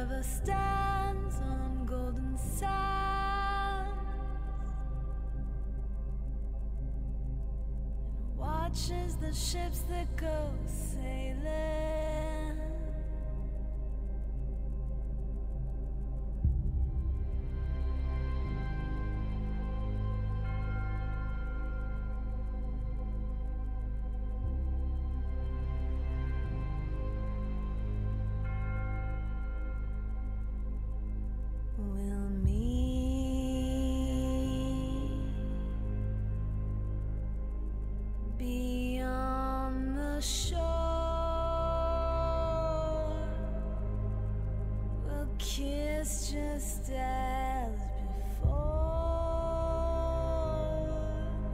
river stands on golden sands and watches the ships that go sailing. We'll meet beyond the shore. We'll kiss just as before.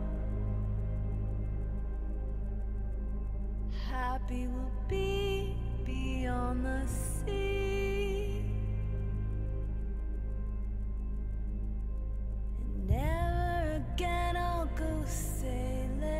Happy we'll be beyond the sea. Never again I'll go sailing.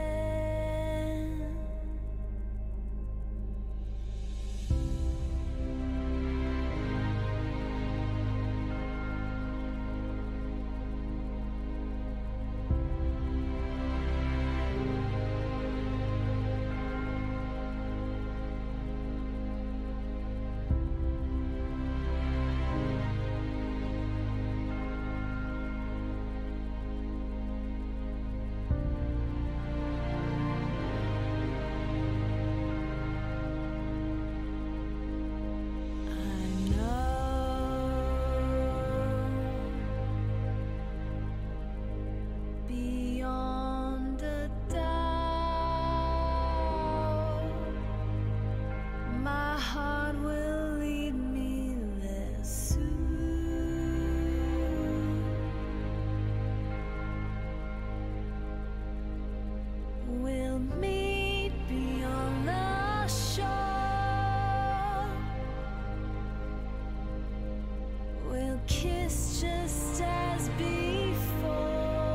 Beyond a doubt, my heart will lead me there soon. We'll meet beyond the shore. We'll kiss just as before.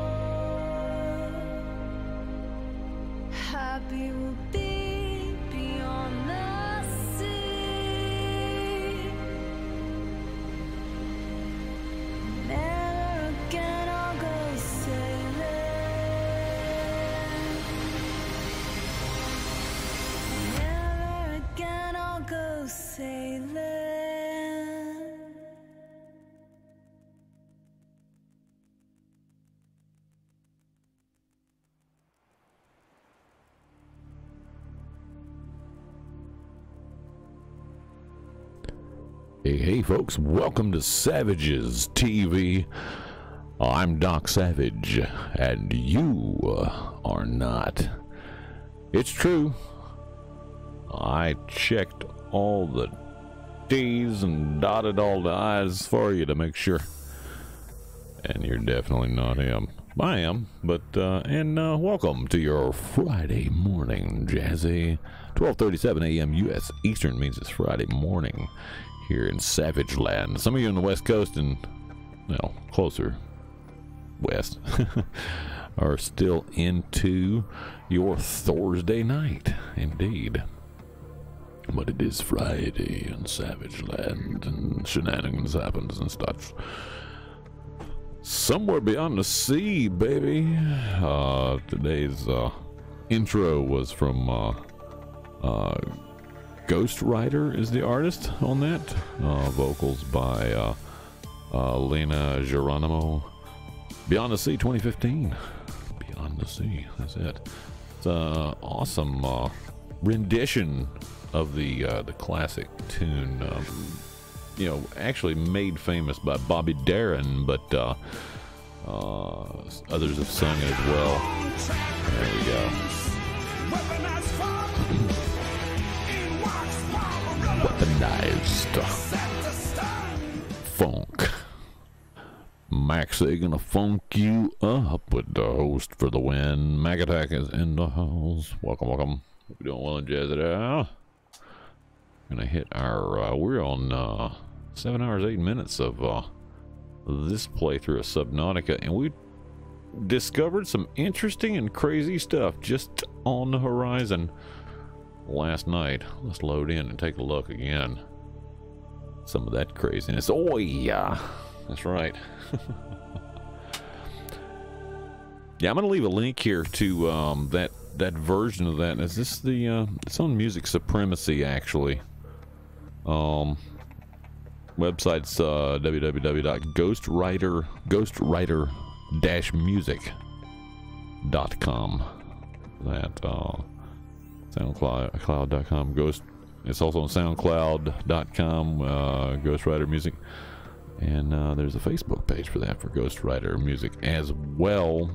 Happy we'll be beyond the sea. Never again I'll go sailing. Never again I'll go sailing. Hey folks, welcome to Savages TV. I'm Doc Savage, and you are not. It's true. I checked all the T's and dotted all the I's for you to make sure. And you're definitely not him. I am, but, welcome to your Friday morning jazzy. 12:37 a.m. U.S. Eastern means it's Friday morning here in Savage Land. Some of you on the West Coast and, well, closer west are still into your Thursday night, indeed. But it is Friday in Savage Land, and shenanigans happens and stuff. Somewhere beyond the sea, baby. Today's intro was from Ghost Rider is the artist on that. Vocals by Lena Geronimo. Beyond the Sea 2015. Beyond the Sea, that's it. It's an awesome rendition of the classic tune. You know, actually made famous by Bobby Darin, but others have sung it as well. There we go. Weaponized funk. Max, they gonna funk you up with the host for the win. Mac Attack is in the house. Welcome, welcome. Hope you're doing well and jazz it out. Gonna hit our, we're on 7 hours, 8 minutes of this playthrough of Subnautica, and we discovered some interesting and crazy stuff just on the horizon last night. Let's load in and take a look again. some of that craziness. Oh yeah, that's right. Yeah, I'm gonna leave a link here to that version of that. Is this the it's on Music Supremacy actually. Website's ghostwriter-music.com. That SoundCloud.com. It's also on SoundCloud.com. Ghostwriter Music, and there's a Facebook page for that for Ghostwriter Music as well.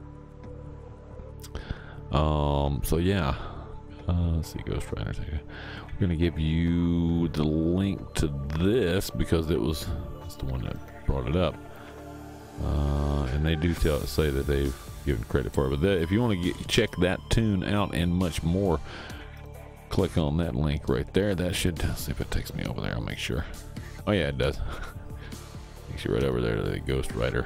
So yeah, let's see, Ghostwriter. We're gonna give you the link to this because it's the one that brought it up, and they do say that they've given credit for it. But if you want to check that tune out and much more, click on that link right there. That should see if it takes me over there. I'll make sure. Oh yeah, it does. Takes you right over there to the Ghostwriter.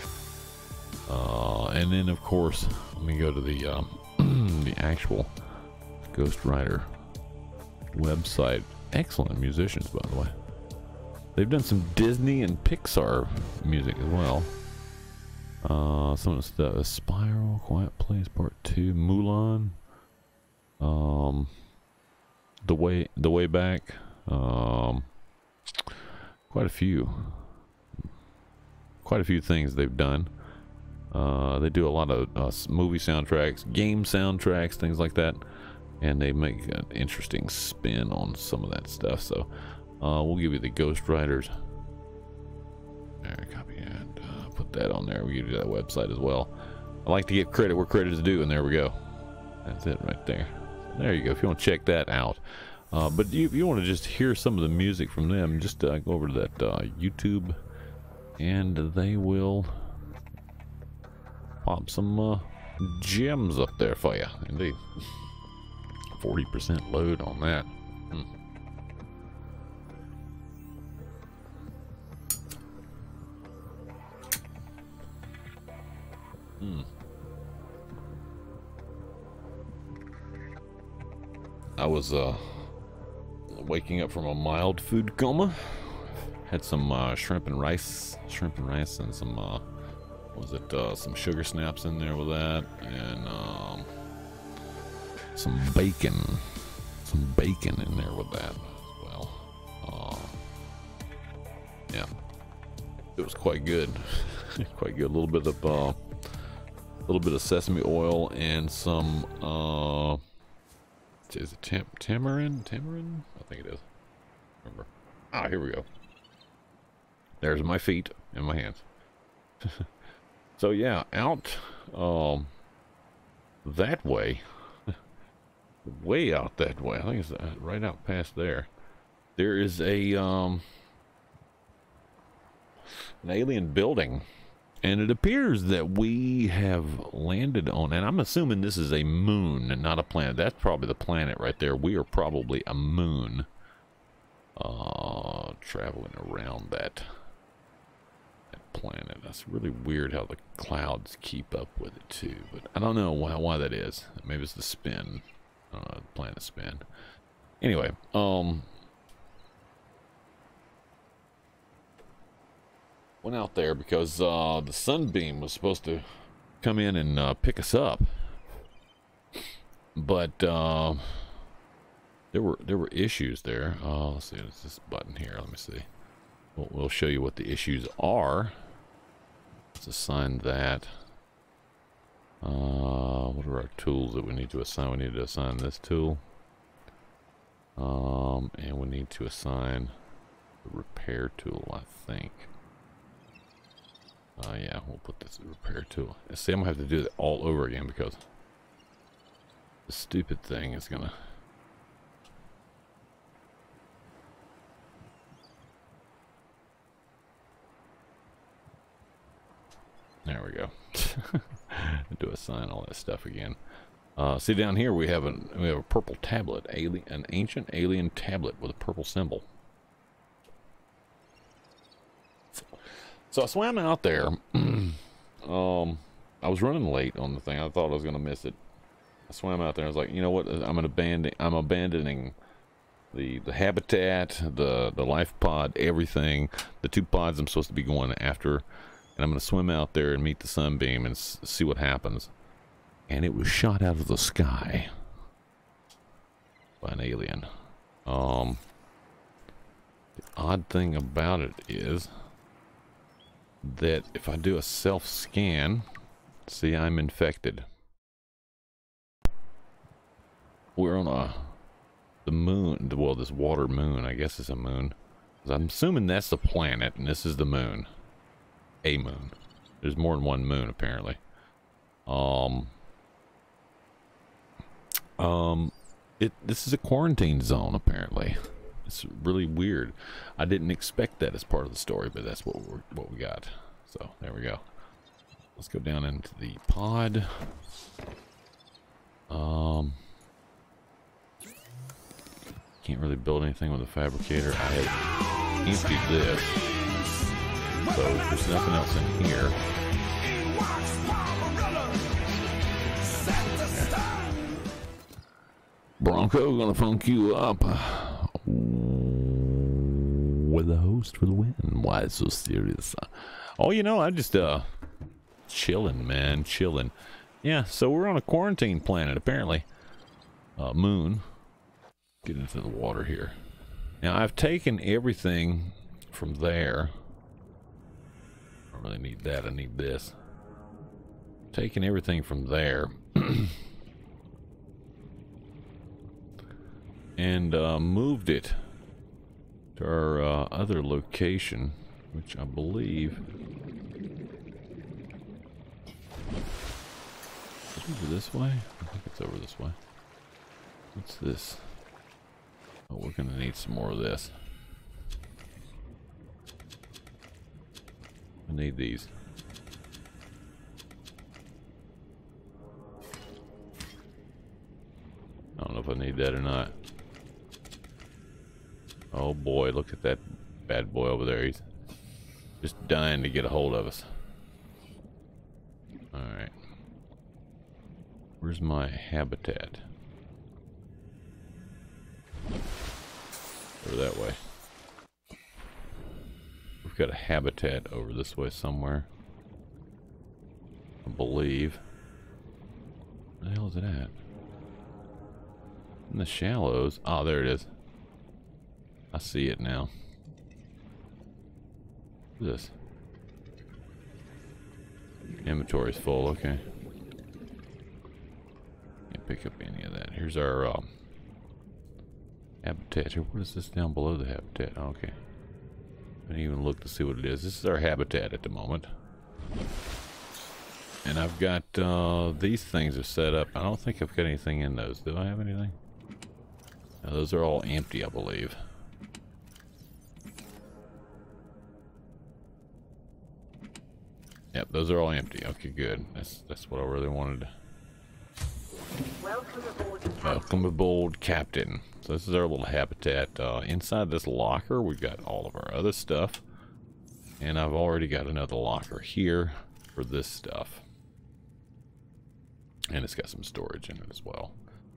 And then of course, let me go to the the actual Ghostwriter website. Excellent musicians, by the way. They've done some Disney and Pixar music as well. Some of the stuff: Spiral, Quiet Place Part 2, Mulan, The Way Back, quite a few things they've done. They do a lot of movie soundtracks, game soundtracks, things like that, and they make an interesting spin on some of that stuff. So we'll give you the Ghostwriters. There, copy and put that on there. We give you that website as well. I like to give credit where credit is due, and there we go. That's it right there. So there you go. If you want to check that out. But if you want to just hear some of the music from them, just go over to that YouTube, and they will pop some gems up there for you. Indeed. 40% load on that. I was waking up from a mild food coma. Had some shrimp and rice and some some sugar snaps in there with that, and some bacon in there with that as well. Yeah, it was quite good. Quite good. A little bit of sesame oil and some is it tamarind? I think it is. Remember? Ah, here we go. There's my feet and my hands. So yeah, out that way, way out that way. I think it's right out past there. There is a an alien building, and it appears that we have landed on, and I'm assuming this is a moon and not a planet. That's probably the planet right there. We are probably a moon traveling around that planet. That's really weird how the clouds keep up with it too, but I don't know why that is. Maybe it's the spin, the planet spin. Anyway, went out there because the sunbeam was supposed to come in and pick us up, but there were issues there. Let's see, it's this button here. Let me see. We'll show you what the issues are. Let's assign that. What are our tools that we need to assign? We need to assign this tool. And we need to assign the repair tool, I think. Yeah, we'll put this repair tool. See, I'm gonna have to do that all over again because the stupid thing is gonna... There we go. Do assign all that stuff again. See down here we have a purple tablet, an ancient alien tablet with a purple symbol. So I swam out there. I was running late on the thing. I thought I was gonna miss it. I swam out there. I was like, you know what? I'm abandoning the habitat, the life pod, everything. The 2 pods I'm supposed to be going after, and I'm going to swim out there and meet the sunbeam and see what happens. And it was shot out of the sky by an alien. The odd thing about it is that if I do a self-scan, see, I'm infected. We're on the moon, well, this water moon, I guess it's a moon. I'm assuming that's the planet, and this is the moon. A moon. There's more than one moon, apparently. This is a quarantine zone, apparently. It's really weird. I didn't expect that as part of the story, but that's what we got. So, there we go. Let's go down into the pod. Can't really build anything with a fabricator. I have emptied this, so there's nothing else in here. Bronco gonna funk you up with a host for the win. Why is so serious? Oh, you know, I'm just chilling, man, chilling. Yeah, so we're on a quarantine planet, apparently. Moon. Get into the water here. Now, I've taken everything from there. I don't really need that. I need this. Taken everything from there. And moved it to our other location, which I believe is over this way. I think it's over this way. What's this? Oh, we're gonna need some more of this. I need these. I don't know if I need that or not. Oh boy, look at that bad boy over there. He's just dying to get a hold of us. Alright. Where's my habitat? Over that way. We've got a habitat over this way somewhere, I believe. Where the hell is it at? In the shallows. Oh, there it is. I see it now. What's this? Inventory's full, okay. Can't pick up any of that. Here's our habitat. What is this down below the habitat? Oh, okay. I didn't even look to see what it is. This is our habitat at the moment. And I've got these things are set up. I don't think I've got anything in those. Do I have anything? No, those are all empty, I believe. Yep, those are all empty. Okay, good. That's what I really wanted. Welcome aboard, Captain. So this is our little habitat. Inside this locker, we've got all of our other stuff. And I've already got another locker here for this stuff. And it's got some storage in it as well.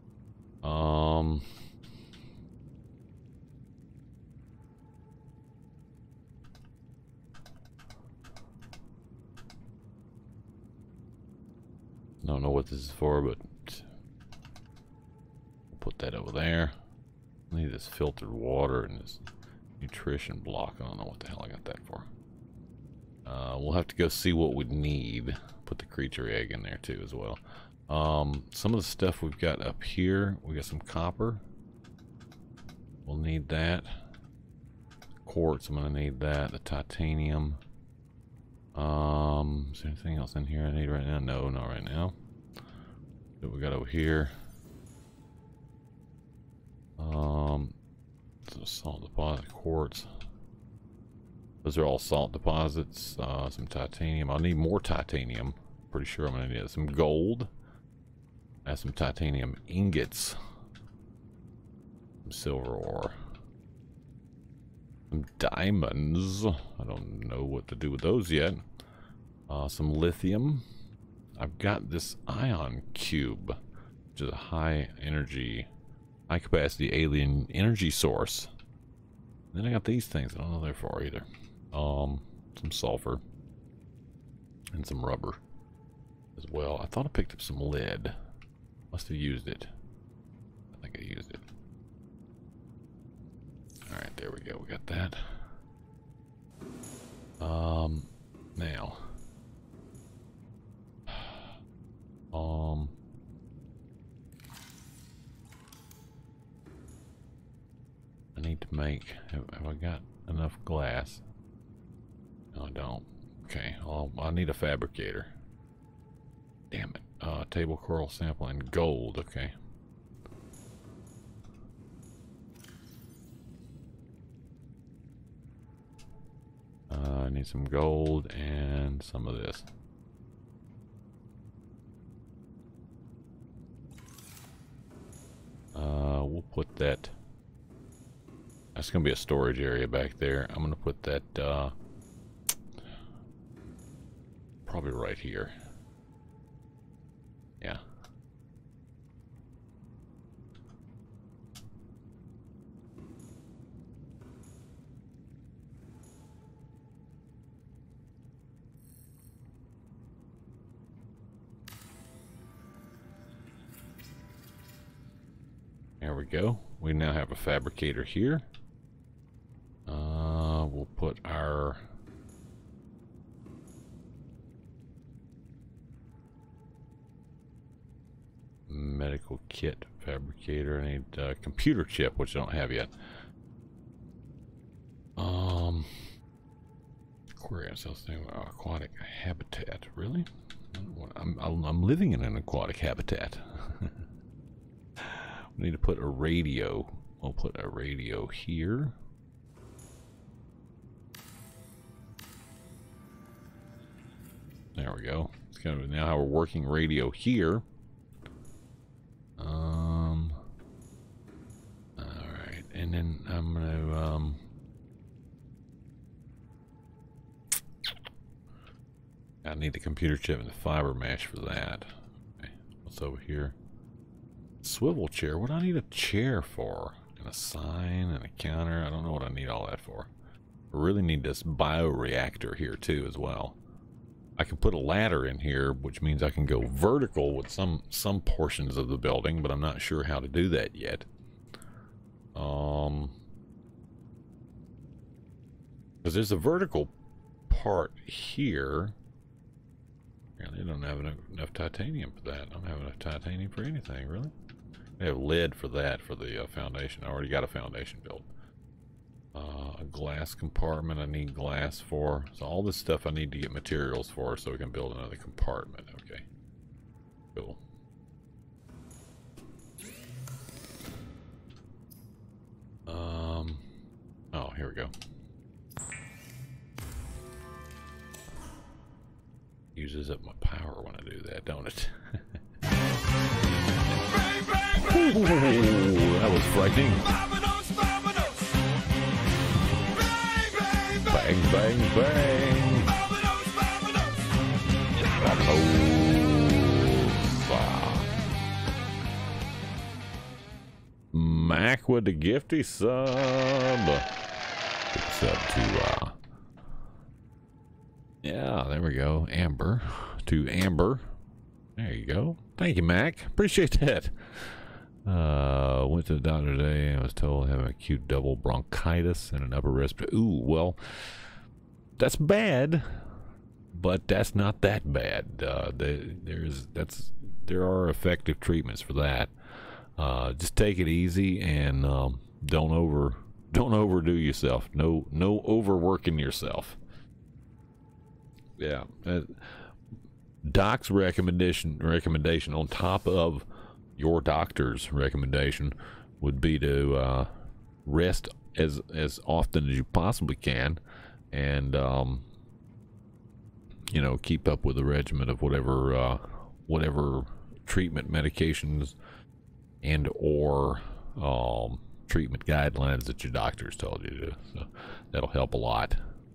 Don't know what this is for, but put that over there. I need this filtered water and this nutrition block. I don't know what the hell I got that for. We'll have to go see what we need. Put the creature egg in there too as well. Some of the stuff we've got up here, we got some copper. We'll need that. Quartz, I'm gonna need that. The titanium. Is there anything else in here I need right now? No, not right now. What we got over here? So salt deposit, quartz. Those are all salt deposits. Some titanium. I'll need more titanium. Pretty sure I'm gonna need some gold. I have some titanium ingots. Some silver ore. Some diamonds. I don't know what to do with those yet. Some lithium. I've got this ion cube, which is a high energy High capacity alien energy source. Then I got these things. I don't know what they're for either. Some sulfur. And some rubber as well. I thought I picked up some lead. Must have used it. I think I used it. Alright, there we go. We got that. Now. I need to make, have I got enough glass? No, I don't. Okay, I need a fabricator. Damn it. Table coral sample and gold, okay. I need some gold and some of this. We'll put that. That's gonna be a storage area back there. I'm gonna put that probably right here. Yeah. There we go. We now have a fabricator here. We'll put our medical kit fabricator. I need a computer chip, which I don't have yet. Aquatic habitat. Really? I'm living in an aquatic habitat. We need to put a radio. We'll put a radio here. There we go. It's kind of now how we're working radio here. All right, and then I'm gonna I need the computer chip and the fiber mesh for that. Okay, what's over here? Swivel chair. What do I need a chair for? And a sign and a counter. I don't know what I need all that for. I really need this bioreactor here too as well. I can put a ladder in here, which means I can go vertical with some portions of the building, but I'm not sure how to do that yet. Because there's a vertical part here. They don't have enough titanium for that. I don't have enough titanium for anything, really. They have lead for that, for the foundation. I already got a foundation built. A glass compartment I need glass for. So all this stuff I need to get materials for so we can build another compartment. Okay. Cool. Oh, here we go. Uses up my power when I do that, don't it? Ooh, that was frightening. Bang, bang, bang. Mac with the gifty sub. Big sub to, yeah, there we go. Amber to Amber. There you go. Thank you, Mac. Appreciate that. Went to the doctor today and was told I have acute double bronchitis and an upper respiratory. Ooh, well, that's bad, but that's not that bad. There are effective treatments for that. Just take it easy and don't overdo yourself. No overworking yourself. Yeah, doc's recommendation on top of your doctor's recommendation would be to rest as often as you possibly can, and you know, keep up with the regimen of whatever treatment medications and or treatment guidelines that your doctor's told you to. So that'll help a lot.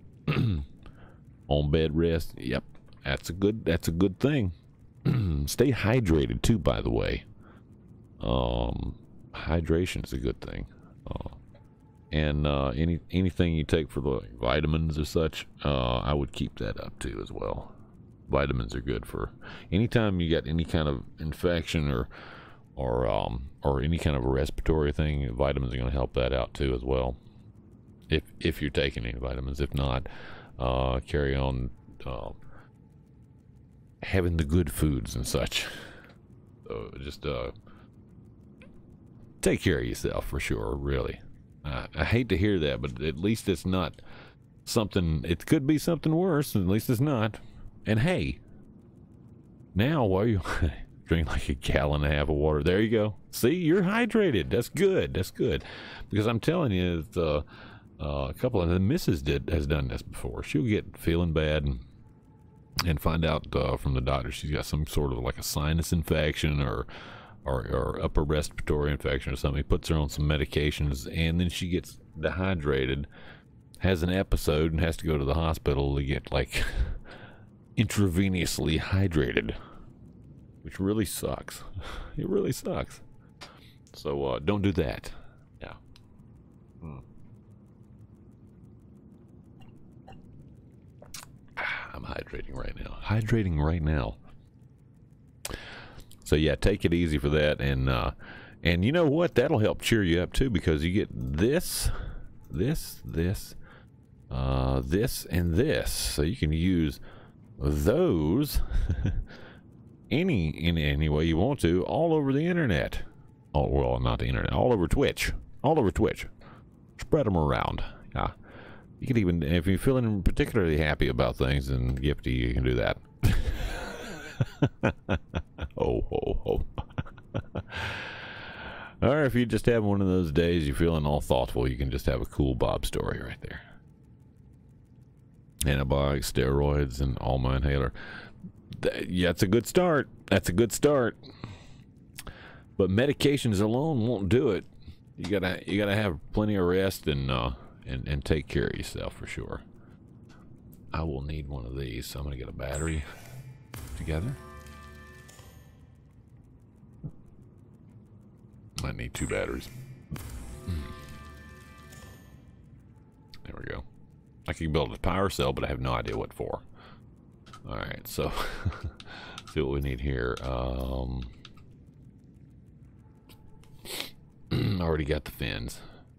On bed rest, yep, that's a good thing. Stay hydrated too, by the way. hydration is a good thing. And anything you take for the vitamins or such, I would keep that up too as well. Vitamins are good for anytime you got any kind of infection or any kind of a respiratory thing. Vitamins are going to help that out too as well. If you're taking any vitamins, if not, carry on having the good foods and such. So just take care of yourself for sure. Really, I hate to hear that, but at least it's not something. It could be something worse. At least it's not. And hey, now while you drink like 1.5 gallons of water, there you go. See, you're hydrated. That's good. That's good. Because I'm telling you, a couple of the missus has done this before. She'll get feeling bad and find out from the doctor she's got some sort of like a sinus infection or upper respiratory infection or something. He puts her on some medications, and then she gets dehydrated, has an episode, and has to go to the hospital to get like intravenously hydrated, which really sucks. It really sucks. So don't do that. Yeah. I'm hydrating right now. So yeah, take it easy for that, and you know what? That'll help cheer you up too, because you get this, and this, so you can use those any way you want to, all over the internet. Oh well, not the internet, all over Twitch. Spread them around. Yeah. You can even, if you're feeling particularly happy about things and gifty, you can do that. Or if you just have one of those days, you're feeling all thoughtful, you can just have a cool Bob story right there. Antibiotics, steroids, and Alma inhaler. Yeah, that's a good start. But medications alone won't do it. You gotta have plenty of rest and take care of yourself for sure. I will need one of these, so I'm gonna get a battery together. Might need 2 batteries. There we go. I can build a power cell, but I have no idea what for. Alright, so see what we need here. Already got the fins.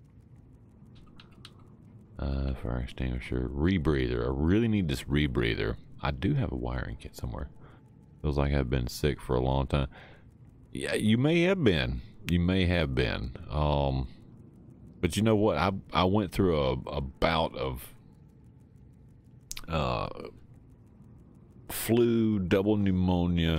Fire extinguisher, rebreather. I really need this rebreather. I do have a wiring kit somewhere. Feels like I've been sick for a long time. Yeah, you may have been. But you know what? I went through a bout of flu, double pneumonia,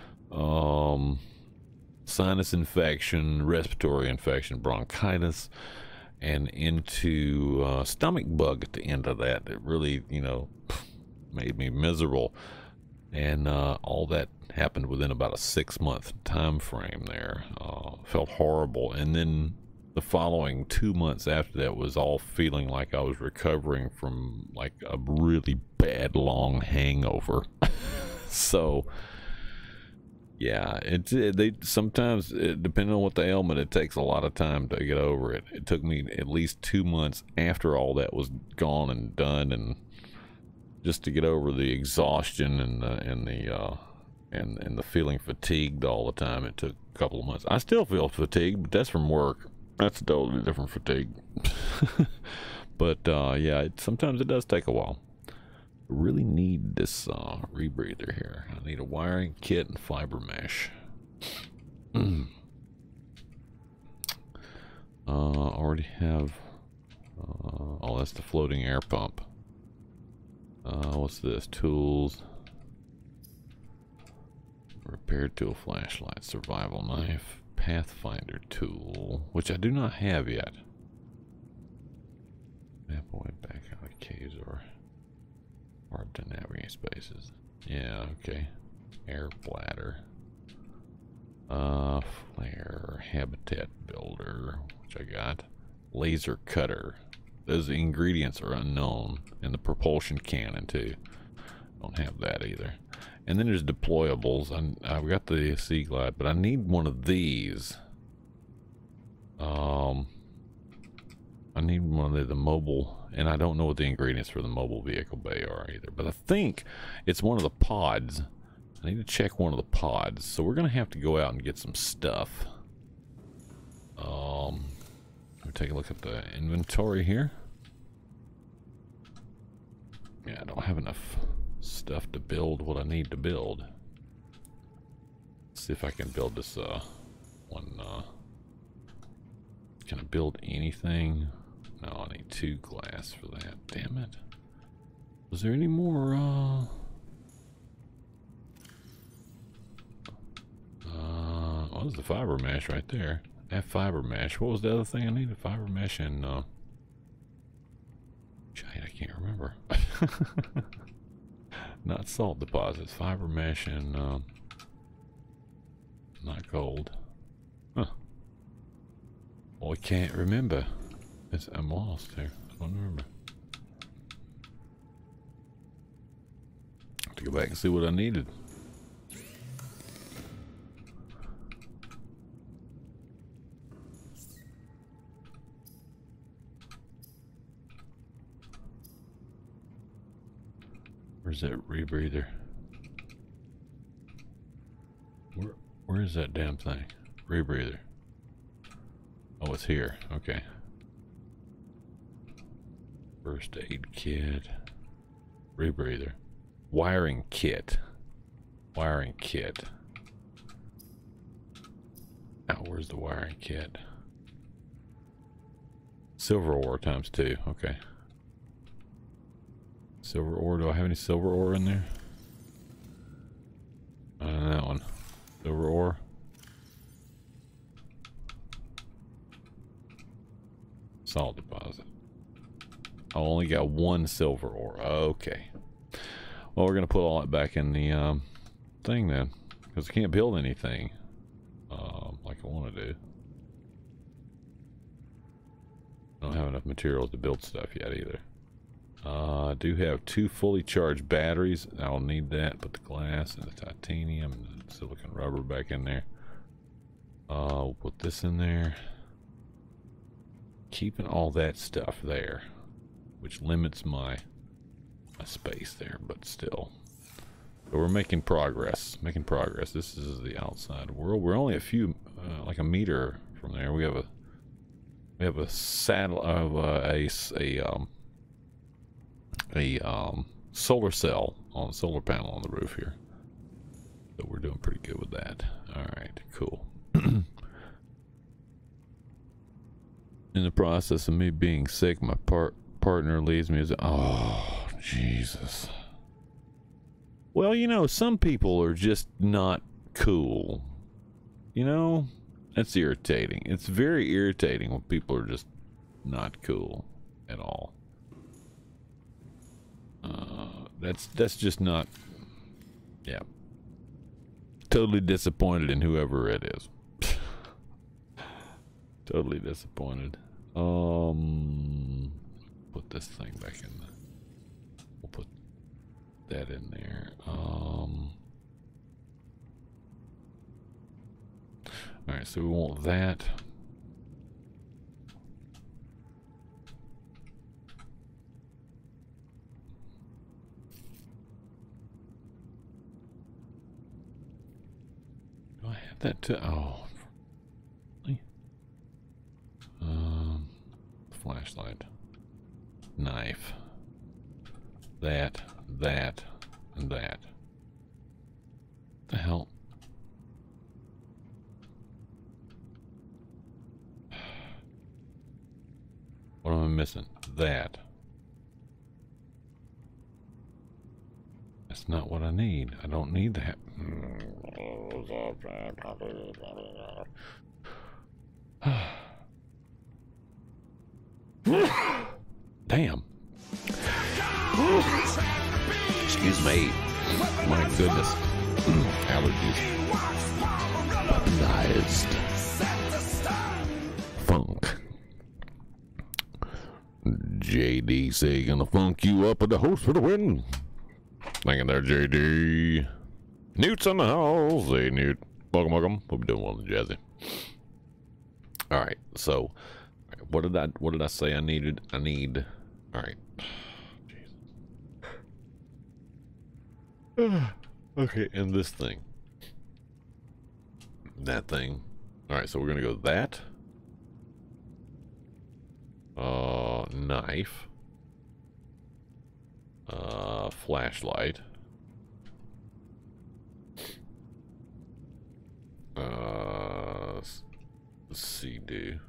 sinus infection, respiratory infection, bronchitis, and into stomach bug at the end of that. It really, made me miserable. And all that happened within about a 6-month time frame there. Felt horrible. And then the following 2 months after that was all feeling like I was recovering from like a really bad long hangover. So yeah, they sometimes, depending on what the ailment, it takes a lot of time to get over it. It took me at least 2 months after all that was gone and done, and just to get over the exhaustion and the feeling fatigued all the time. It took a couple of months. I still feel fatigued, but that's from work. That's a totally different fatigue. But yeah, sometimes it does take a while. I really need this rebreather here. I need a wiring kit and fiber mesh. Already have oh, that's the floating air pump. What's this? Tools, repair tool, flashlight, survival knife, pathfinder tool, which I do not have yet. Map away back out of caves or hard to navigate spaces. Yeah, okay. Air bladder, flare, habitat builder, which I got. Laser cutter. Those ingredients are unknown, and the propulsion cannon too. Don't have that either. And then there's deployables. I've got the Sea Glide, but I need one of these. I need one of the mobile, and I don't know what the ingredients for the mobile vehicle bay are either, but I think it's one of the pods. I need to check one of the pods, so we're gonna have to go out and get some stuff. Let me take a look at the inventory here. Yeah, I don't have enough stuff to build what I need to build. Let's see if I can build this one. Can I build anything? No, I need 2 glass for that. Damn it. Was there any more oh, there's the fiber mesh right there. That fiber mesh. What was the other thing I needed? Fiber mesh and shit, I can't remember. Not salt deposits. Fiber mesh and not gold. Huh. Well, I can't remember. I'm lost here. I don't remember. Have to go back and see what I needed. Where's that rebreather? Where is that damn thing? Rebreather. Oh, it's here. Okay. First aid kit. Rebreather. Wiring kit. Wiring kit. Now, where's the wiring kit? Silver ore times 2. Okay. Silver ore. Do I have any silver ore in there? That one. Silver ore. Salt deposit. I only got 1 silver ore. Okay. Well, we're gonna put all that back in the thing then, because I can't build anything like I want to do. I don't have enough materials to build stuff yet either. I do have 2 fully charged batteries. I'll need that. Put the glass and the titanium and the silicon rubber back in there. We'll put this in there. Keeping all that stuff there, which limits my space there, but still. So we're making progress. Making progress. This is the outside world. We're only a few, like a meter from there. We have a saddle of a solar cell on the solar panel on the roof here. So we're doing pretty good with that. All right, cool. In the process of me being sick, my partner leaves me as oh, Jesus. Well, you know, some people are just not cool. You know, that's irritating. It's very irritating when people are just not cool at all. That's just not, yeah. Totally disappointed in whoever it is. Totally disappointed. Put this thing back in the, we'll put that in there. Alright, so we want that. Do I have that too? Oh. Flashlight. Knife. That, and that. What the hell? What am I missing? That. That's not what I need. I don't need that. Damn. Excuse me. My goodness. Allergies. Weaponized. Funk. JD say gonna funk you up with the host for the win. Thank you there, JD. Newt's in the house. Hey, Newt. Welcome, welcome. Hope you're doing well, Jazzy. All right. So, what did I say I needed? I need. All right. Jeez. Okay, and this thing. That thing. All right, so we're gonna go that. Knife. Flashlight. Let's see, dude.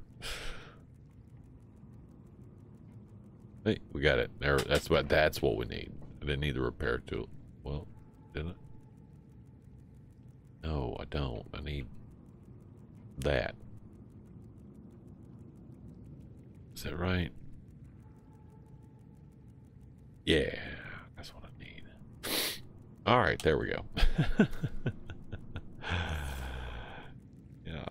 Hey, we got it. There, that's what we need. I didn't need the repair tool. Well, didn't I? No, I don't. I need that. Is that right? Yeah, that's what I need. All right, there we go. Yeah.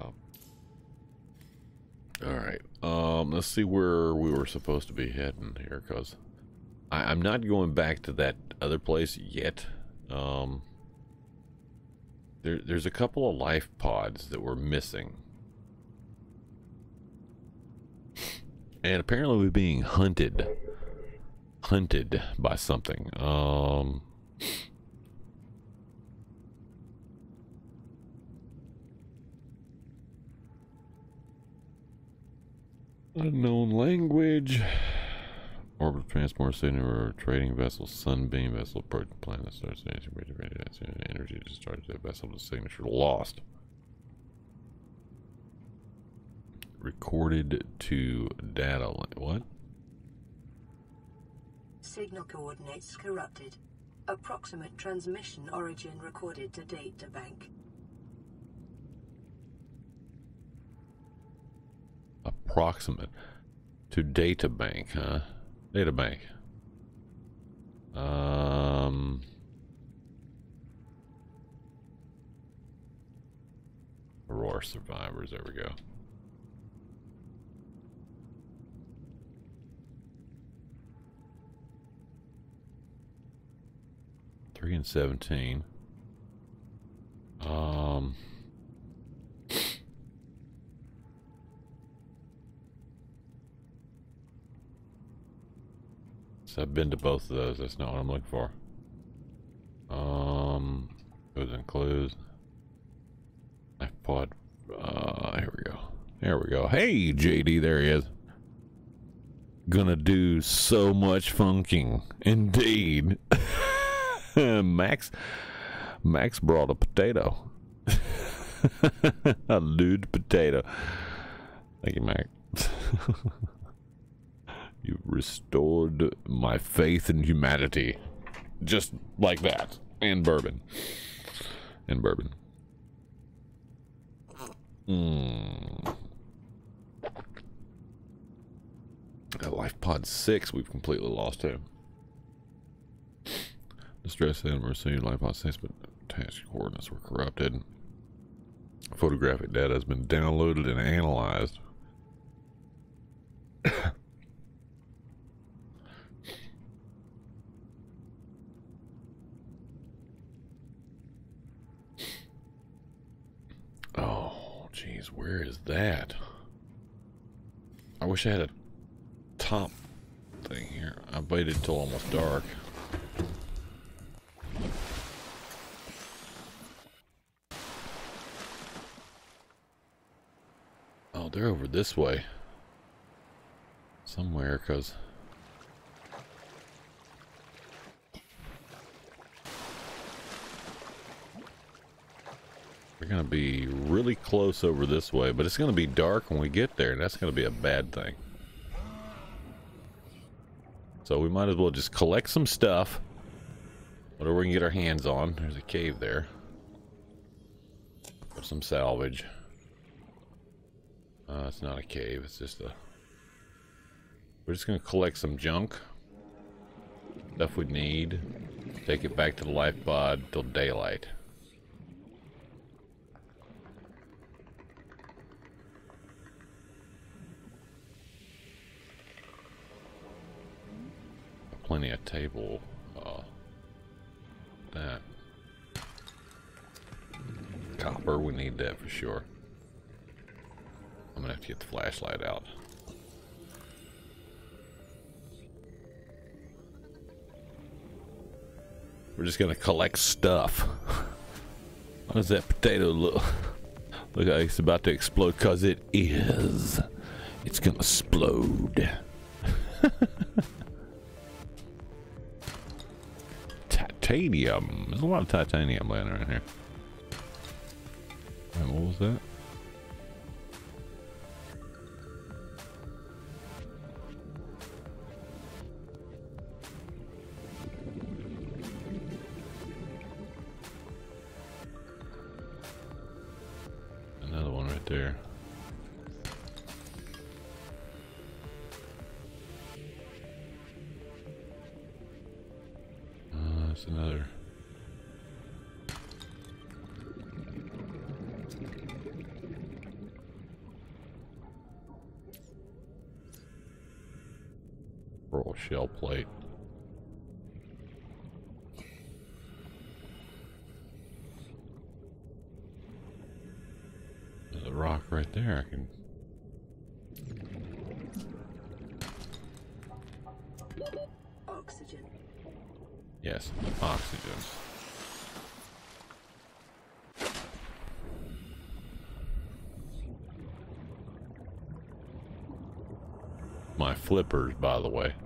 All right. Let's see where we were supposed to be heading here, because I'm not going back to that other place yet. There's a couple of life pods that we're missing. And apparently we're being hunted by something. Unknown language. Orbital transport center or trading vessel, sunbeam vessel, approaching planet, starts energy discharge that vessel, the signature lost. Recorded to data. What? Signal coordinates corrupted. Approximate transmission origin recorded to data bank. Approximate to data bank, huh? Data bank. Aurora survivors. There we go. Three and 17. So I've been to both of those. That's not what I'm looking for. Codes and clues. Life pod. Here we go. There we go. Hey, JD, there he is. Gonna do so much funking. Indeed. Max brought a potato. A lewd potato. Thank you, Mac. You've restored my faith in humanity. Just like that. And bourbon. And bourbon. Life pod 6 we've completely lost him. Distress and we're seeing life pod 6, but task coordinates were corrupted. Photographic data has been downloaded and analyzed. Oh, geez, where is that? I wish I had a top thing here. I waited until almost dark. Oh, they're over this way. Somewhere, because... we're going to be really close over this way, but it's going to be dark when we get there, and that's going to be a bad thing. So we might as well just collect some stuff. Whatever we can get our hands on. There's a cave there. Or some salvage. It's not a cave, it's just a... we're just going to collect some junk. Stuff we need. Take it back to the life pod till daylight. Plenty of table. That. Copper, we need that for sure. I'm gonna have to get the flashlight out. We're just gonna collect stuff. How does that potato look? Look like it's about to explode, cause it is. It's gonna explode. Titanium. There's a lot of titanium laying around here. And what was that? Another one right there. That's another. Pearl shell plate. There's a rock right there. I can. Oxygen. Yes, oxygen. My flippers, by the way.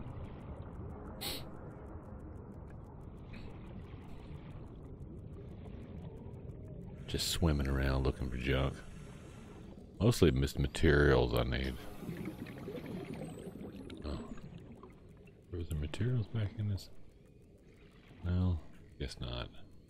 Just swimming around looking for junk. Mostly missed materials I need. Oh. Were there materials back in this? No, guess not.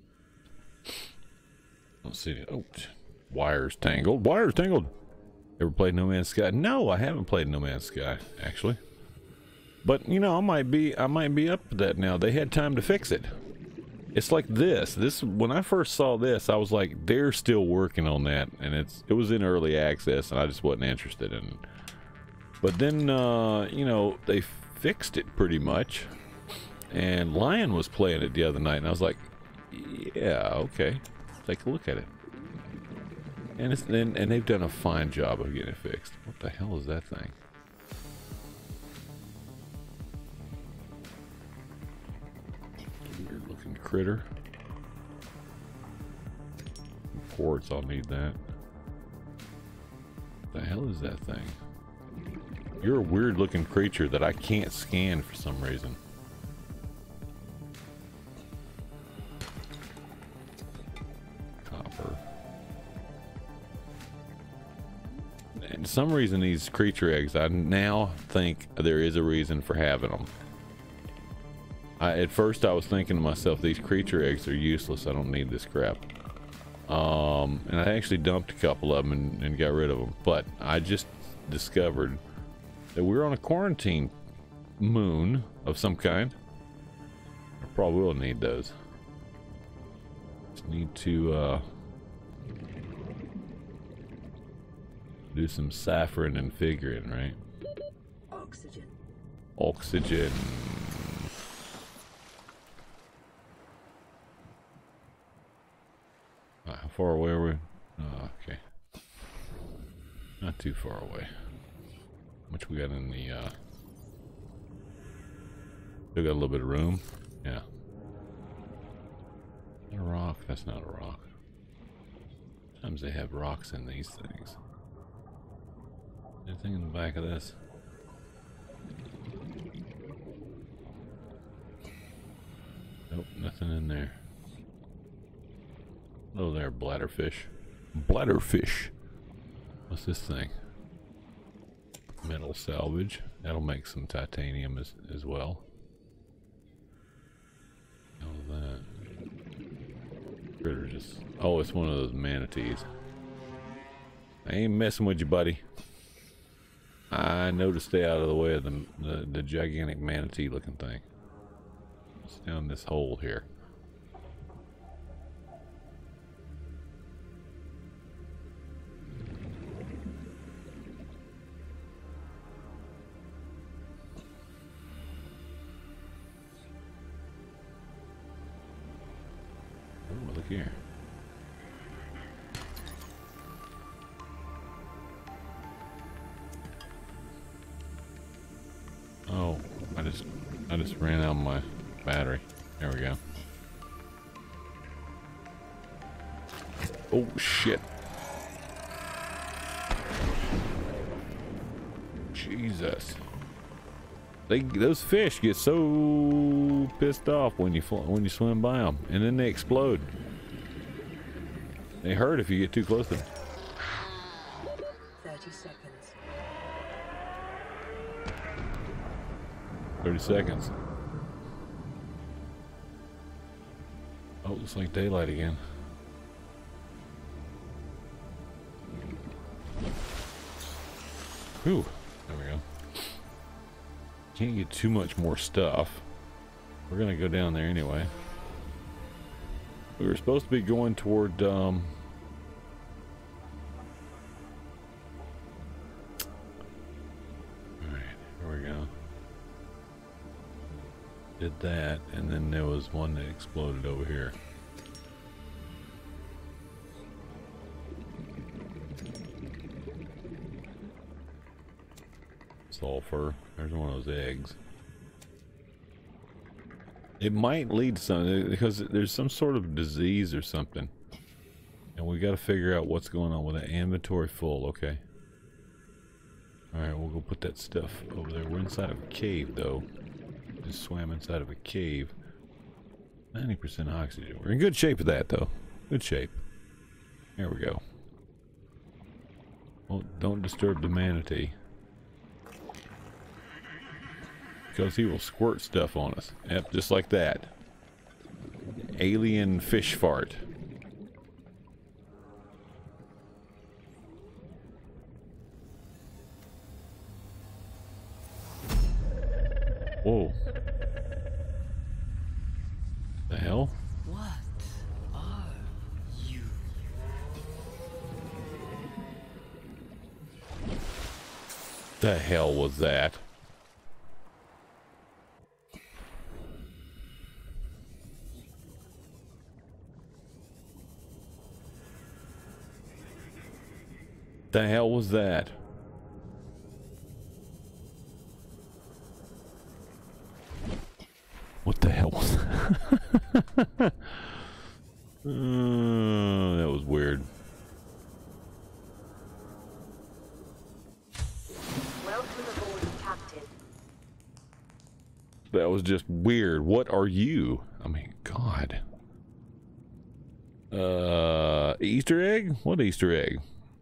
Don't see it. Oh, wires tangled. Wires tangled. Ever played No Man's Sky? No, I haven't played No Man's Sky, actually. But you know, I might be up to that now. They had time to fix it. It's like this. When I first saw this, I was like, they're still working on that, and it was in early access, and I just wasn't interested in it. But then, you know, they fixed it pretty much, and Lion was playing it the other night, and I was like, yeah, okay, take a look at it. And and they've done a fine job of getting it fixed. What the hell is that thing? Weird looking critter. Quartz, I'll need that. What the hell is that thing? You're a weird looking creature that I can't scan for some reason. Copper. And for some reason these creature eggs, I now think there is a reason for having them. At first I was thinking to myself, these creature eggs are useless, I don't need this crap. And I actually dumped a couple of them and got rid of them. But I just discovered that we're on a quarantine moon of some kind. I probably will need those. Just need to do some ciphering and figuring, right? Oxygen. Oxygen. How far away are we? Oh, okay. Not too far away. How much we got in the, still got a little bit of room? Yeah. Not a rock? That's not a rock. Sometimes they have rocks in these things. Anything in the back of this? Nope, nothing in there. Oh, there, bladderfish. Bladderfish. What's this thing? Metal salvage. That'll make some titanium as well. All that. Critter just. Oh, it's one of those manatees. I ain't messing with you, buddy. I know to stay out of the way of the gigantic manatee looking thing. It's down this hole here. Oh, look here. I just ran out of my battery. There we go. Oh shit. Jesus. Those fish get so pissed off when you swim by them, and then they explode. They hurt if you get too close to them. 30 seconds. 30 seconds. Oh, looks like daylight again. Whew. There we go. Can't get too much more stuff. We're gonna go down there anyway. We were supposed to be going toward alright, here we go. Did that, and then there was one that exploded over here. Sulfur. There's one of those eggs. It might lead to something because there's some sort of disease or something, and we got to figure out what's going on with that. Inventory full. Okay. All right, we'll go put that stuff over there. We're inside of a cave, though. Just swam inside of a cave. 90% oxygen. We're in good shape with that, though. Good shape. There we go. Well, don't disturb the manatee, because he will squirt stuff on us. Yep, just like that. Alien fish fart. Whoa. The hell? What are you? The hell was that? The hell was that? What the hell was that? That was weird. Welcome aboard, Captain. That was just weird. What are you? I mean, God. Easter egg? What Easter egg?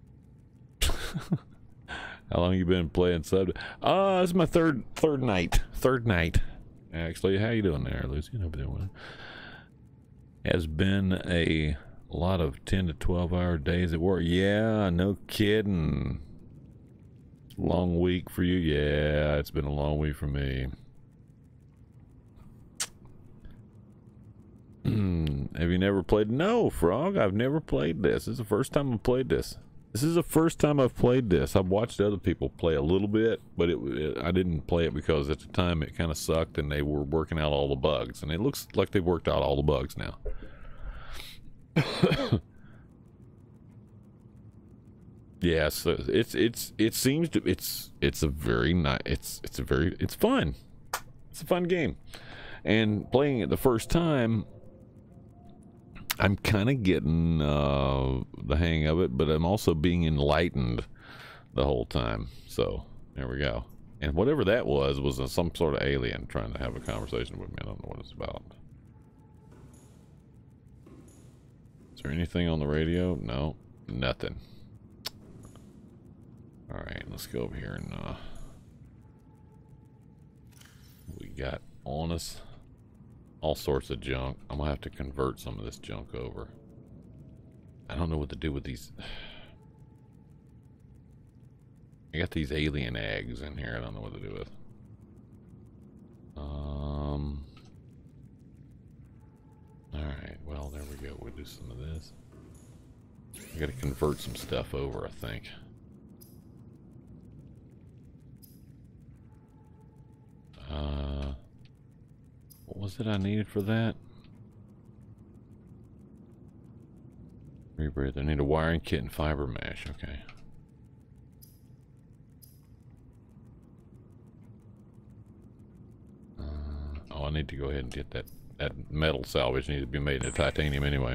How long you been playing sub? This is my third night. Third night. Actually, how you doing there, Lucy? Over there with it. Has been a lot of 10 to 12 hour days at work. Yeah, no kidding. Long week for you. Yeah, it's been a long week for me. Have you never played? No, Frog. I've never played this. This is the first time I've played this. This is the first time I've played this. I've watched other people play a little bit, but I didn't play it because at the time it kind of sucked and they were working out all the bugs. And it looks like they've worked out all the bugs now. Yeah, so it seems to it's a very nice it's fun. It's a fun game. And playing it the first time, I'm kind of getting the hang of it, but I'm also being enlightened the whole time. So there we go. And whatever that was some sort of alien trying to have a conversation with me. I don't know what it's about. Is there anything on the radio? No, nothing. All right, let's go over here and we got on us. All sorts of junk. I'm gonna have to convert some of this junk over. I don't know what to do with these. I got these alien eggs in here. I don't know what to do with. Alright, well, there we go. We'll do some of this. I gotta convert some stuff over, I think. What was it I needed for that? Rebreather. I need a wiring kit and fiber mesh. Okay. I need to go ahead and get that metal salvage. Needs to be made into titanium anyway.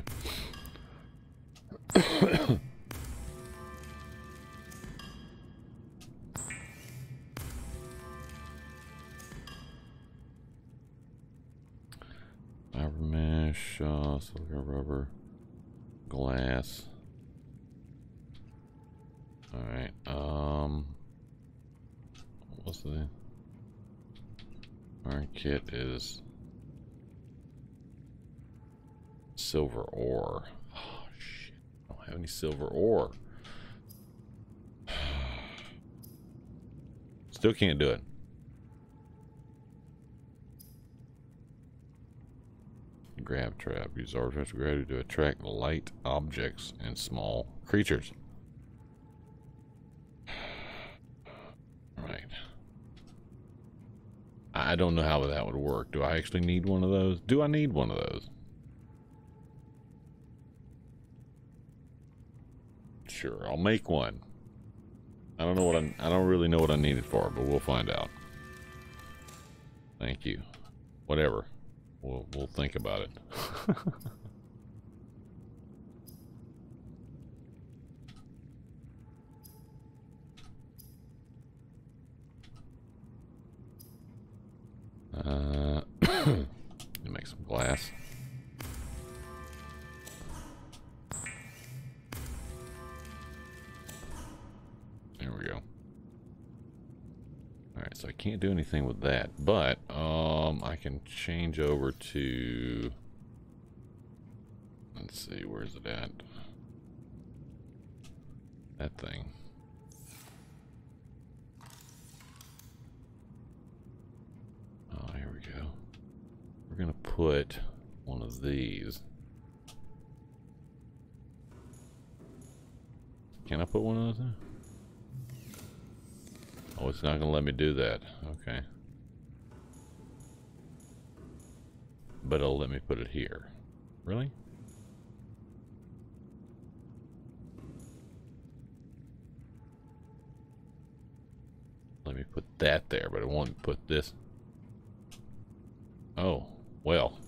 Fiber mesh, silicone rubber, glass. All right. What's the iron kit is silver ore. Oh shit! I don't have any silver ore. Still can't do it. Grab trap. Use artificial gravity to attract light objects and small creatures. Right. I don't know how that would work. Do I actually need one of those? Do I need one of those? Sure, I'll make one. I don't know what I don't really know what I need it for, but we'll find out. Thank you. Whatever. We'll think about it. Make some glass. There we go. Alright, so I can't do anything with that, but I can change over to, let's see, where's it at? That thing. Oh, here we go. We're gonna put one of these. Can I put one of those in? Oh, it's not gonna let me do that. Okay. But it'll let me put it here. Really? Let me put that there, but it won't put this. Oh, well.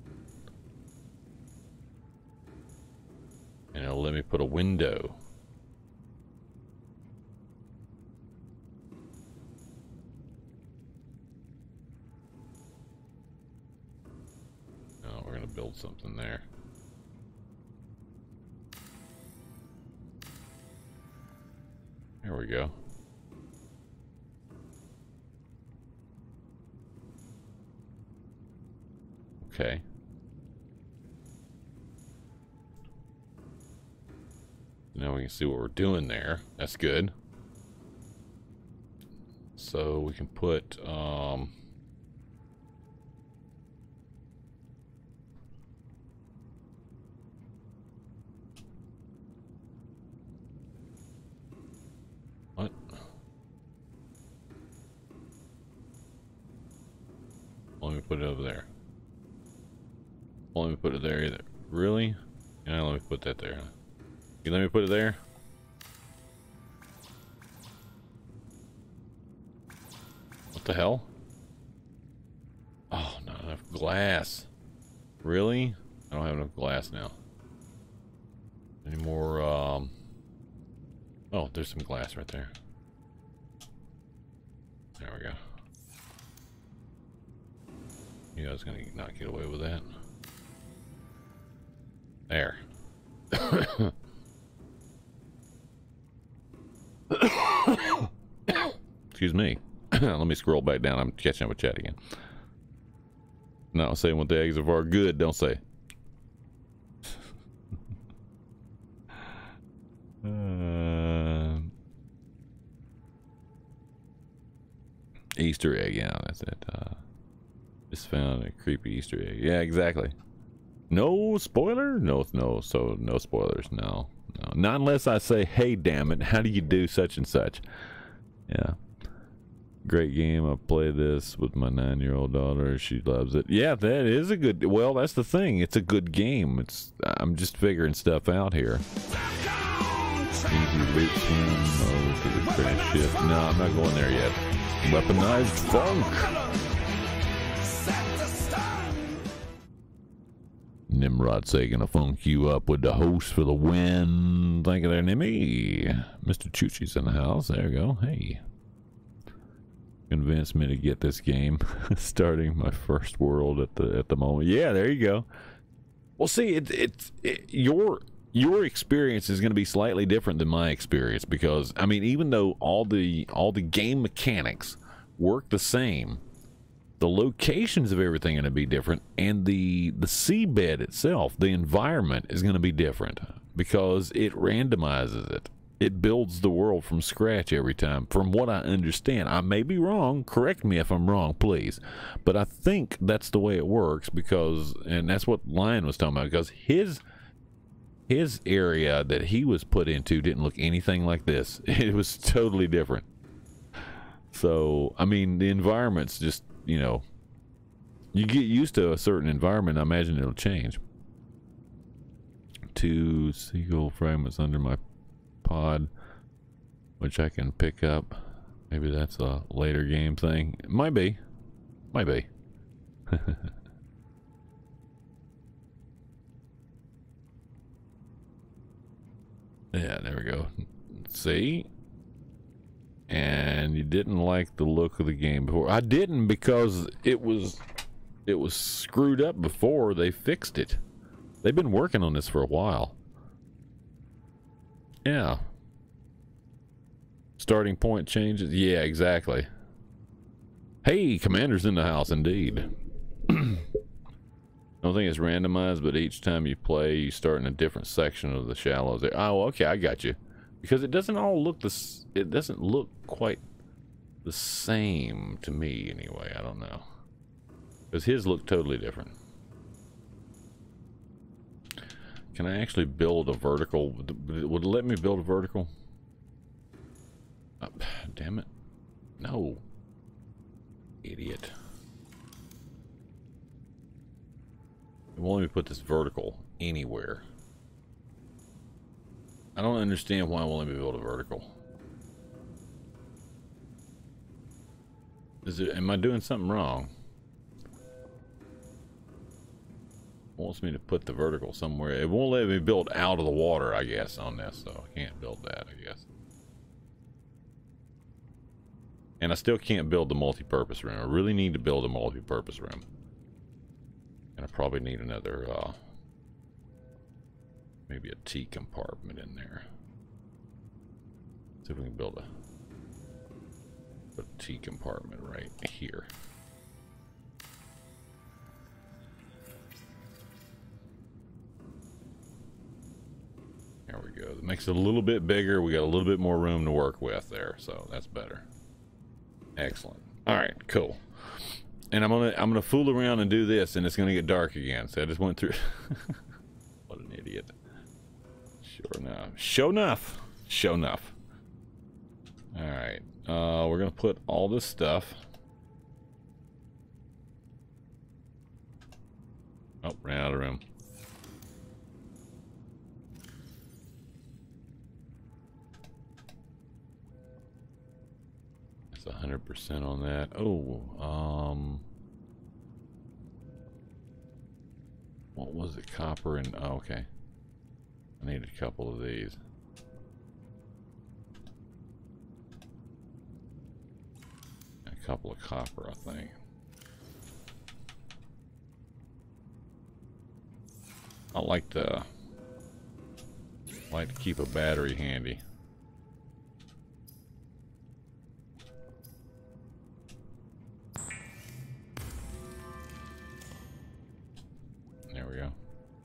And it'll let me put a window. Oh, we're gonna build something there. There we go. Okay. Now we can see what we're doing there. That's good. So we can put what? Let me put it over there. Let me put it there either. Really? Yeah, let me put that there. You let me put it there? What the hell? Oh, not enough glass. Really? I don't have enough glass now. Any more, oh, there's some glass right there. There we go. You know, I was gonna not get away with that. There. Excuse me. Let me scroll back down. I'm catching up with chat again. No, saying what the eggs are good, don't say. Easter egg, yeah, that's it. Just found a creepy Easter egg. Yeah, exactly. No spoiler? No, so no spoilers, no. Not unless I say, hey, damn it, how do you do such and such? Yeah. Great game. I play this with my 9-year-old daughter. She loves it. Yeah, that is a good, well, that's the thing. It's a good game. I'm just figuring stuff out here. Easy loot swim over to the crash ship. No, I'm not going there yet. Weaponized funk. Nimrod say gonna funk you up with the host for the win. Thank you there, Nimmy. Mr. Chuchi's in the house. There you go. Hey. Convinced me to get this game. Starting my first world at the moment. Yeah, there you go. Well, see, your experience is going to be slightly different than my experience because, I mean, even though all the game mechanics work the same, the locations of everything are going to be different, and the seabed itself, the environment is going to be different because it randomizes it. It builds the world from scratch every time, from what I understand. I may be wrong. Correct me if I'm wrong, please. But I think that's the way it works because, and that's what Lion was talking about, because his area that he was put into didn't look anything like this. It was totally different. So, I mean, the environment's just, you know, you get used to a certain environment, I imagine it'll change. 2 seagull fragments under my pod, which I can pick up. Maybe that's a later game thing. It might be. Might be. Yeah, there we go. See? And you didn't like the look of the game before. I didn't because it was screwed up before they fixed it. They've been working on this for a while. Yeah. Starting point changes. Yeah, exactly. Hey, Commander's in the house, indeed. I don't think it's randomized, but each time you play, you start in a different section of the shallows. Oh, okay, I got you. Because it doesn't all look it doesn't look quite the same to me, anyway. I don't know. Because his look totally different. Can I actually build a vertical? Would it let me build a vertical? Oh, damn it. No. Idiot. It won't let me put this vertical anywhere. I don't understand why it won't let me build a vertical. Am I doing something wrong? Wants me to put the vertical somewhere. It won't let me build out of the water, I guess, on this, so I can't build that, I guess. And I still can't build the multi-purpose room. I really need to build a multi-purpose room. And I probably need another, maybe a T compartment in there. See if we can build a T compartment right here. There we go. It makes it a little bit bigger. We got a little bit more room to work with there, so that's better. Excellent. All right, cool. And I'm gonna fool around and do this, and it's gonna get dark again. So I just went through. What an idiot! Sure enough. Sure enough. Sure enough. All right. We're gonna put all this stuff. Oh, ran out of room. It's 100% on that. Oh, what was it? Copper and oh, okay. I need a couple of these. A couple of copper, I think. I like to keep a battery handy. There we go.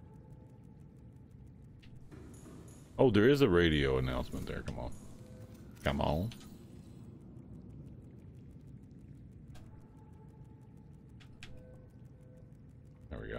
Oh, there is a radio announcement there. Come on. Come on. There we go.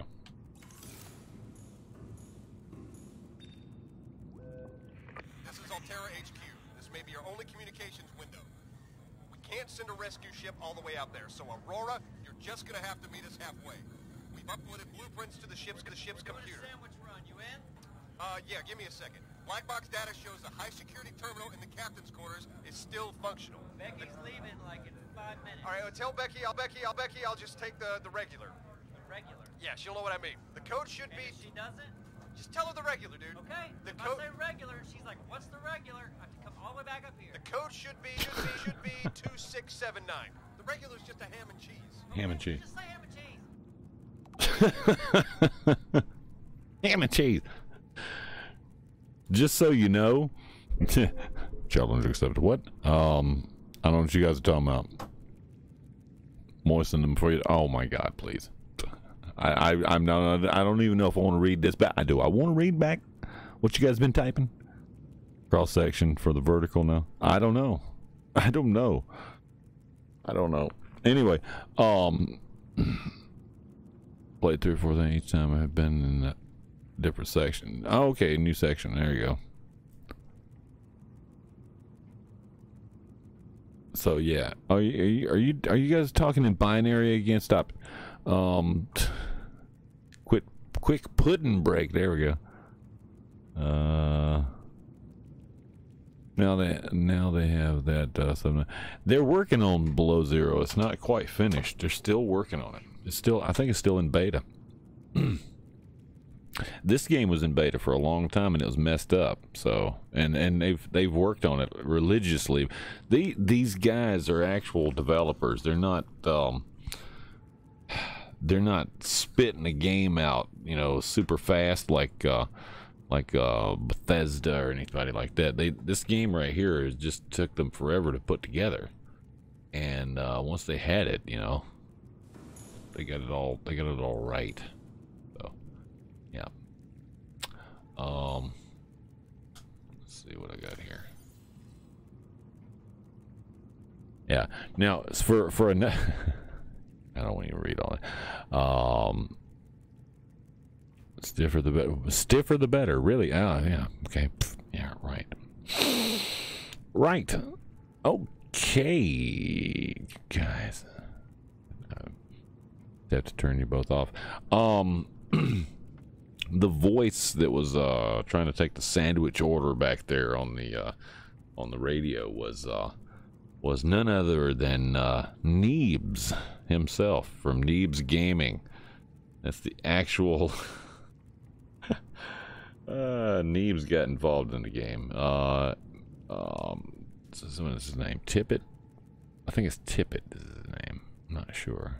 This is Altera HQ. This may be your only communications window. We can't send a rescue ship all the way out there, so Aurora, you're just gonna have to meet us halfway. We've uploaded blueprints to the ship's computer. Sandwich run, you in? Yeah, give me a second. Black box data shows the high security terminal in the captain's quarters is still functional. Becky's leaving like in 5 minutes. All right, tell Becky, I'll just take the regular. Regular. Yeah, she'll know what I mean. The code should And be... if she doesn't, Just tell her the regular, dude. okay. The If code... I say regular, she's like, what's the regular? I have to come all the way back up here. The code should be 2679. The regular's just a ham and cheese. Ham and cheese. Just say ham and cheese. Ham and cheese. Just so you know, challenge accepted. What? I don't know what you guys are talking about. Moisten them before you. Oh my God, please. I'm not. I don't even know if I want to read this back. I do. I want to read back what you guys been typing. Cross section for the vertical now. I don't know. I don't know. I don't know. Anyway, played 3 or 4 things each time I have been in a different section. Oh, okay, new section. There you go. So yeah, are you guys talking in binary again? Stop. Quick pudding break. There we go. Now they have that something. They're working on Below Zero. It's not quite finished. They're still working on it. It's still, I think it's still in beta. This game was in beta for a long time and it was messed up. So and they've worked on it religiously. These guys are actual developers. They're not spitting a game out, you know, super fast like Bethesda or anybody like that. This game right here just took them forever to put together, and once they had it, you know, they got it all right. So yeah. Let's see what I got here. Yeah. Now for a I don't want to even read all that. Stiffer the better. Stiffer the better. Really? Oh, yeah. Okay. Yeah. Right. Right. Okay, guys. I have to turn you both off. The voice that was trying to take the sandwich order back there on the radio was none other than Neebs himself from Neebs Gaming. That's the actual. Neebs got involved in the game. What is his name? Tippett? I think it's Tippett is his name. I'm not sure.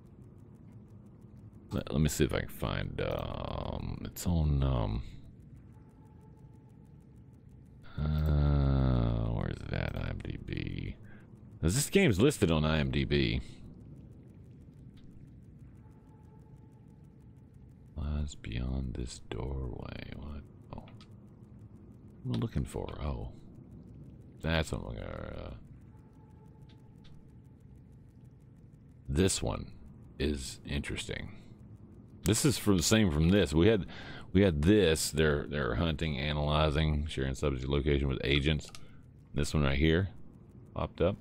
Let me see if I can find, it's on, where is that? IMDb. This game's listed on IMDb. Lies beyond this doorway. What? Oh. What am I looking for? Oh. That's what I'm looking for. This one is interesting. This is from the same from this. We had this. They're hunting, analyzing, sharing subject location with agents. This one right here popped up.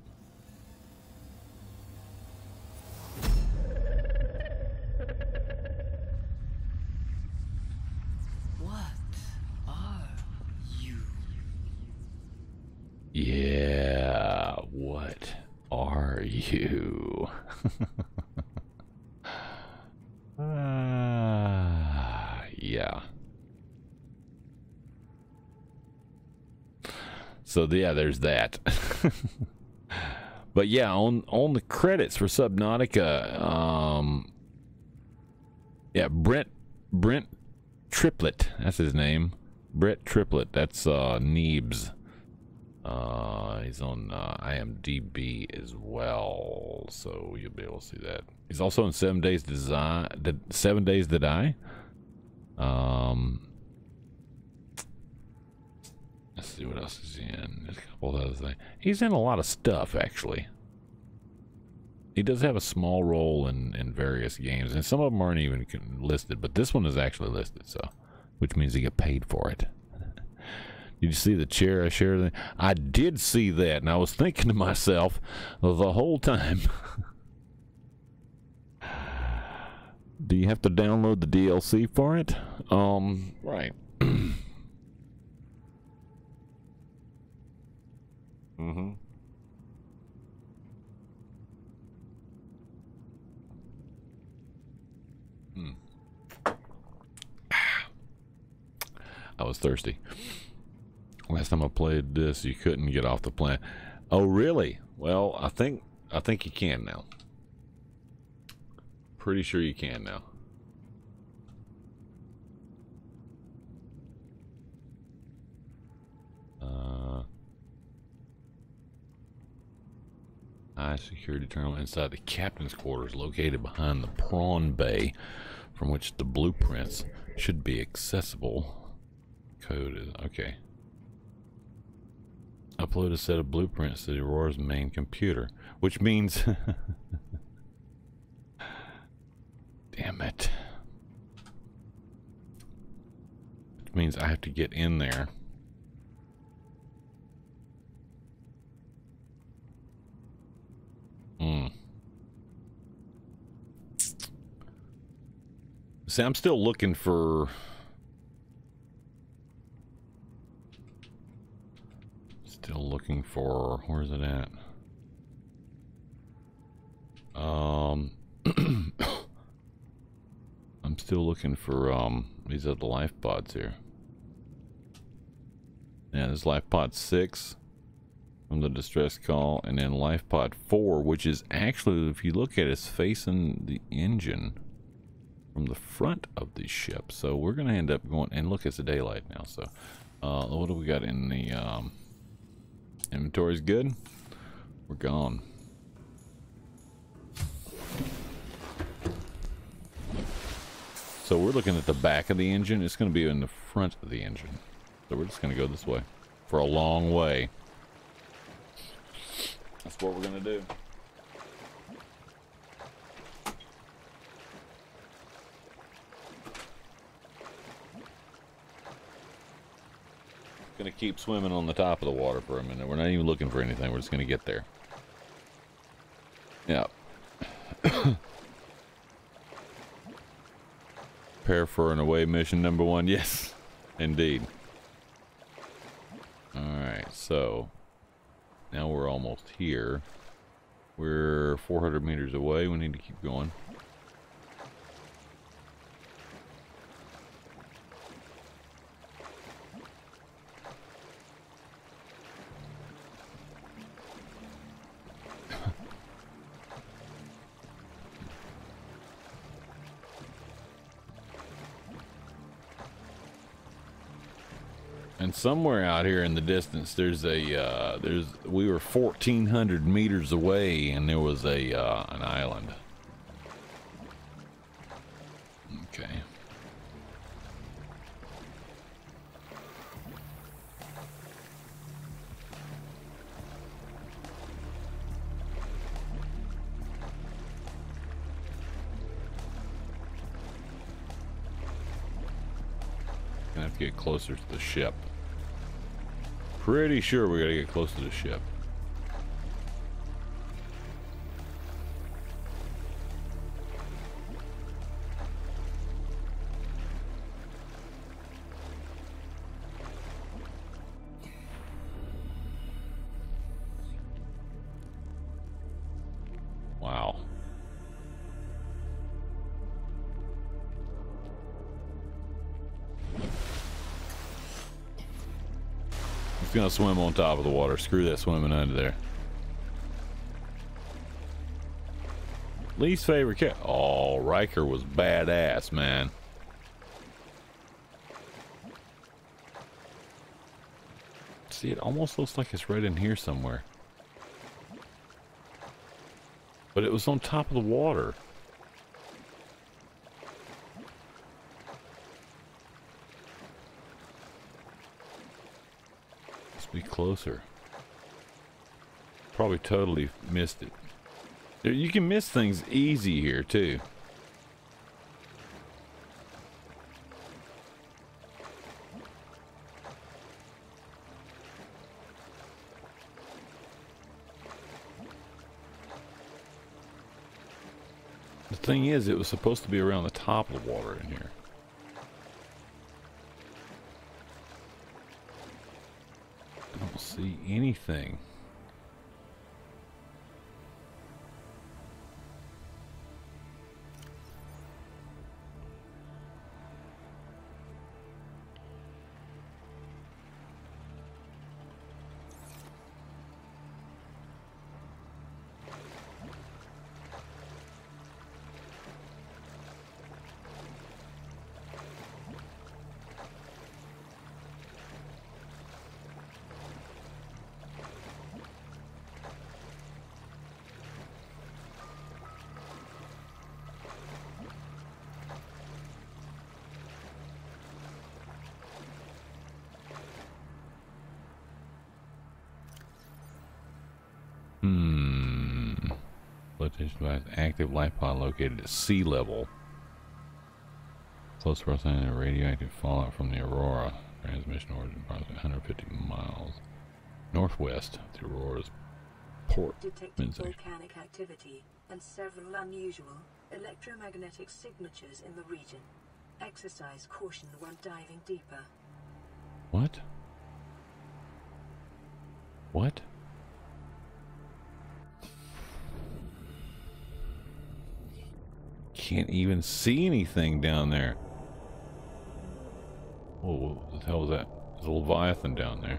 Yeah, what are you? Yeah. So yeah, there's that. But yeah, on the credits for Subnautica, yeah, Brent Triplett, that's his name. Brett Triplett, that's Neebs. He's on IMDb as well, so you'll be able to see that. He's also in 7 Days to 7 Days to Die. Let's see what else is he in. There's a couple of other things. He's in a lot of stuff, actually. He does have a small role in various games, and some of them aren't even listed, but this one is actually listed, so which means he get paid for it. Did you see the chair I shared? I did see that, and I was thinking to myself the whole time, do you have to download the DLC for it? Right. Mm-hmm. I was thirsty. Last time I played this, you couldn't get off the planet. Oh, really? Well, I think you can now. Pretty sure you can now. High security terminal inside the captain's quarters, located behind the prawn bay, from which the blueprints should be accessible. Code is okay. Upload a set of blueprints to the Aurora's main computer, which means damn it. Which means I have to get in there. See, I'm still looking for... Where is it at? I'm still looking for, these other life pods here. Yeah, there's life pod 6 from the distress call, and then life pod 4, which is actually, if you look at it, it's facing the engine from the front of the ship. So we're going to end up going, and look, it's the daylight now. So what do we got in the inventory's good? We're gone. So we're looking at the back of the engine. It's going to be in the front of the engine. So we're just going to go this way for a long way. That's what we're going to do. Gonna keep swimming on the top of the water for a minute. We're not even looking for anything. We're just gonna get there. Yeah. Prepare for an away mission number 1. Yes, indeed. Alright, so now we're almost here. We're 400 meters away. We need to keep going. And somewhere out here in the distance, there's a we were 1,400 meters away, and there was a an island. Okay. Gonna have to get closer to the ship. Pretty sure we gotta get close to the ship. Wow. Gonna swim on top of the water. Screw that swimming under there. Least favorite cat. Oh, Riker was badass, man. See, it almost looks like it's right in here somewhere. But it was on top of the water. Be closer. Probably totally missed it. You can miss things easy here too. The thing is, it was supposed to be around the top of the water in here. I don't see anything. Attention device. Active light pod located at sea level. Close proximity to radioactive fallout from the Aurora. Transmission origin approximately 150 miles northwest of the Aurora's port. Detecting volcanic activity and several unusual electromagnetic signatures in the region. Exercise caution when diving deeper. What? What? Can't even see anything down there. Oh, what the hell is that? There's a Leviathan down there.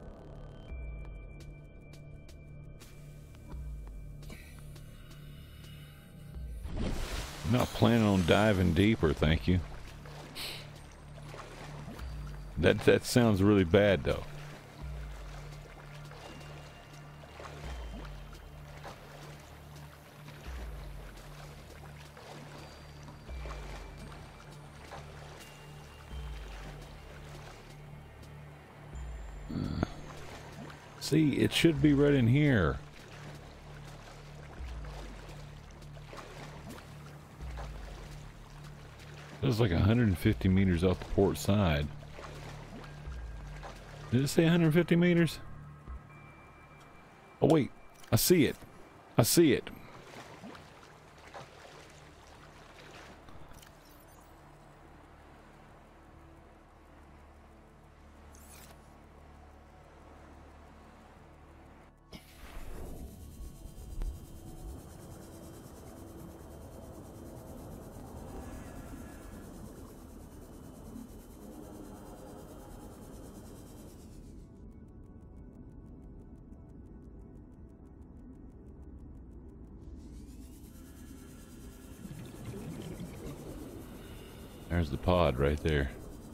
I'm not planning on diving deeper, thank you. That sounds really bad, though. See, it should be right in here. It was like 150 meters off the port side. Did it say 150 meters? Oh wait, I see it. I see it. There's the pod right there.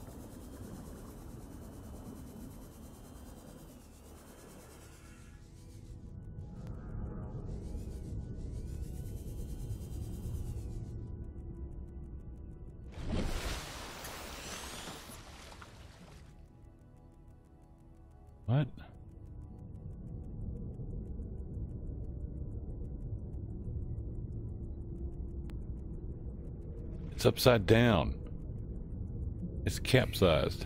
What? It's upside down. It's capsized.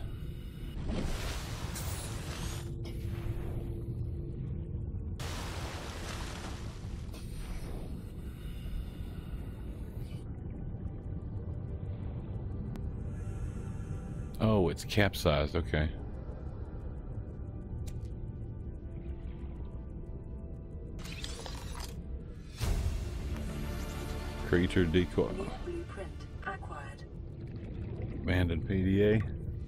Oh, it's capsized, okay. Creature decoy. Blueprint acquired. Abandoned PDA.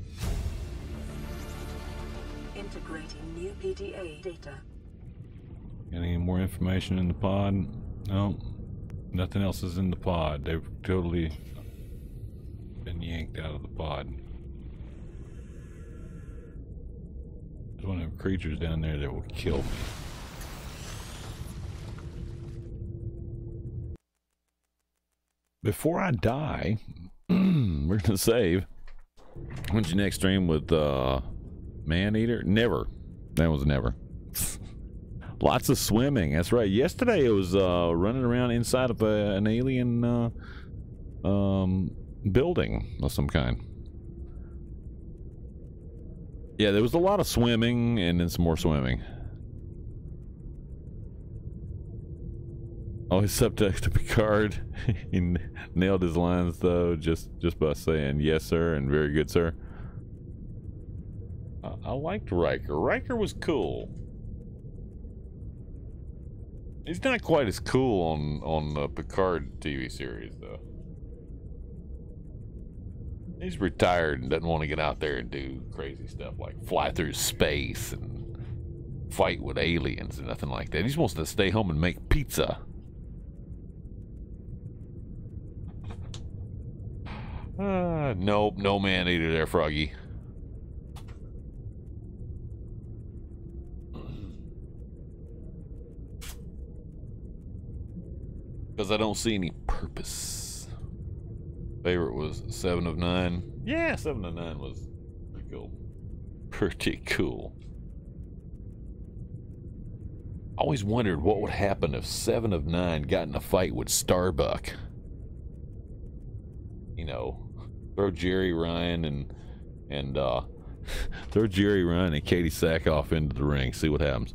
Integrating new PDA data. Got any more information in the pod? No. Nothing else is in the pod. They've totally been yanked out of the pod. There's one of them creatures down there that will kill me. Before I die, we're gonna save. When's your next stream with Maneater? Never. That was never. Lots of swimming. That's right. Yesterday it was running around inside of an alien building of some kind. Yeah, there was a lot of swimming and then some more swimming. Oh, he's subject to Picard. He nailed his lines though, just by saying yes, sir, and very good, sir. I liked Riker. Riker was cool. He's not quite as cool on the Picard TV series though. He's retired and doesn't want to get out there and do crazy stuff like fly through space and fight with aliens and nothing like that. He just wants to stay home and make pizza. Nope, no Maneater there, Froggy. Because I don't see any purpose. Favorite was 7 of 9. Yeah, 7 of 9 was pretty cool. Pretty cool. always wondered what would happen if 7 of 9 got in a fight with Starbuck. You know, throw Jerry Ryan and throw Jerry Ryan and Katie Sackhoff into the ring. See what happens.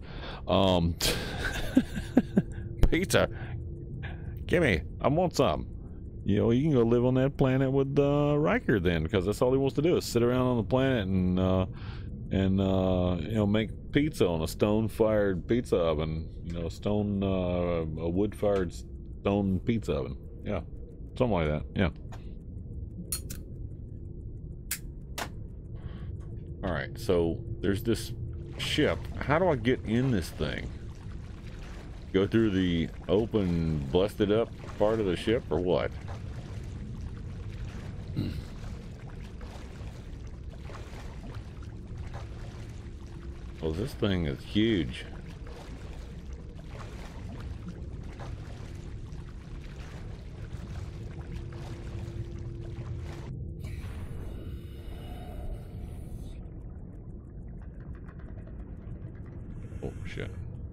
Pizza. Gimme. I want some. You know, you can go live on that planet with Riker then, because that's all he wants to do is sit around on the planet and you know, make pizza on a stone-fired pizza oven. You know, a wood-fired stone pizza oven. Yeah, something like that. Yeah. All right, so there's this ship. How do I get in this thing? Go through the open, busted up part of the ship, or what? Well, this thing is huge. Oh, shit.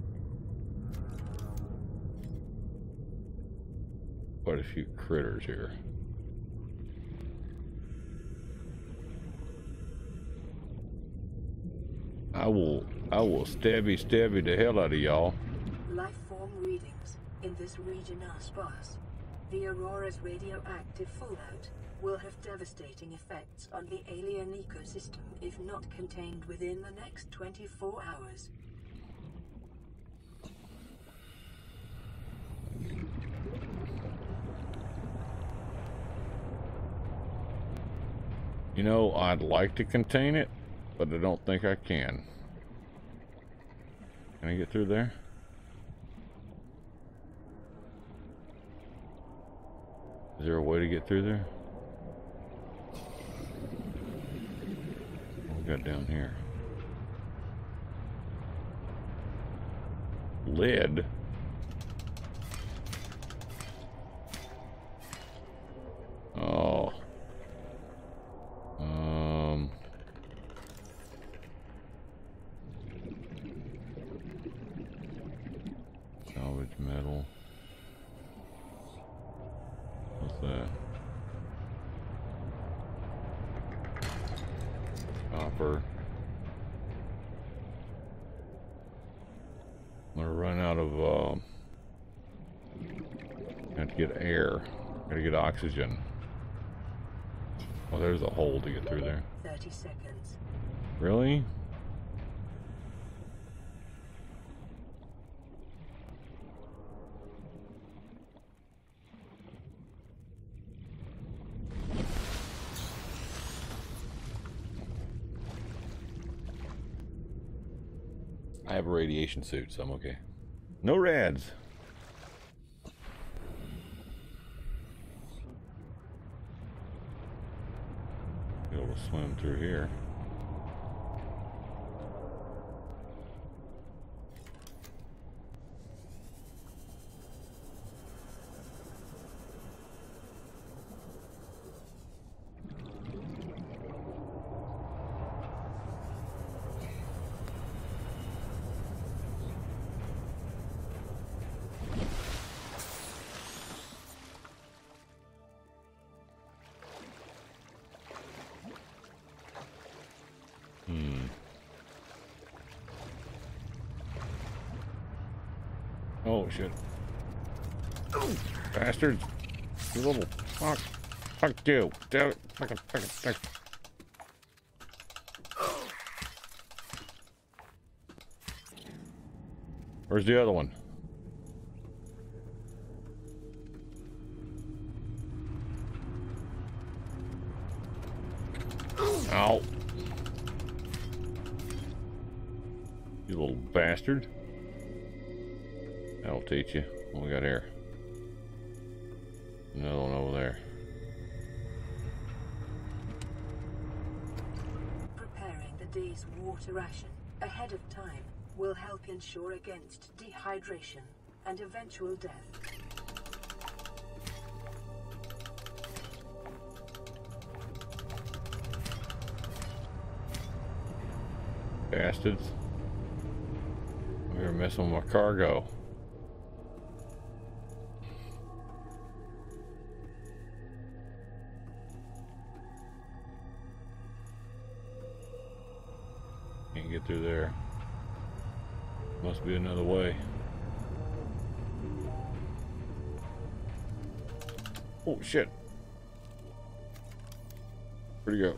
Quite a few critters here. I will stabby the hell out of y'all. Life form readings in this region are sparse. The Aurora's radioactive fallout will have devastating effects on the alien ecosystem if not contained within the next 24 hours. You know, I'd like to contain it, but I don't think I can. Can I get through there? Is there a way to get through there? What we got down here? Lead? Oh. Salvage metal. What's that? Copper. I'm gonna run out of have to get air. Gotta get oxygen. Oh, there's a hole to get through there. 30 seconds. Really? I have a radiation suit, so I'm okay. No rads. Be able to swim through here. Oh shit. Bastards. You little fuck. Fuck you. Damn it. Fuck. Where's the other one? Ow. You little bastard. That'll teach you. What we got here? Another one over there. Preparing the day's water ration ahead of time will help ensure against dehydration and eventual death. Bastards. You're messing with my cargo. Can't get through there. Must be another way. Oh shit. Where'd he go?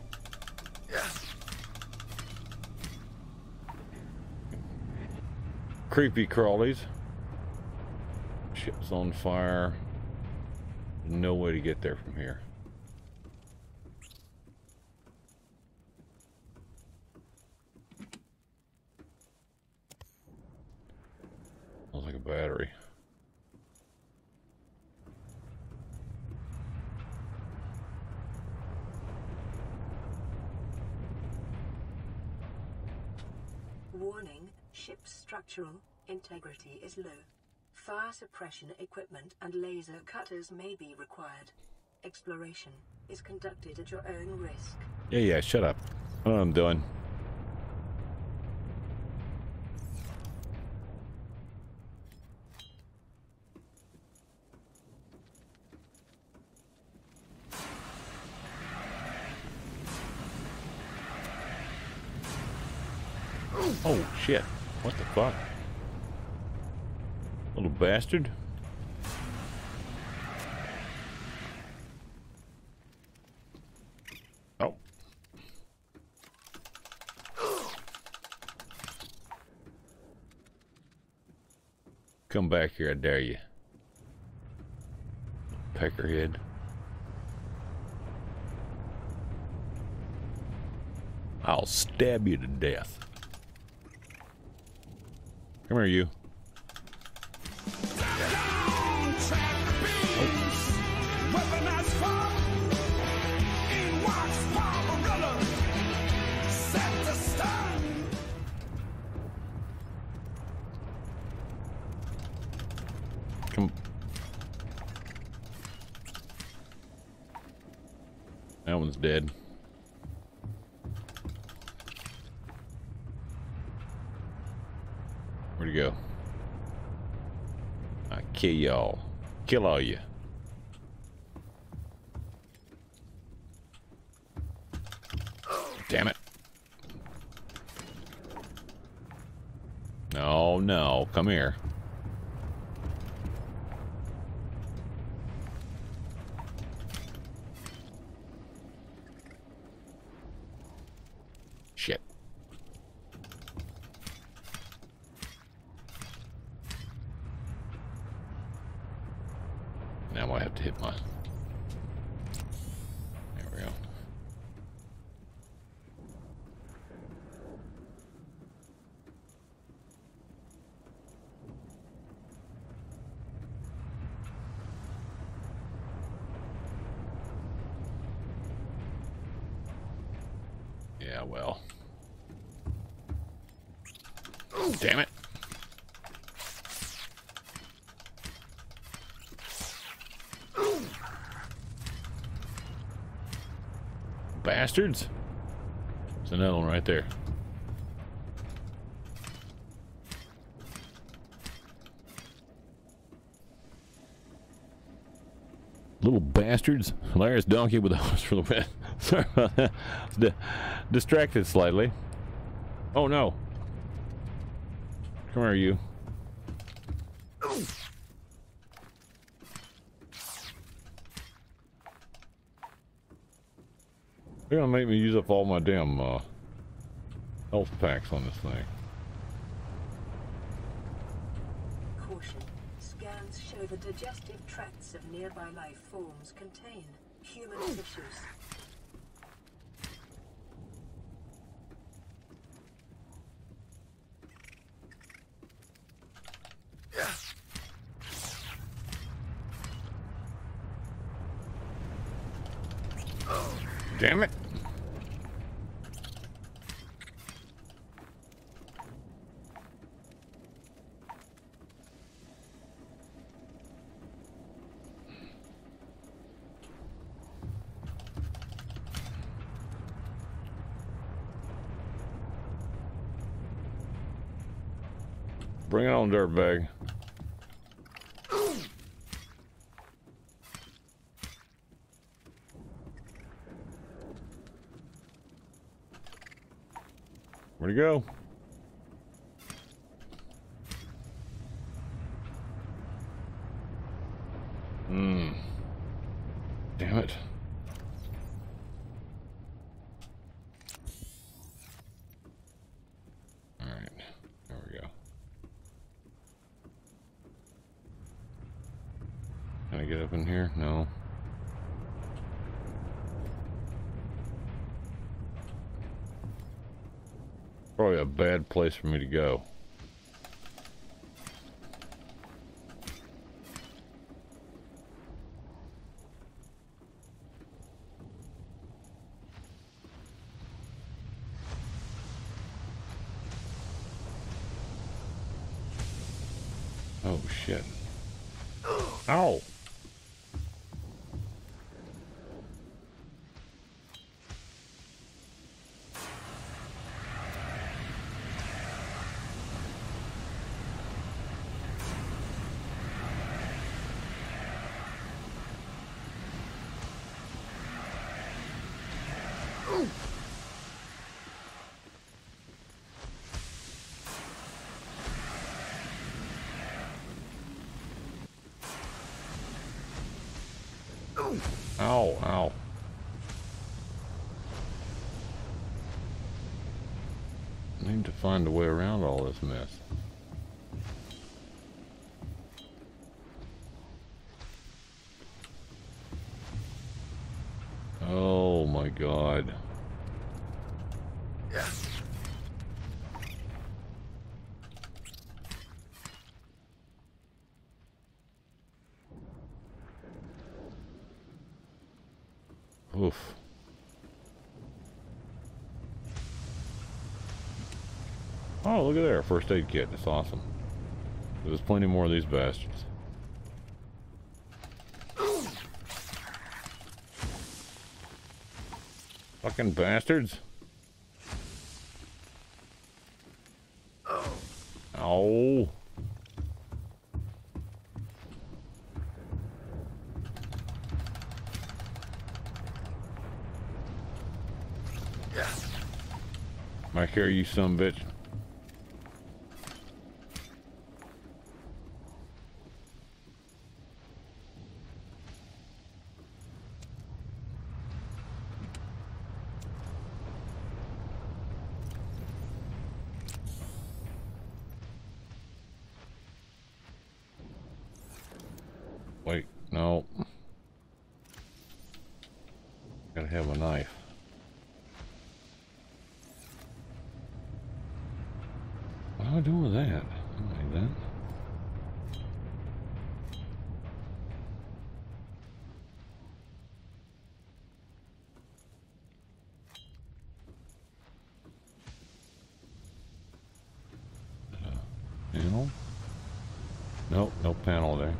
Creepy crawlies. Ship's on fire. No way to get there from here. Smells like a battery. Warning, ship's structural integrity is low. Fire suppression equipment and laser cutters may be required. Exploration is conducted at your own risk. Yeah, shut up. I know what I'm doing. Oh shit. What the fuck? Little bastard. Oh. Come back here, I dare you. Peckerhead. I'll stab you to death. Come here, you. Come. That one's dead. Where'd he go? I kill y'all. Kill all you. Damn it. No, no. Come here. Shit. Now I have to hit my... There we go. Yeah, well. Damn it. Bastards. There's another one right there. Little bastards. Hilarious donkey with a hose for the pet. Sorry about that. Distracted slightly. Oh no. Come here, you. They're gonna make me use up all my damn health packs on this thing. Caution. Scans show the digestive tracts of nearby life forms contain human tissues. Damn it. Bring it on, dirtbag. Where'd he go? Damn it. Alright, there we go. Can I get up in here? No. Probably a bad place for me to go. Oh shit. Ow! Ow, ow. I need to find a way around all this mess. Oh my god. Oof. Oh, look at there. First aid kit. That's awesome. There's plenty more of these bastards. Fucking bastards. Oh. Might hear you, some bitch. Wait, no. Gotta have a knife. What do I do with that? I don't need that. Panel? Nope, no panel there.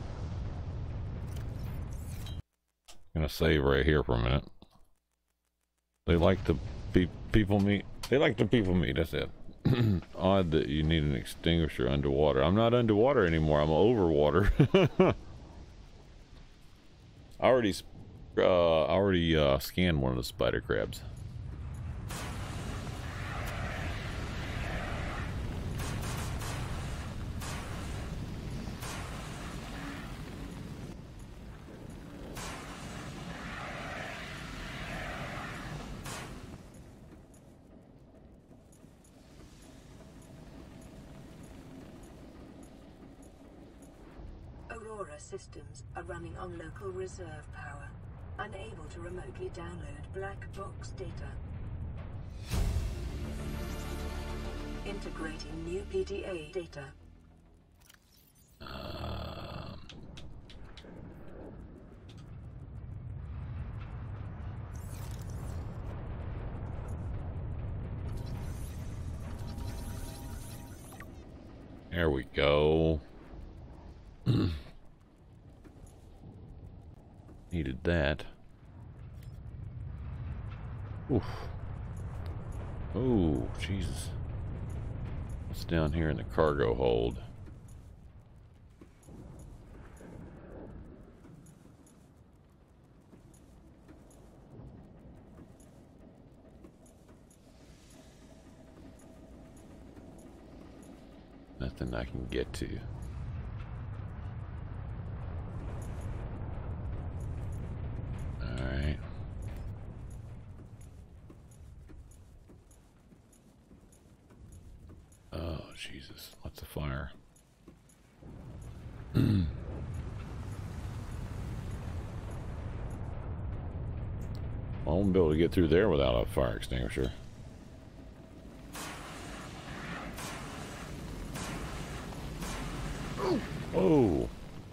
Gonna save right here for a minute. They like to people meet. They like to people meet. That's it. Odd that you need an extinguisher underwater. I'm not underwater anymore. I'm over water. I already scanned one of the spider crabs. Aurora systems are running on local reserve power, unable to remotely download black box data. Integrating new PDA data. There we go. Needed that. Oof. Oh, Jesus. What's down here in the cargo hold? Nothing I can get to. Alright. Oh, Jesus. Lots of fire. I won't be able to get through there without a fire extinguisher. Oh.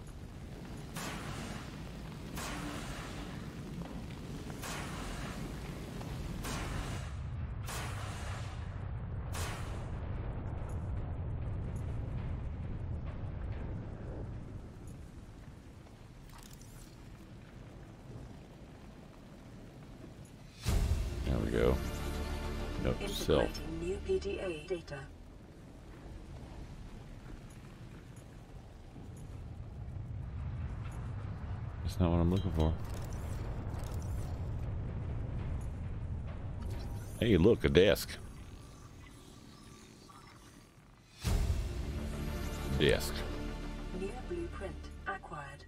There we go. Note to self. Integrating new PDA data. That's not what I'm looking for. Hey, look, a desk. Desk. New blueprint acquired.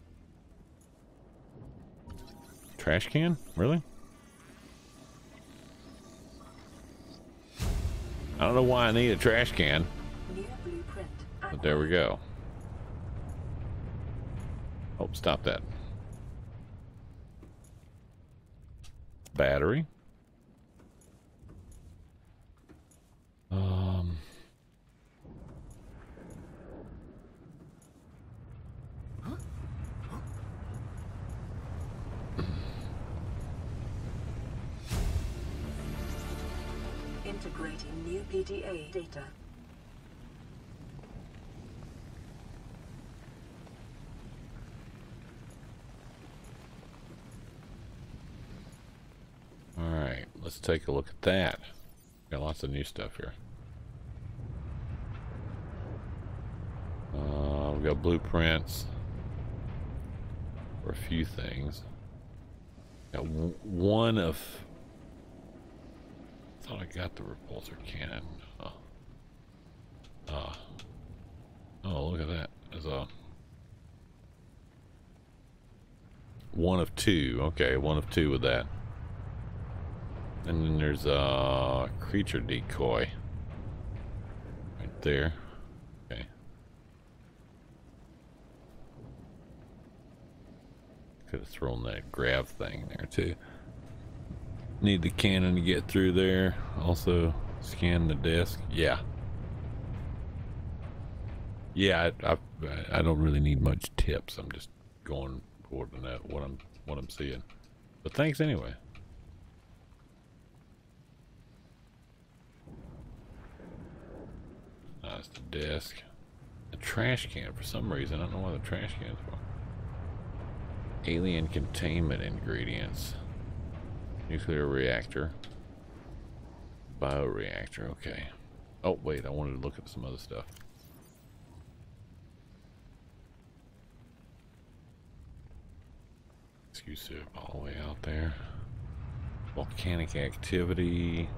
Trash can? Really? I don't know why I need a trash can, New blueprint acquired. but there we go. Oh, stop that. Battery. Integrating new PDA data. All right, let's take a look at that. Got lots of new stuff here. We've got blueprints for a few things. Got one of. I thought I got the repulsor cannon. Oh, look at that. There's a one of two. Okay, one of two with that. And then there's a creature decoy right there. Okay. Could have thrown that grab thing there too. Need the cannon to get through there. Also scan the desk. Yeah. Yeah, I don't really need much tips. I'm just going forward to that what I'm seeing. But thanks anyway. That's the desk. A trash can for some reason. I don't know why the trash can's for. Alien containment ingredients. Nuclear reactor. Bioreactor, okay. Oh, wait, I wanted to look at some other stuff. Excuse soup all the way out there. Volcanic activity.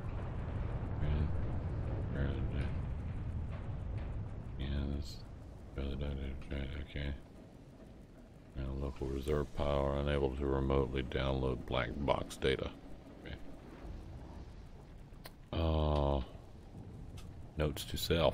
Yes. Okay. And local reserve power, unable to remotely download black box data. Okay. Notes to self.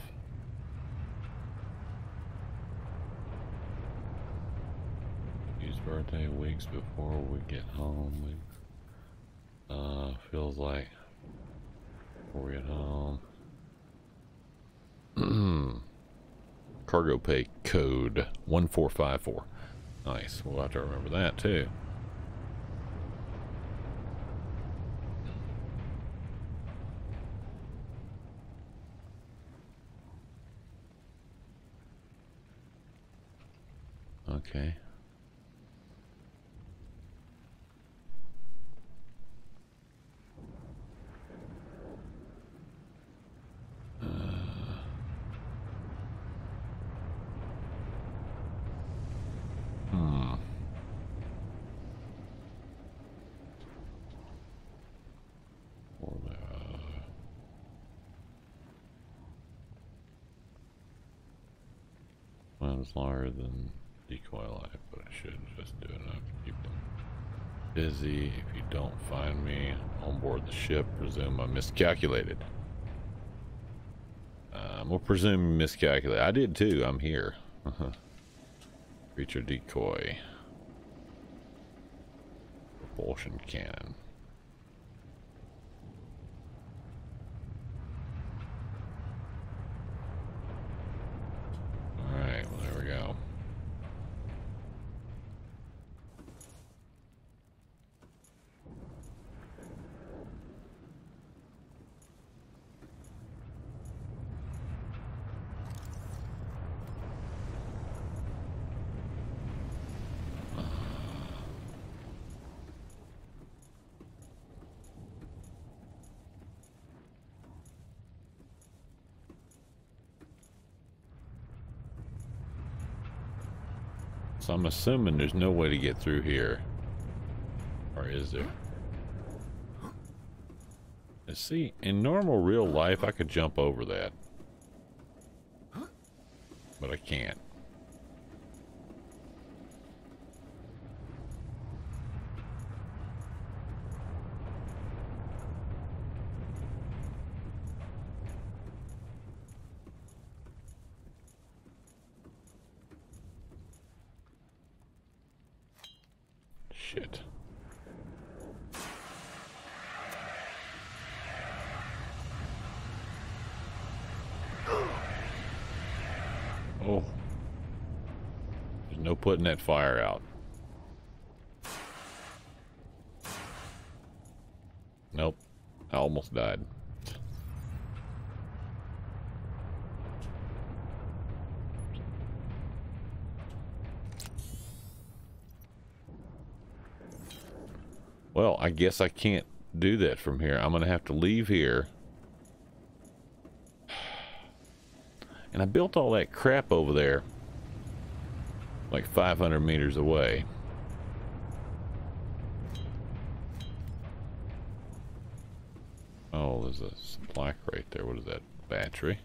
His birthday weeks before we get home. Feels like before we get home. Cargo pay code 1454. Nice. We'll have to remember that too. Okay. is longer than decoy life, but I should just do enough to keep them busy. If you don't find me on board the ship, presume I miscalculated. We'll presume miscalculated. I did too. I'm here. Creature decoy. Propulsion cannon. Alright, well, there we go. So I'm assuming there's no way to get through here. Or is there? Let's see, in normal real life I could jump over that. But I can't. Shit. Oh. There's no putting that fire out. Nope. I almost died. Well, I guess I can't do that from here. I'm gonna have to leave here. And I built all that crap over there like 500 meters away. Oh, there's a supply crate there. What is that? Battery.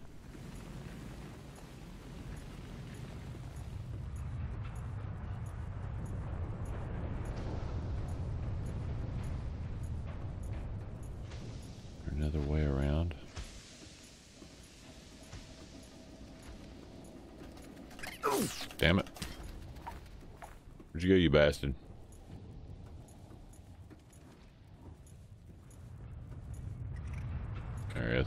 Another way around. Damn it. Where'd you go, you bastard? There he is.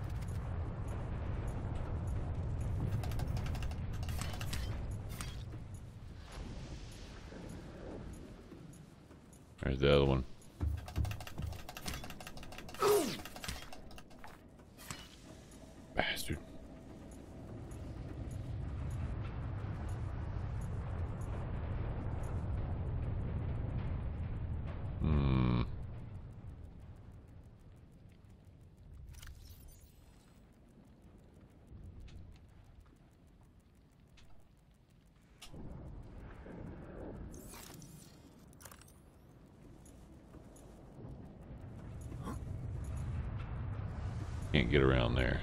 There's the other one. Bastard. Can't get around there.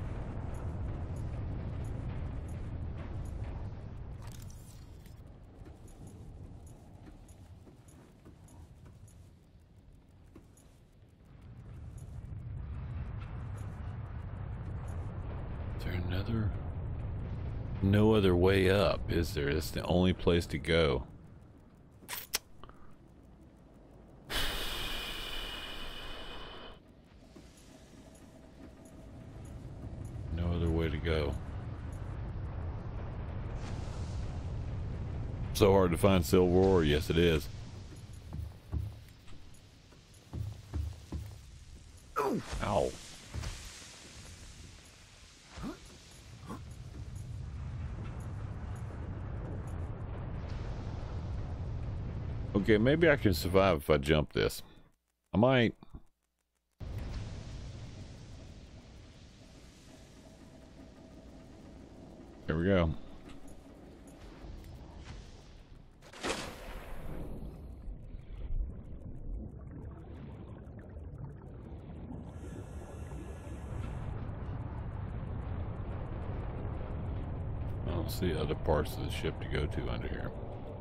Is there another? No other way up, is there? It's the only place to go. Go. So hard to find Silver Ore. Yes, it is. Ow. Okay, maybe I can survive if I jump this. I might. There we go. don't see other parts of the ship to go to under here.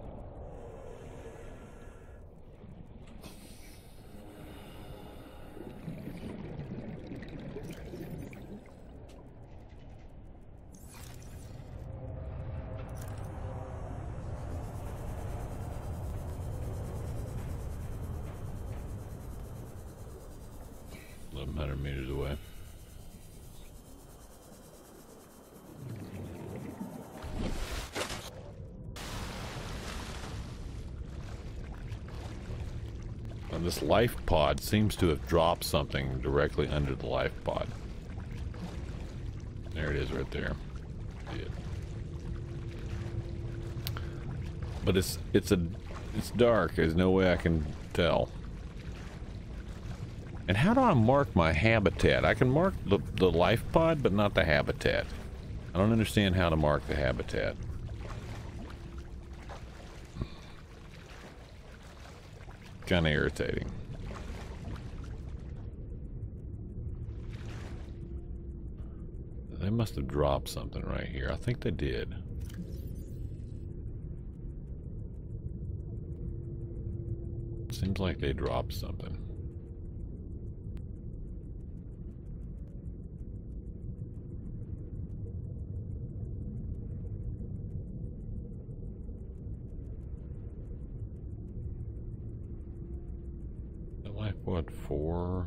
Meters away. And this life pod seems to have dropped something directly under the life pod. There it is right there. See it. But it's dark. There's no way I can tell. And how do I mark my habitat? I can mark the life pod, but not the habitat. I don't understand how to mark the habitat. Kind of irritating. They must have dropped something right here. I think they did. Seems like they dropped something. What, 4?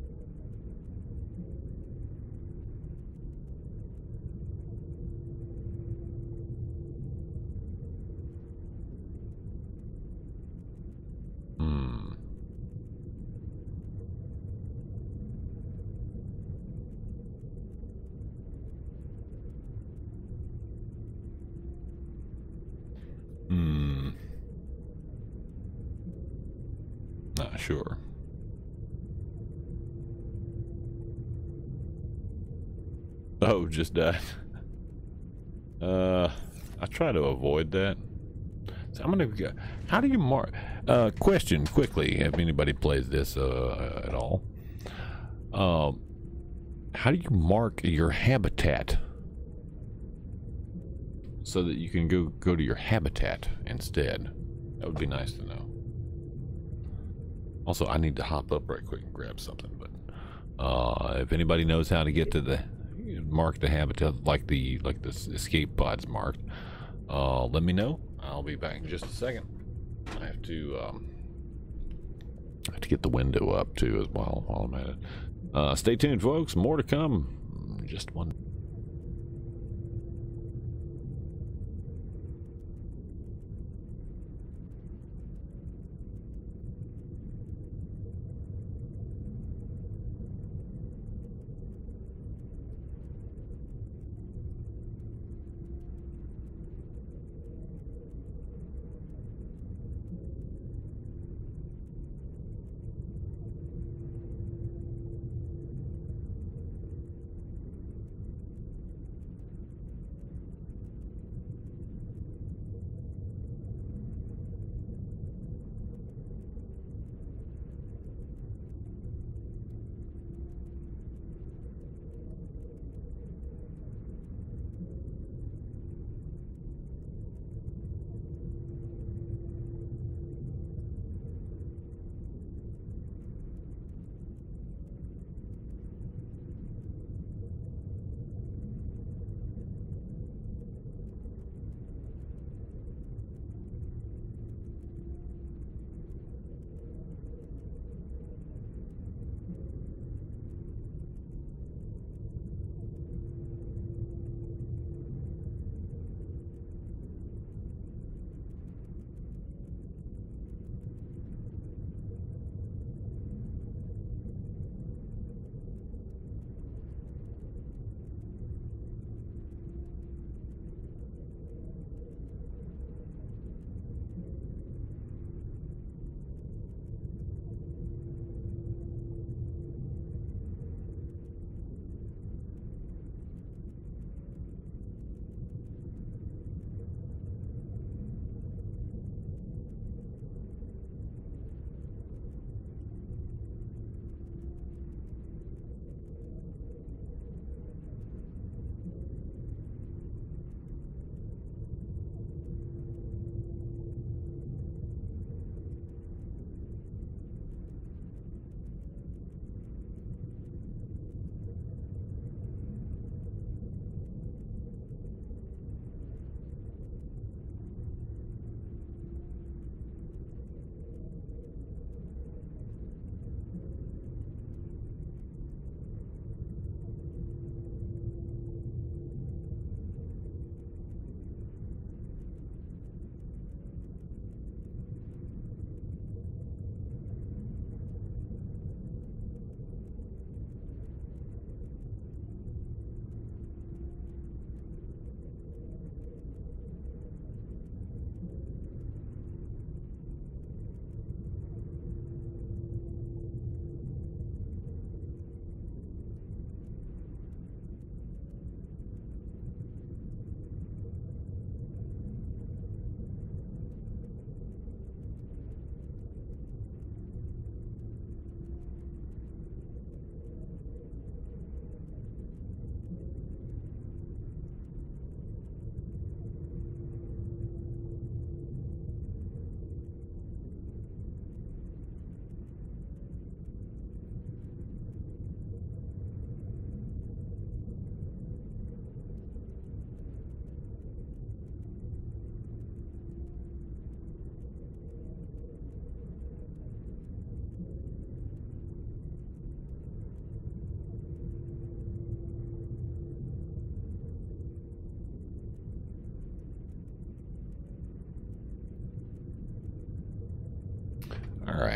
Not sure. Oh, just died. I try to avoid that. So I'm gonna go. How do you mark? Question quickly, if anybody plays this at all. How do you mark your habitat so that you can go to your habitat instead? That would be nice to know. Also, I need to hop up right quick and grab something. But if anybody knows how to get to the mark the habitat like the escape pod's marked, let me know. I'll be back in just a second. I have to get the window up too as well while I'm at it. Stay tuned, folks. More to come. Just one.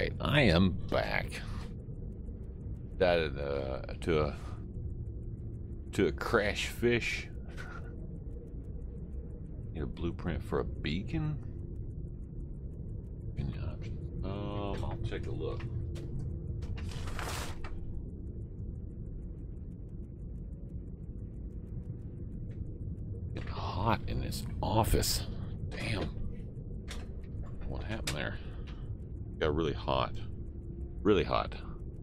right, I am back. Decided to a crash fish. Need a blueprint for a beacon? Any options? I'll take a look. Getting hot in this office. Damn. What happened there? Got really hot. Really hot.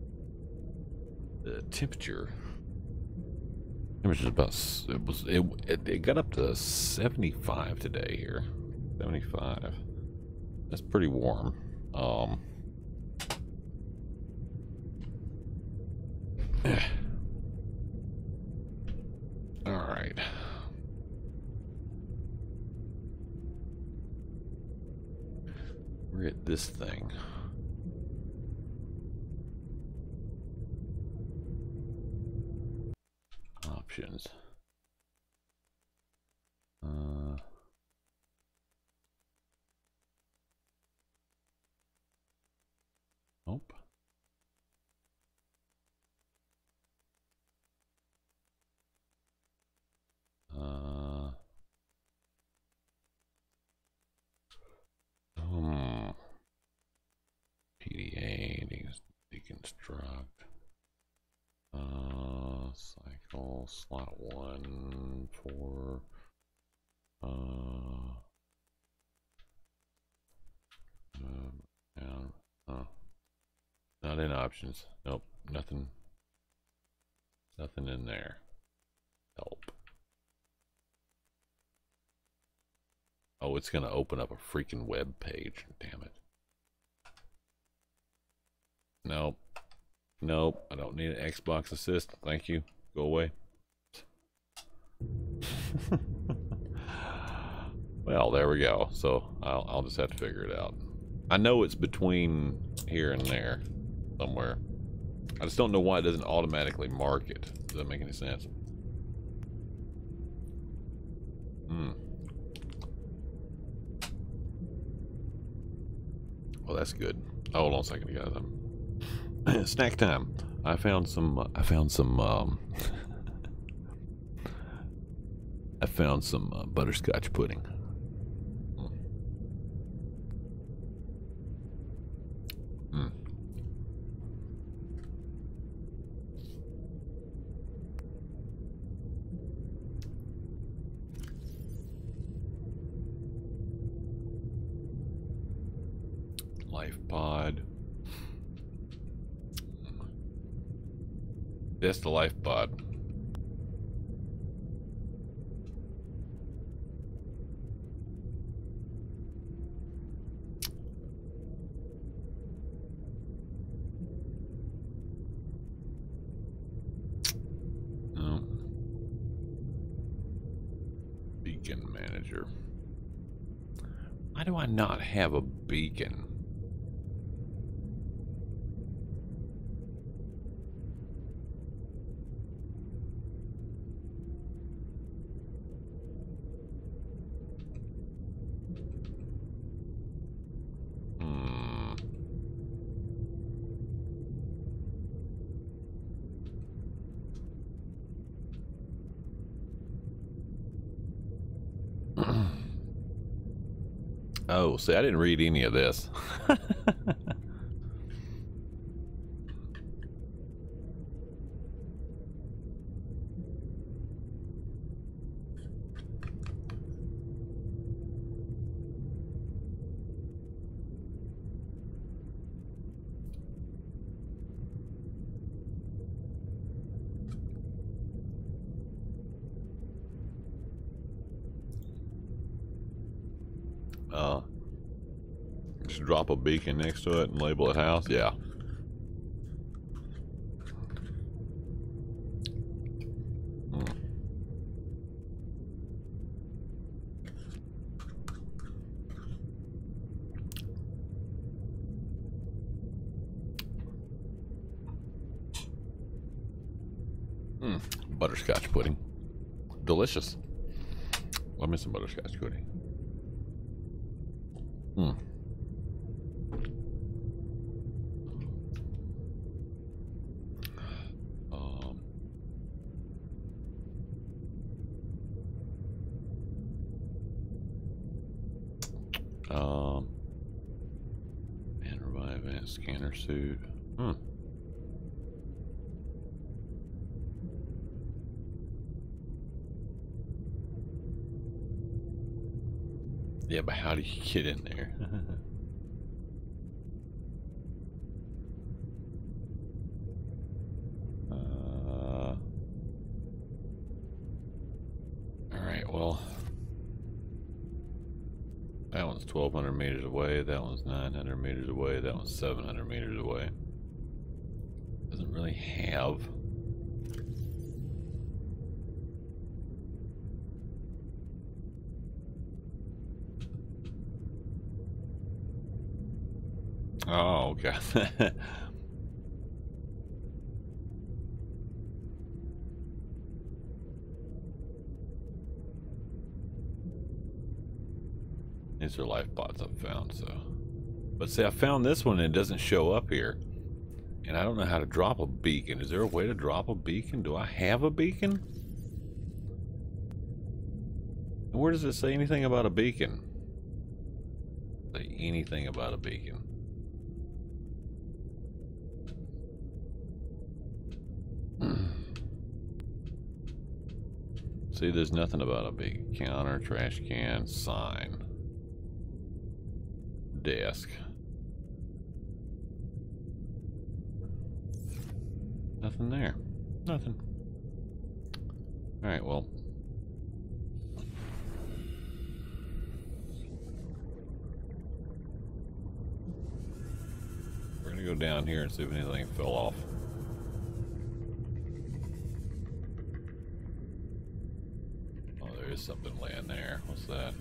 The temperature's about, it got up to 75 today here. 75. That's pretty warm. All right. We're at this thing. Options. Nope. PDA, deconstruct. Cycle, slot 1 for not in options. Nope, nothing in there. Help. Oh, it's gonna open up a freaking web page. Damn it. Nope. Nope, I don't need an Xbox assist. Thank you. Go away. Well, there we go. So I'll just have to figure it out. I know it's between here and there somewhere. I just don't know why it doesn't automatically mark it. Does that make any sense? Well, that's good. Oh, hold on a second, guys. Snack time. I found some butterscotch pudding. Life pod. That's the life pod. No. Beacon manager. Why do I not have a beacon? Oh, see, I didn't read any of this. Just drop a beacon next to it and label it house. Yeah. Butterscotch pudding. Delicious. Love me some butterscotch pudding. . Scanner suit. Hmm. Yeah, but how do you get in there? Alright, well. That one's 1,200 meters away, that one's 900 meters away, that one's 700 meters away. Doesn't really have... Oh, okay. These are life pods I've found, so. But see, I found this one and it doesn't show up here. And I don't know how to drop a beacon. Is there a way to drop a beacon? Do I have a beacon? And where does it say anything about a beacon? Say anything about a beacon. See, there's nothing about a beacon. Counter, trash can, sign. Desk. Nothing there. Nothing. Alright, well. We're gonna go down here and see if anything fell off. Oh, there is something laying there. What's that?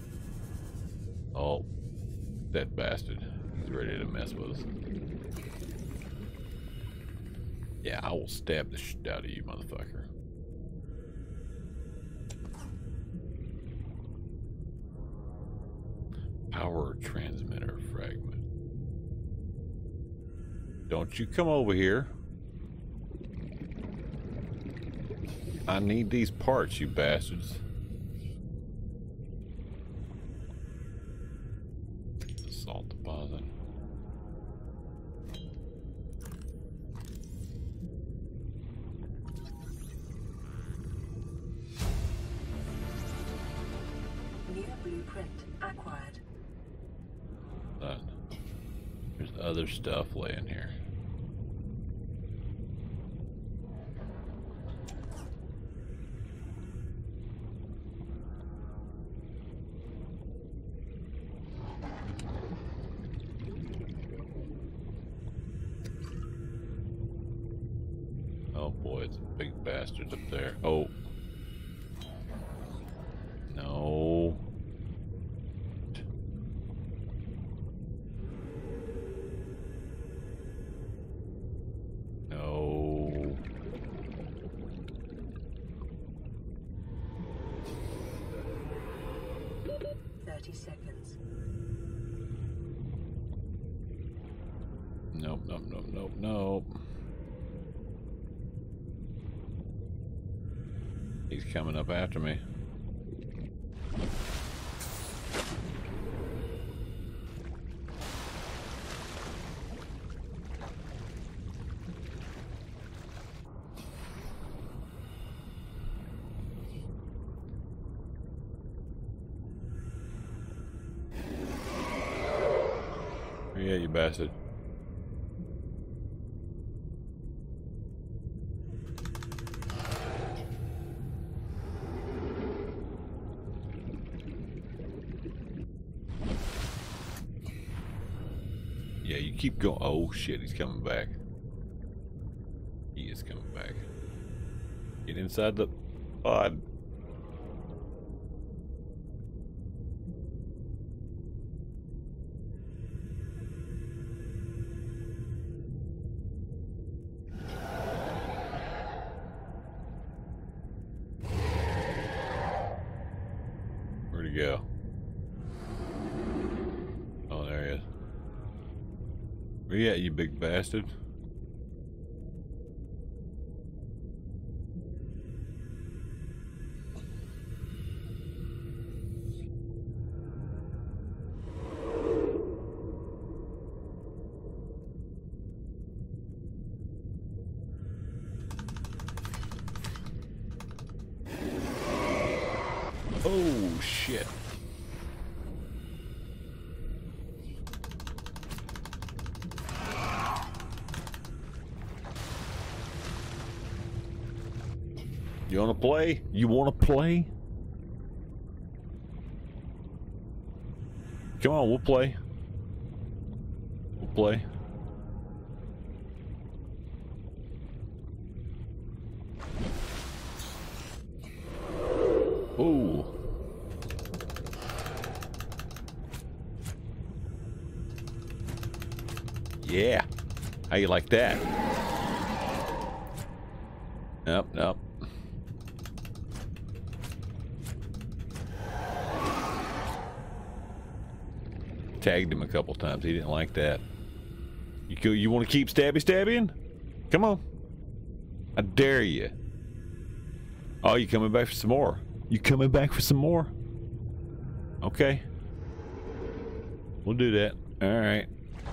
Oh. That bastard. He's ready to mess with us. Yeah, I will stab the shit out of you, motherfucker. Power transmitter fragment. Don't you come over here. I need these parts, you bastards. Salt deposit. New blueprint acquired. There's other stuff laying here. Oh boy, it's a big bastard up there. Oh. No. No. Seconds. Nope, nope, nope, nope, nope. He's coming up after me. Yeah, you bastard. Yeah, you keep going. Oh shit, he's coming back. He is coming back. Get inside the pod. Where'd he go? Oh, there he is. Where you at, you big bastard? Oh, shit. You want to play? You want to play? Come on, we'll play. We'll play. Ooh. Yeah. How you like that? Nope, nope. Tagged him a couple times. He didn't like that. You want to keep stabbying? Come on. I dare you. Oh, you coming back for some more? You coming back for some more? Okay. We'll do that. All right.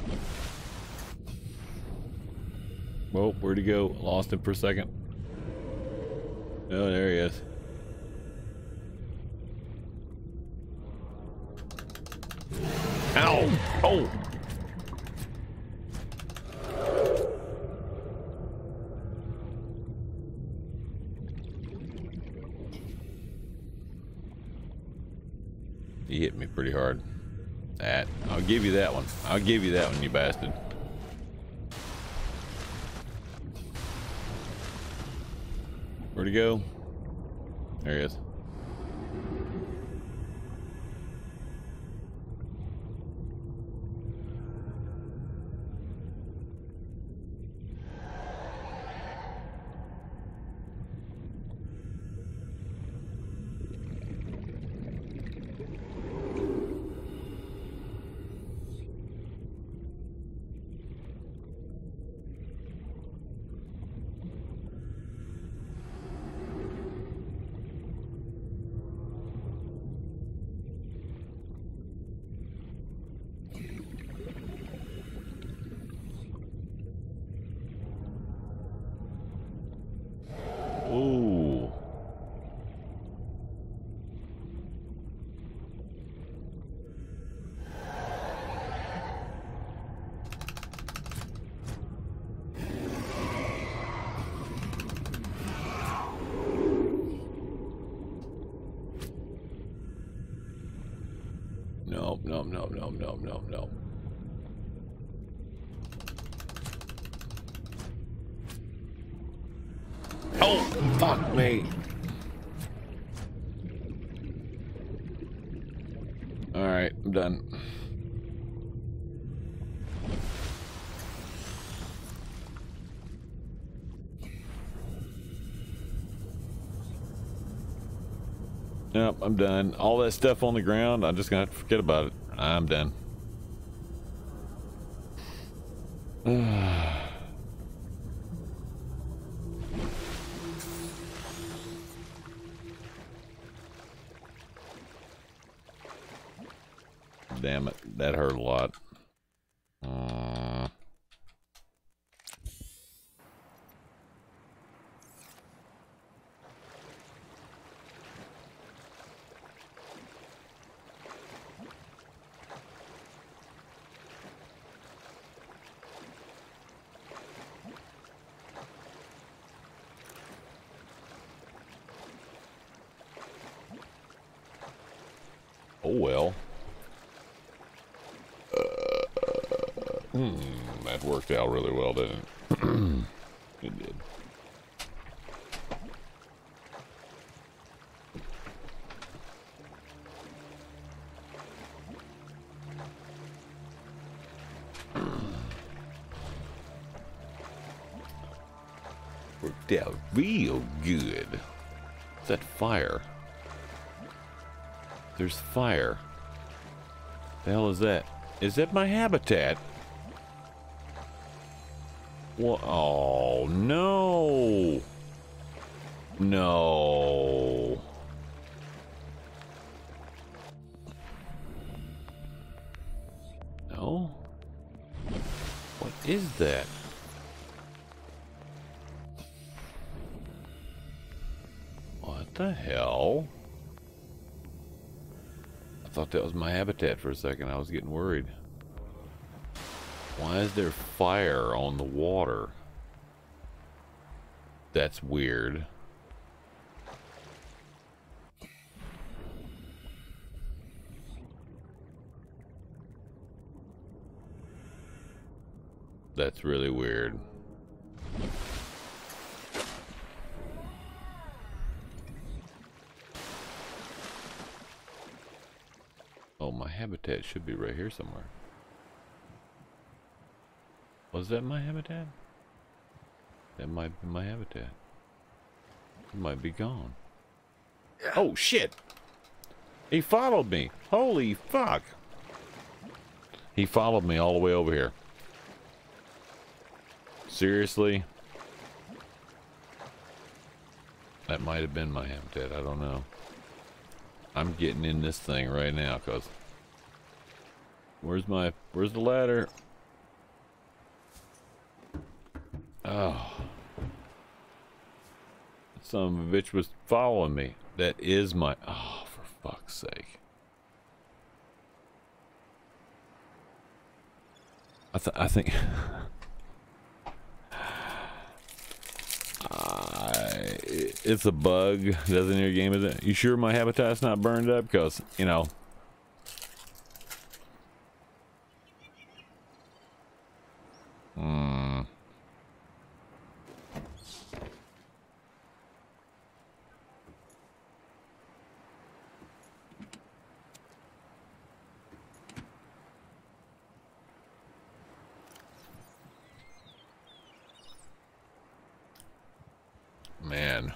Well, where'd he go? Lost him for a second. Oh, there he is. Ow! Oh! He hit me pretty hard. That. I'll give you that one. I'll give you that one, you bastard. Where'd he go? There he is. Ooh. No, no, no, no, no, no, no. Oh, fuck me. All right, I'm done. Nope, I'm done. All that stuff on the ground, I'm just gonna have to forget about it. I'm done. Damn it, that hurt a lot. Oh well. That worked out really well, didn't it? It did. Worked out real good. What's that fire? There's fire. The hell is that? Is that my habitat? What? Oh, no. No. No? What is that? What the hell? thought that was my habitat for a second. I was getting worried. Why is there fire on the water? That's weird. That's really weird. Oh, my habitat should be right here somewhere. Was that my habitat? That might be my habitat. It might be gone. Oh, shit! He followed me! Holy fuck! He followed me all the way over here. Seriously? That might have been my habitat, I don't know. I'm getting in this thing right now, cause where's the ladder? Oh. Son of a bitch was following me. That is my, oh, for fuck's sake. I think it's a bug that's in your game, is it? You sure my habitat's not burned up? Because, you know. Man.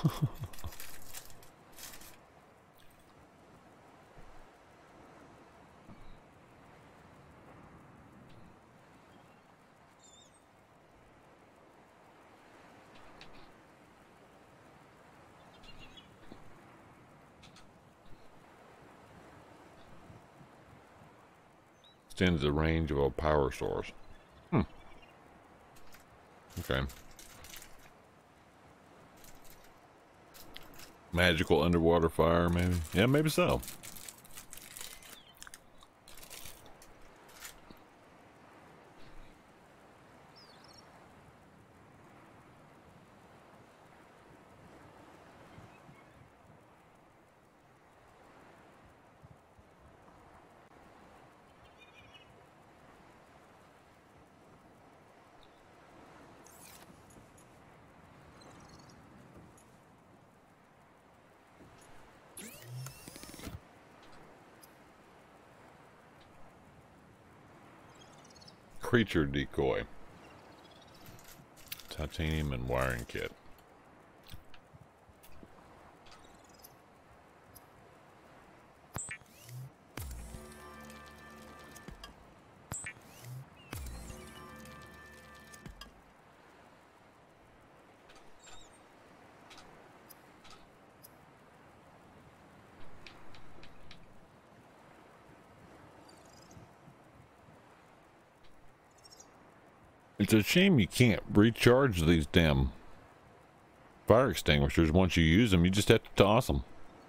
Extends the range of a power source. Okay. Magical underwater fire, maybe? Yeah, maybe so. Creature decoy. Titanium and wiring kit. It's a shame you can't recharge these damn fire extinguishers once you use them. You just have to toss them.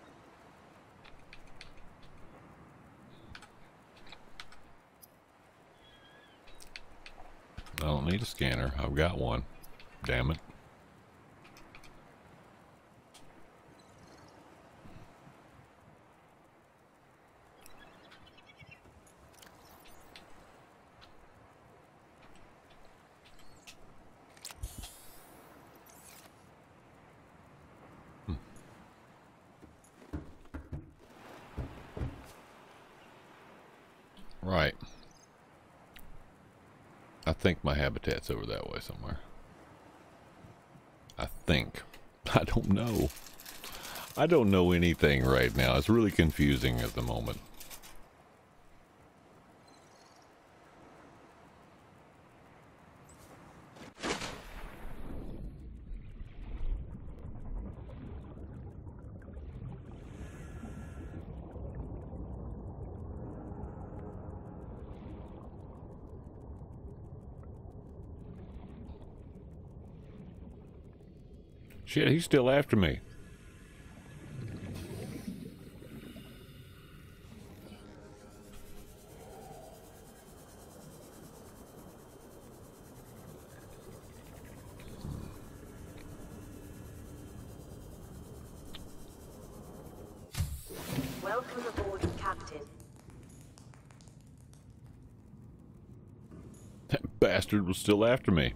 I don't need a scanner. I've got one. Damn it. Right. I think my habitat's over that way somewhere. I think. I don't know. I don't know anything right now. It's really confusing at the moment. Shit, he's still after me. Welcome aboard, Captain. That bastard was still after me.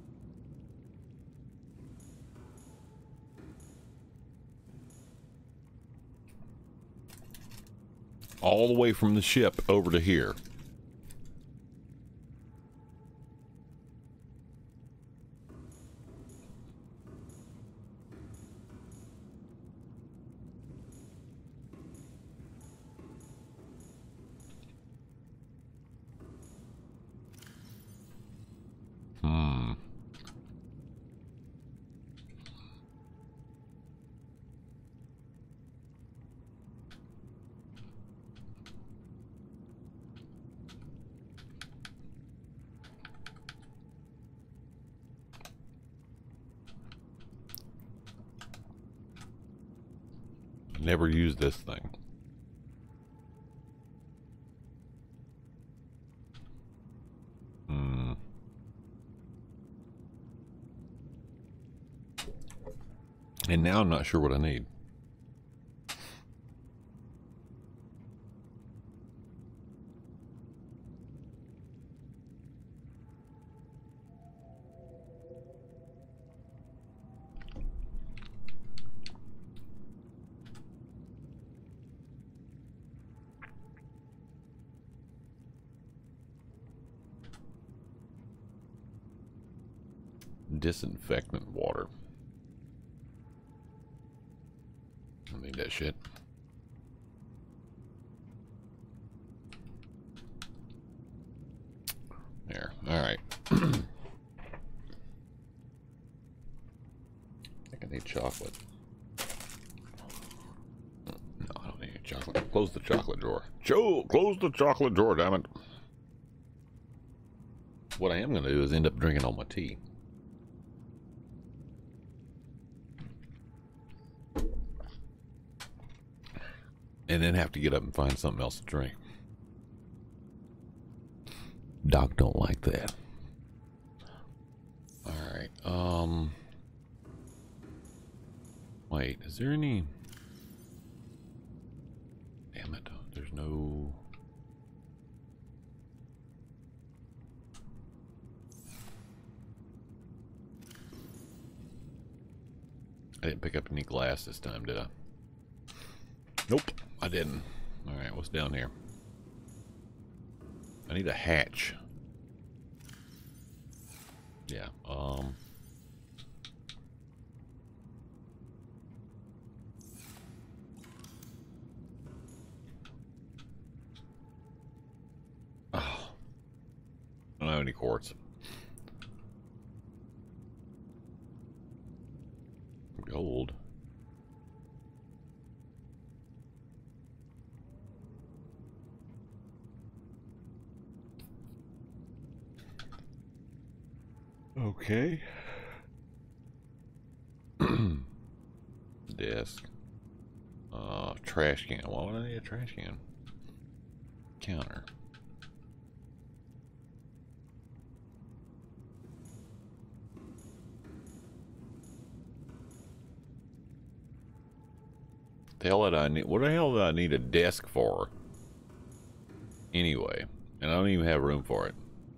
All the way from the ship over to here. Never used this thing. And now I'm not sure what I need. Disinfectant water. I need that shit. There. Alright. I think I need chocolate. No, I don't need chocolate. Close the chocolate drawer. Joe, close the chocolate drawer, damn it. What I am going to do is end up drinking all my tea. And then have to get up and find something else to drink. Doc don't like that. Alright, wait, is there any... Damn it, there's no... I didn't pick up any glass this time, did I? Nope, I didn't. Alright, what's down here? I need a hatch. Yeah, Oh. I don't have any quartz. Gold. Okay. Desk. Trash can. Why would I need a trash can? Counter. The hell did I need? What the hell do I need a desk for? Anyway, and I don't even have room for it.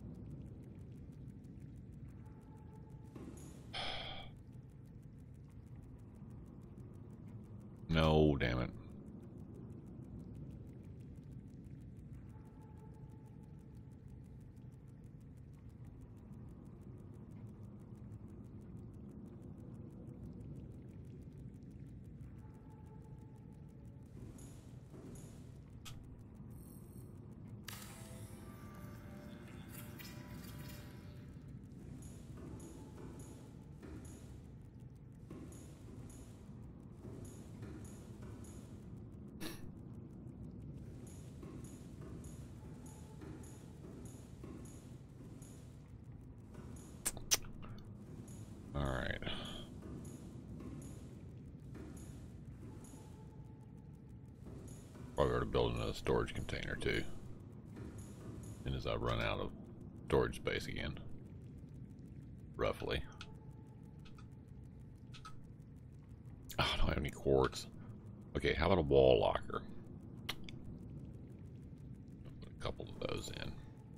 No, damn it. Probably ought to build another storage container too. And as I run out of storage space again. Roughly. Oh, I don't have any quartz. Okay, how about a wall locker? a couple of those in.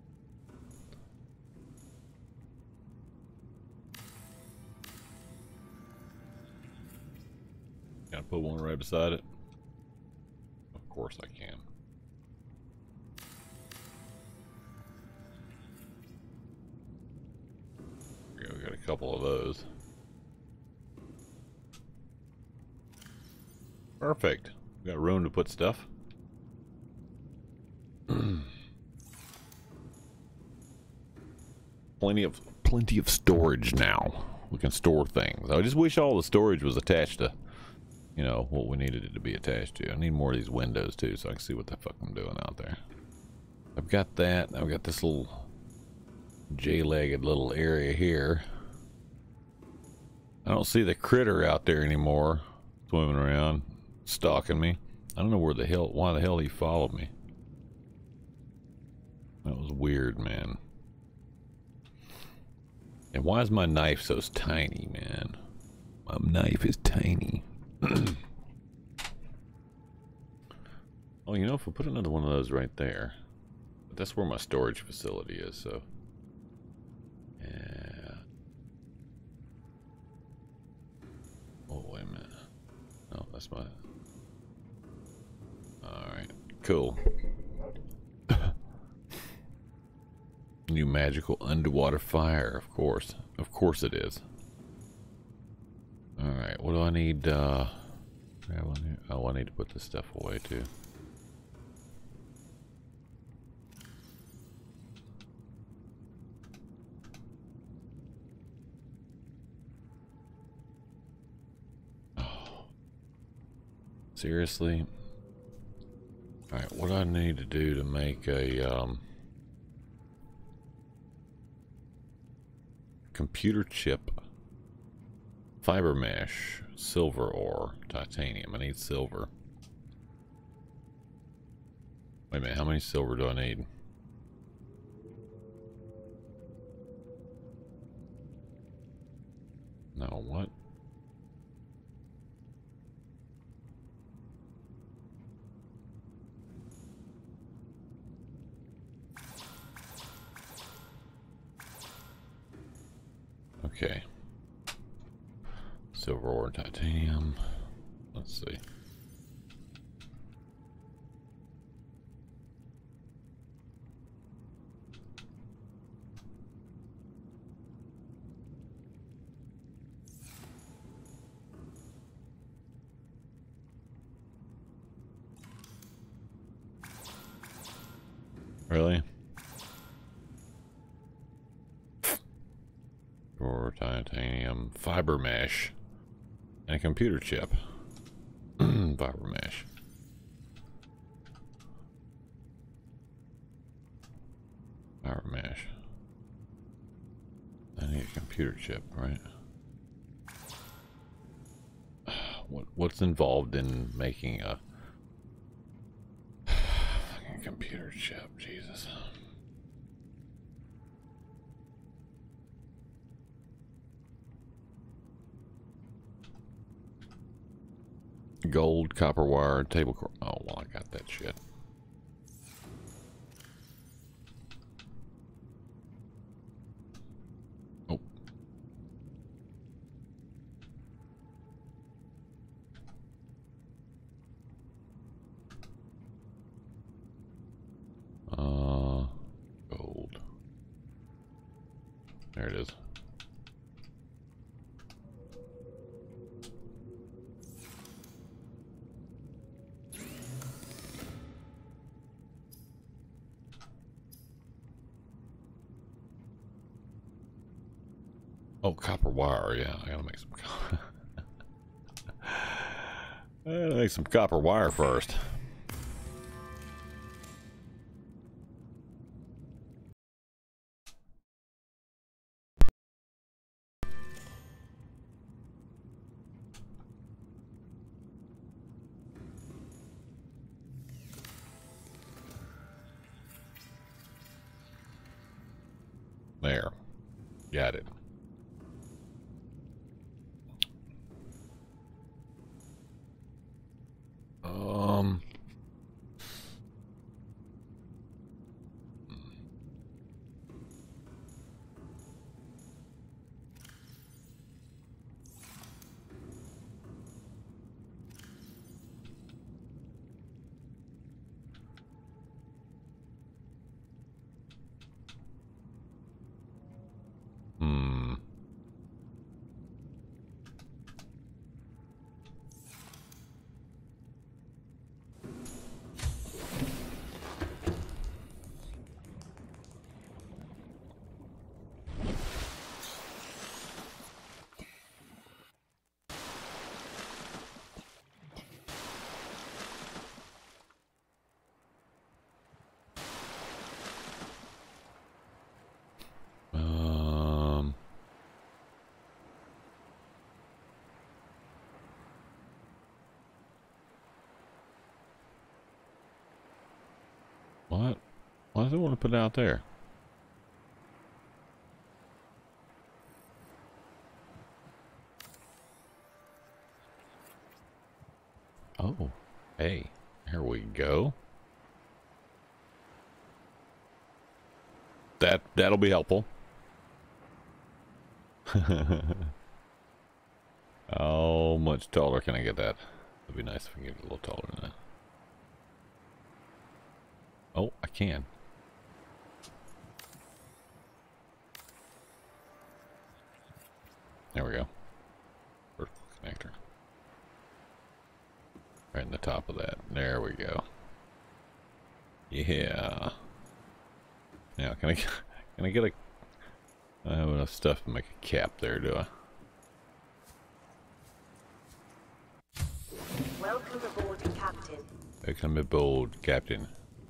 Can I put one right beside it? Of course I can. There we go, we got a couple of those. Perfect. We got room to put stuff. Plenty of storage now. We can store things. I just wish all the storage was attached to, you know, what we needed it to be attached to. I need more of these windows too, so I can see what the fuck I'm doing out there. I've got that. I've got this little J-legged little area here. I don't see the critter out there anymore, swimming around, stalking me. I don't know why the hell he followed me. That was weird, man. And why is my knife so tiny, man? My knife is tiny. Oh, you know, if we put another one of those right there, but that's where my storage facility is, so. Yeah. Oh, wait a minute. No, that's my... Alright, cool. New magical underwater fire, of course. Of course it is. Alright, what do I need? Oh, I need to put this stuff away too. Oh. Seriously? Alright, what do I need to do to make a, computer chip, fiber mesh, silver ore, titanium. I need silver. Wait a minute, how many silver do I need? No, what? Okay. Silver ore and titanium. Let's see. Really? For titanium, fiber mesh, and a computer chip. Fiber mesh. Fiber mesh. I need a computer chip, right? What's involved in making a fucking computer chip? Jesus. Gold, copper wire, table core. Oh, well, I got that shit. Oh. Gold. There it is. Oh, copper wire, yeah, I gotta make some I gotta make some copper wire first. There. Got it. Why does it want to put it out there? Oh, hey, here we go. That'll be helpful. How much taller can I get that? It'd be nice if I can get it a little taller than that. Oh, I can. There we go. Vertical connector. Right in the top of that. There we go. Yeah. Now, can I get a... I don't have enough stuff to make a cap there, do I? Welcome aboard, Captain. Welcome aboard, Captain.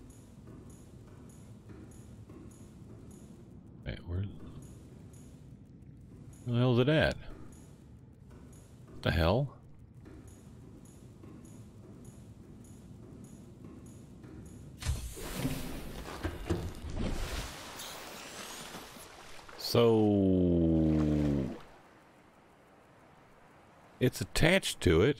Wait, where the hell is it at? What the hell? So it's attached to it.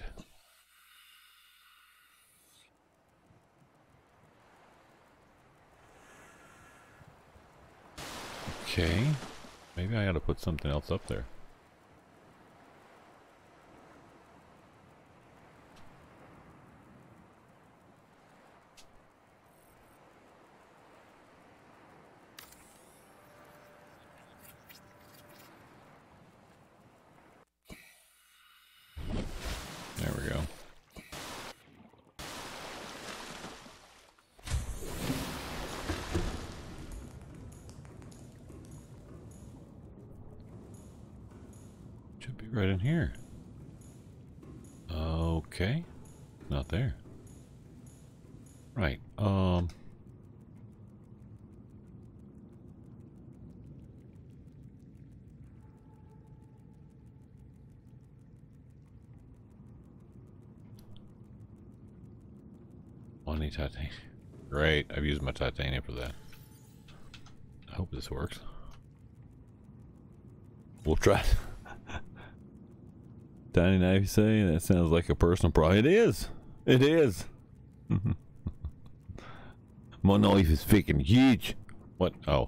Okay, maybe I ought to put something else up there. There we go. Should be right in here. Okay. Not there. Right. I need titanium. Great. I've used my titanium for that. I hope this works. We'll try it. Tiny knife, you say? That sounds like a personal problem. It is. It is. My knife is freaking huge. What? Oh.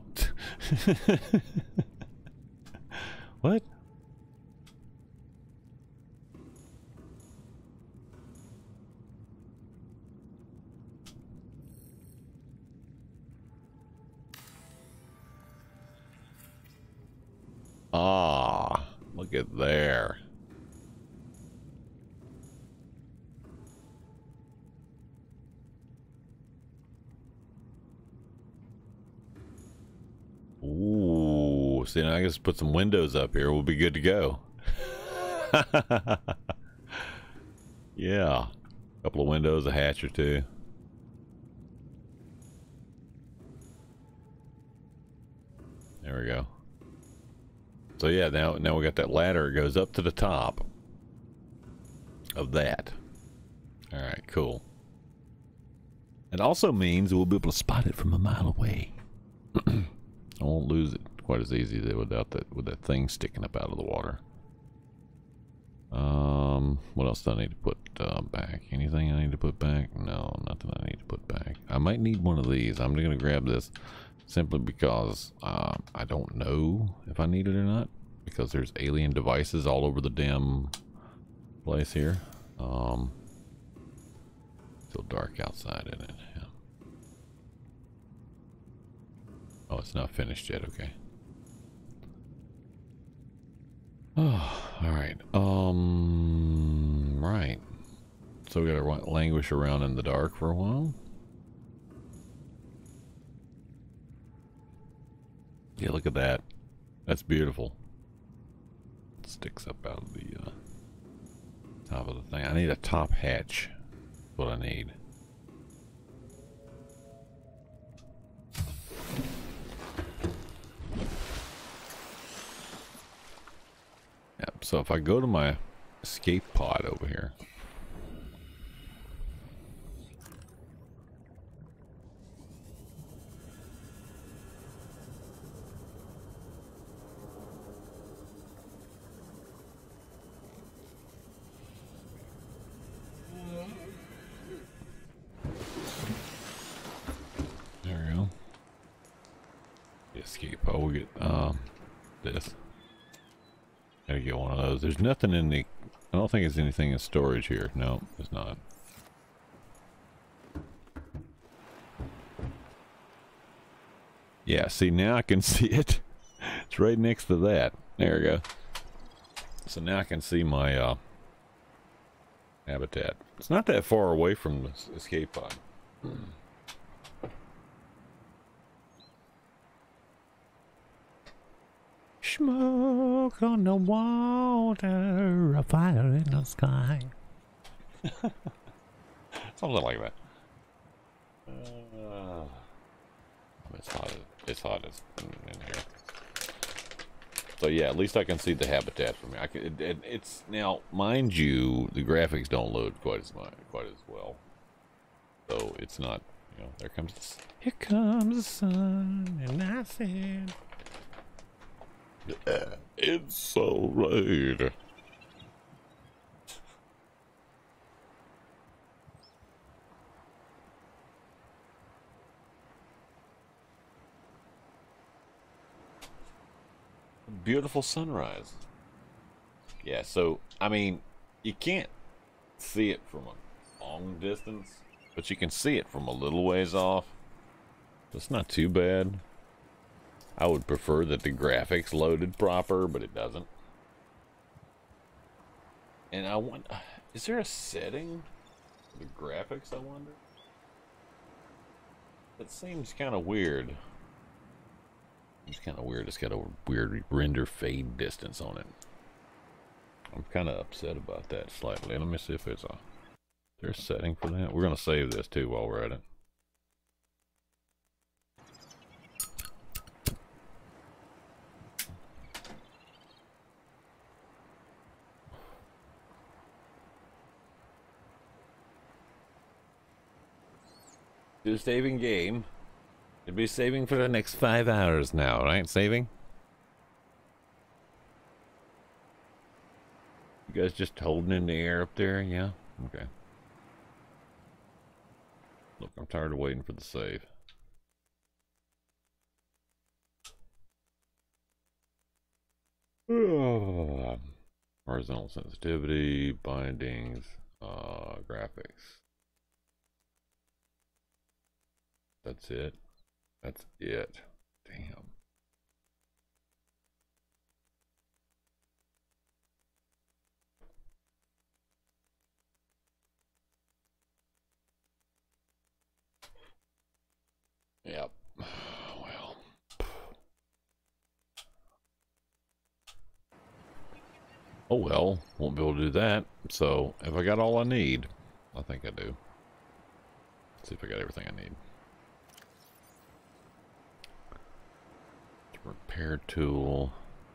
What? Ah, look at there. Ooh, see, now I guess put some windows up here. We'll be good to go. Yeah, a couple of windows, a hatch or two. There we go. So yeah, now we got that ladder. It goes up to the top of that. All right, cool. It also means we'll be able to spot it from a mile away. I won't lose it quite as easy without that thing sticking up out of the water. What else do I need to put back? Anything I need to put back? No, nothing I need to put back. I might need one of these. I'm gonna grab this simply because I don't know if I need it or not, because there's alien devices all over the damn place here. Still dark outside, isn't it? Yeah. Oh, it's not finished yet. Okay. Oh, all right. Right. So we gotta languish around in the dark for a while. Yeah, look at that. That's beautiful. It sticks up out of the top of the thing. I need a top hatch. That's what I need. Yep, so if I go to my escape pod over here. we'll get this. Gotta get one of those. There's nothing in the... I don't think there's anything in storage here. No, there's not. Yeah, see, now I can see it. It's right next to that. There we go. So now I can see my habitat. It's not that far away from the escape pod. Smoke on the water, a fire in the sky. Something like that. It's hot as in here. So yeah, at least I can see the habitat from here. I can, it's now, mind you, the graphics don't load quite as well. So it's not, you know, there comes the, here comes the sun, and I said, it's so right. Beautiful sunrise. Yeah, so I mean, you can't see it from a long distance, but you can see it from a little ways off. It's not too bad. I would prefer that the graphics loaded proper, but it doesn't. And I want, is there a setting for the graphics, I wonder? That seems kind of weird. It's kind of weird. It's got a weird render fade distance on it. I'm kind of upset about that slightly. Let me see if there's a, is there a setting for that? We're going to save this too while we're at it. Do saving game. You'll be saving for the next 5 hours now, right? Saving? You guys just holding in the air up there? Yeah? Okay. Look, I'm tired of waiting for the save. Horizontal sensitivity, bindings, graphics. That's it. That's it. Damn. Yep. Well. Oh well, won't be able to do that. So, if I got all I need, I think I do. Let's see if I got everything I need. Repair tool.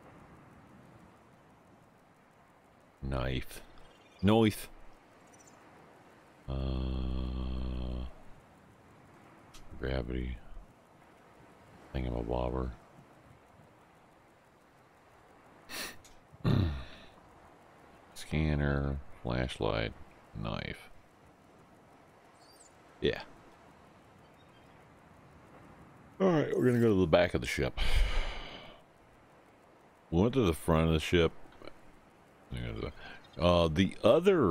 Knife. Gravity. Thingamabobber. Scanner. Flashlight. Knife. Yeah. Alright, we're gonna go to the back of the ship. We went to the front of the ship. The other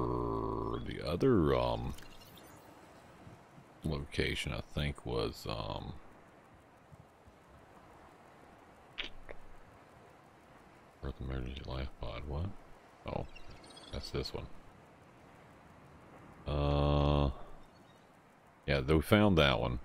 location I think was Earth Emergency Life Pod. What? Oh, that's this one. Yeah, we found that one.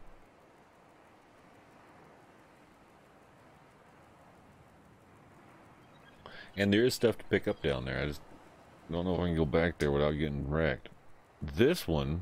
And there is stuff to pick up down there. I just don't know if I can go back there without getting wrecked. This one...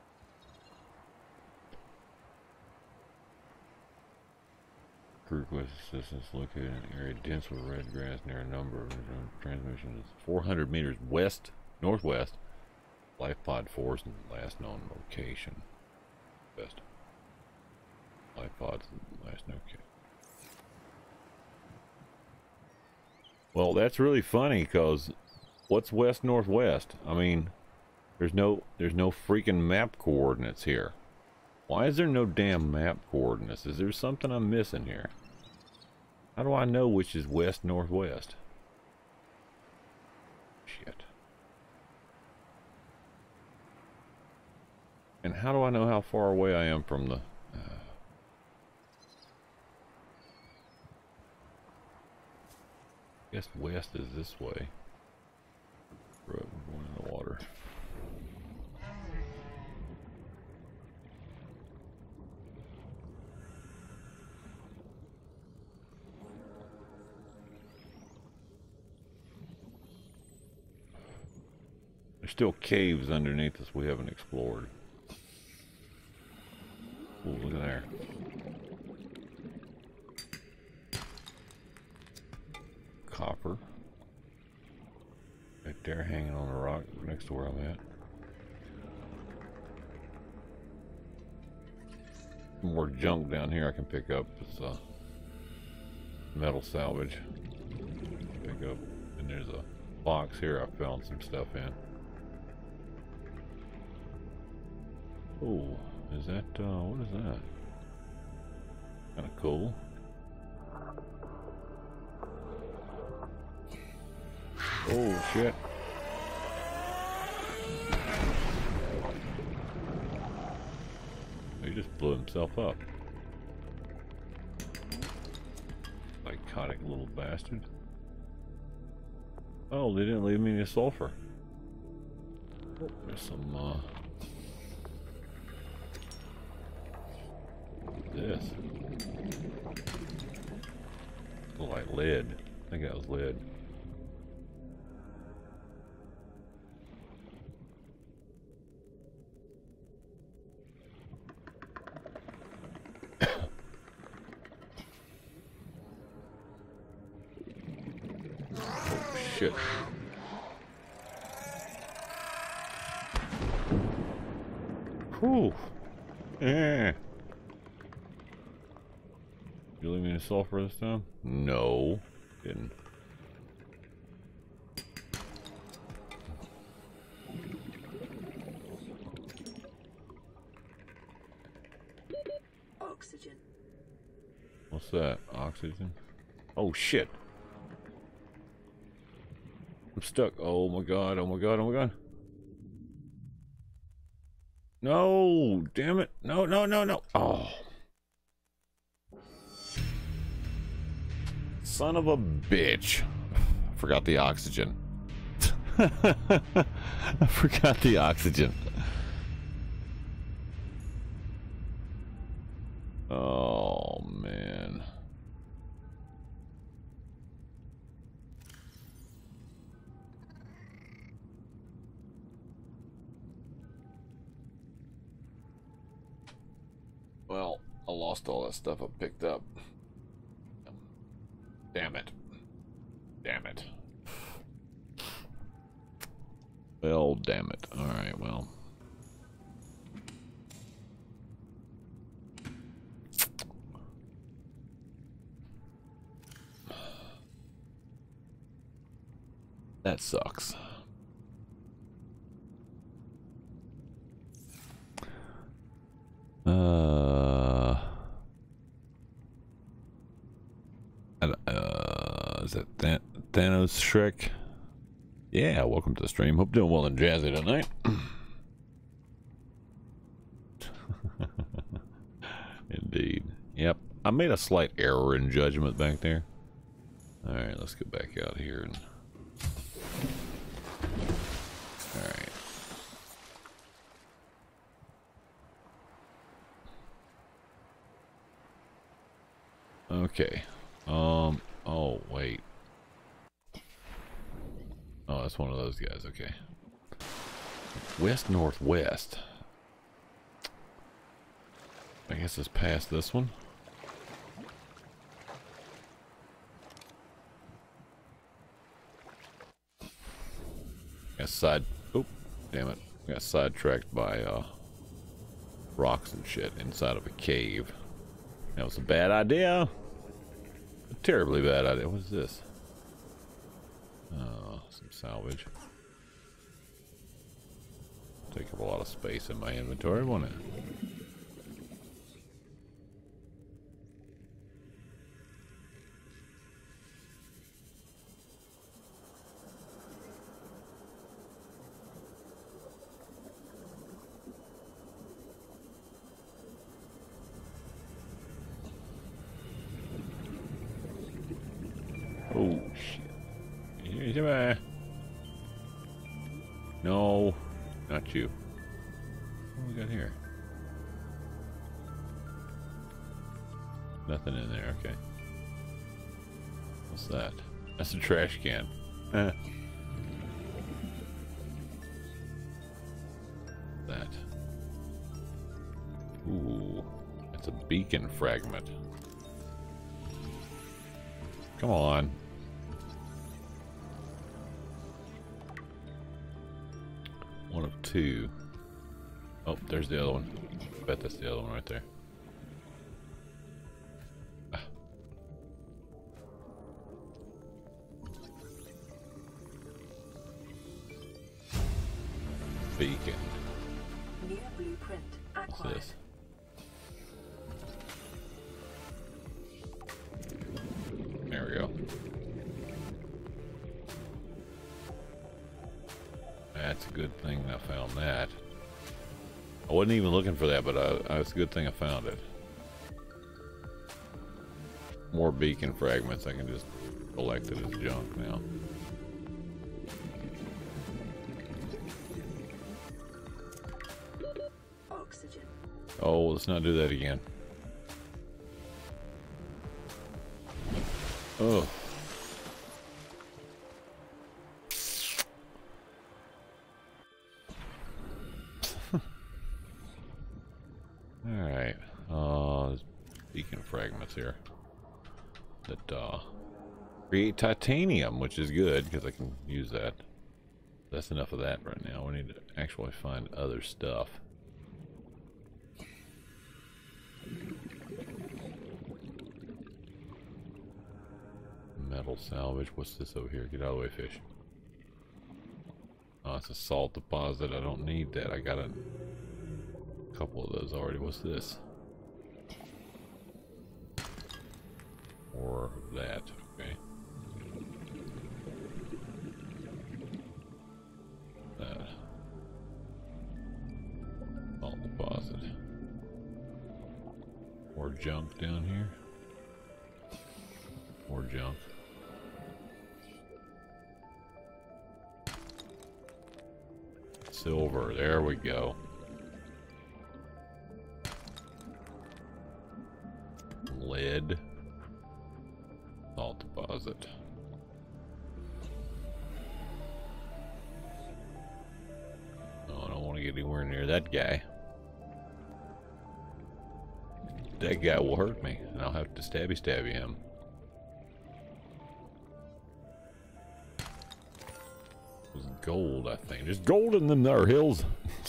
Crew request assistance located in an area dense with red grass near a number of transmissions. 400 meters west, northwest. Life Pod 4's last known location. West. Life Pod's last known location. Well, that's really funny, because what's west-northwest? I mean, there's no freaking map coordinates here. Why is there no damn map coordinates? Is there something I'm missing here? How do I know which is west, northwest? Shit. And how do I know how far away I am from the... I guess west is this way. Road going in the water. There's still caves underneath us we haven't explored. Oh, look at there. Copper. Right there hanging on a rock next to where I'm at. More junk down here I can pick up. It's metal salvage. Pick up. And there's a box here I found some stuff in. Oh, is that, what is that? Kinda cool. Oh, shit. He just blew himself up. Psychotic little bastard. Oh, they didn't leave me any sulfur. Oh, there's some, this. Look like lead. I think that was lead. Oh shit. Whew. Yeah. You leave me any sulfur this time? No. Didn't. Oxygen. What's that? Oxygen? Oh shit. I'm stuck. Oh my god, oh my god, oh my god. No! Damn it. No, no, no, no. Oh. Son of a bitch. I forgot the oxygen. I forgot the oxygen. Oh, man. Well, I lost all that stuff I picked up. Damn it. Damn it. Well, damn it. Alright, well. That sucks. Is that Thanos Shrek? Yeah, welcome to the stream. Hope you're doing well and jazzy tonight. Indeed. Yep. I made a slight error in judgment back there. Alright, let's get back out here and... Alright. Okay. Oh, wait. Oh, that's one of those guys, okay. West-northwest. I guess it's past this one. Got oh, damn it. Got sidetracked by, rocks and shit inside of a cave. That was a bad idea. A terribly bad idea. What is this? Oh, some salvage. Take up a lot of space in my inventory, won't it? at you. What do we got here? Nothing in there, okay. What's that? That's a trash can. Eh. That. Ooh, that's a beacon fragment. Come on. One of two. Oh, there's the other one. I bet that's the other one right there. Ah. Beacon. New blueprint What's acquired. this? There we go. That's a good thing I found that. I wasn't even looking for that, but it's a good thing I found it. More beacon fragments. I can just collect it as junk now. Oxygen. Oh, let's not do that again. Oh. Alright. There's beacon fragments here. That, create titanium, which is good, because I can use that. That's enough of that right now. We need to actually find other stuff. Metal salvage. What's this over here? Get out of the way, fish. Oh, it's a salt deposit. I don't need that. I got a couple of those already. What's this? Or that. Okay. That. Salt deposit. More junk down here. More junk. Silver, there we go. Lead. Salt deposit. Oh, I don't want to get anywhere near that guy. That guy will hurt me, and I'll have to stabby him. It was gold, I think. There's gold in them there hills.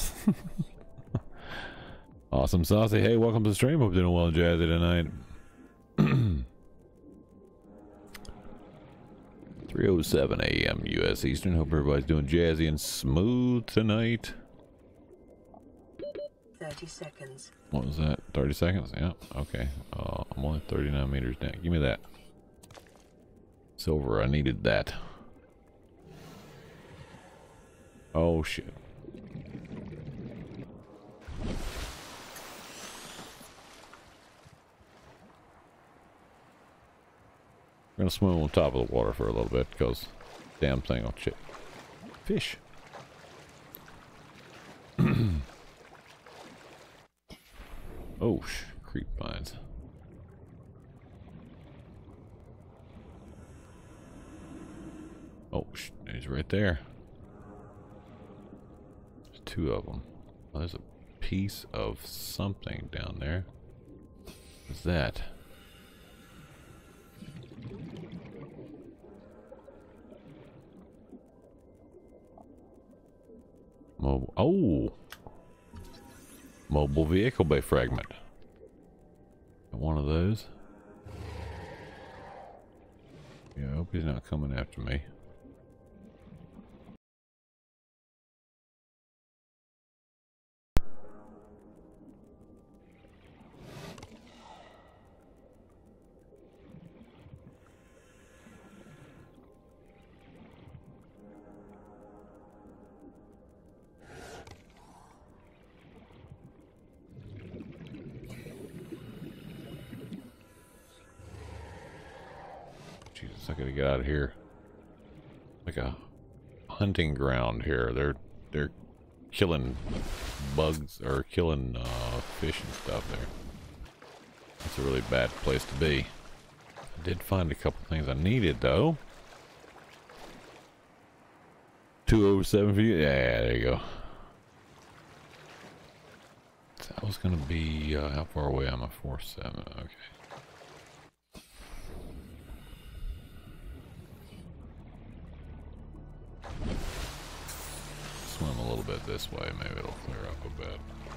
Awesome Saucy. Hey, welcome to the stream. Hope you're doing well and jazzy tonight. 3:07 a.m. U.S. Eastern. Hope everybody's doing jazzy and smooth tonight. 30 seconds. What was that? 30 seconds? Yeah. Okay. I'm only 39 meters down. Give me that. Silver. I needed that. Oh, shit. We're gonna swim on top of the water for a little bit because damn thing will chip. Fish. Oh, creep vines. Oh, he's right there. There's two of them. Oh, there's a piece of something down there. What's that? Mobile. Oh! Mobile vehicle bay fragment. Got one of those. Yeah, I hope he's not coming after me. Jesus, I gotta get out of here. Like a hunting ground here. They're killing bugs or killing fish and stuff there. That's a really bad place to be. I did find a couple things I needed though. 2 over 7 for you. Yeah, there you go. So that was gonna be how far away am I? 4-7. Okay. Swim a little bit this way, maybe it'll clear up a bit.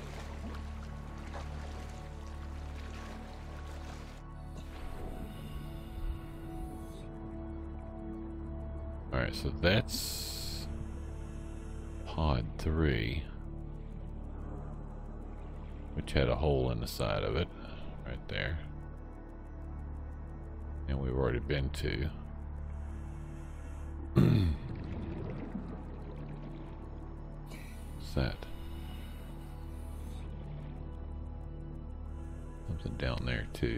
Alright, so that's pod 3, which had a hole in the side of it, right there. And we've already been to. That something down there too.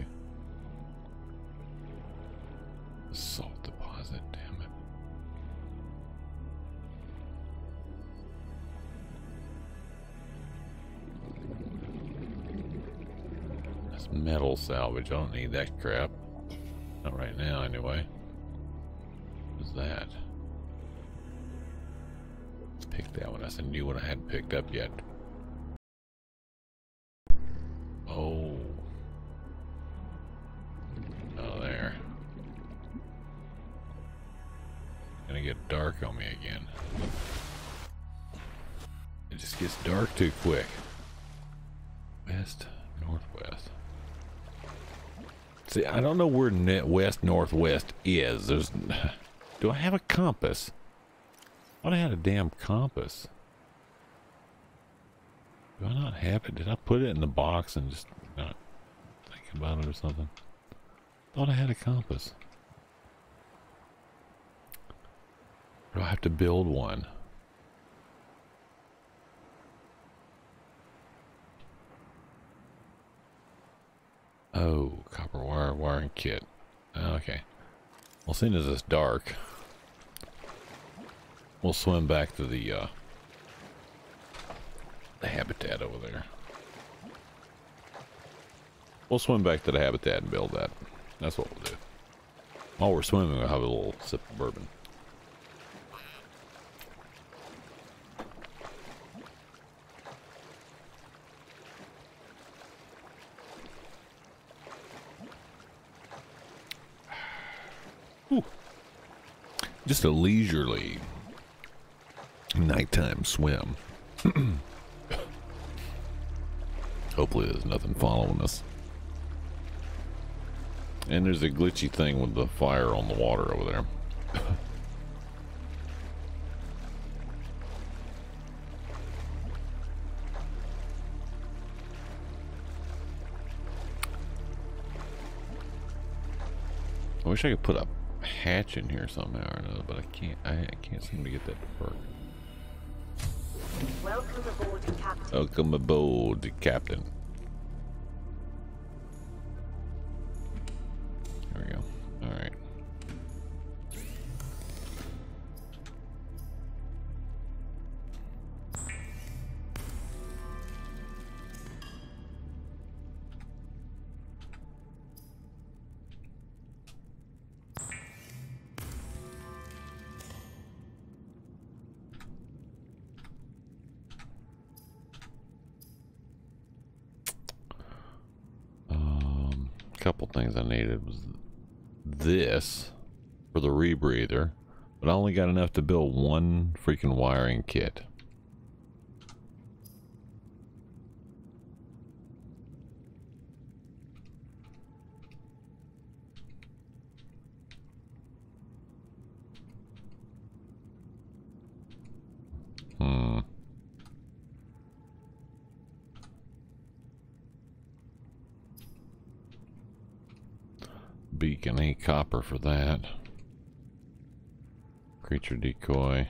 Salt deposit, damn it. That's metal salvage. I don't need that crap. Not right now anyway. What's that? Pick that one. That's a new one I hadn't picked up yet. Oh. Oh, there. Gonna get dark on me again. It just gets dark too quick. West, northwest. See, I don't know where west, northwest is. There's. Do I have a compass? I thought I had a damn compass. Do I not have it? Did I put it in the box and just not think about it or something? Thought I had a compass. Do I have to build one? Oh, copper wire wiring kit. Okay. Well, seeing as it's dark, we'll swim back to the habitat over there. We'll swim back to the habitat and build that. That's what we'll do. While we're swimming, we'll have a little sip of bourbon. Whew. Just a leisurely nighttime swim. Hopefully there's nothing following us. And there's a glitchy thing with the fire on the water over there. I wish I could put a hatch in here somehow or another, but I can't. I can't seem to get that to work. Welcome aboard, Captain. Welcome aboard, Captain. There we go. All right. Couple things I needed was this for the rebreather, but I only got enough to build one freaking wiring kit. Beacon, any copper for that. Creature decoy.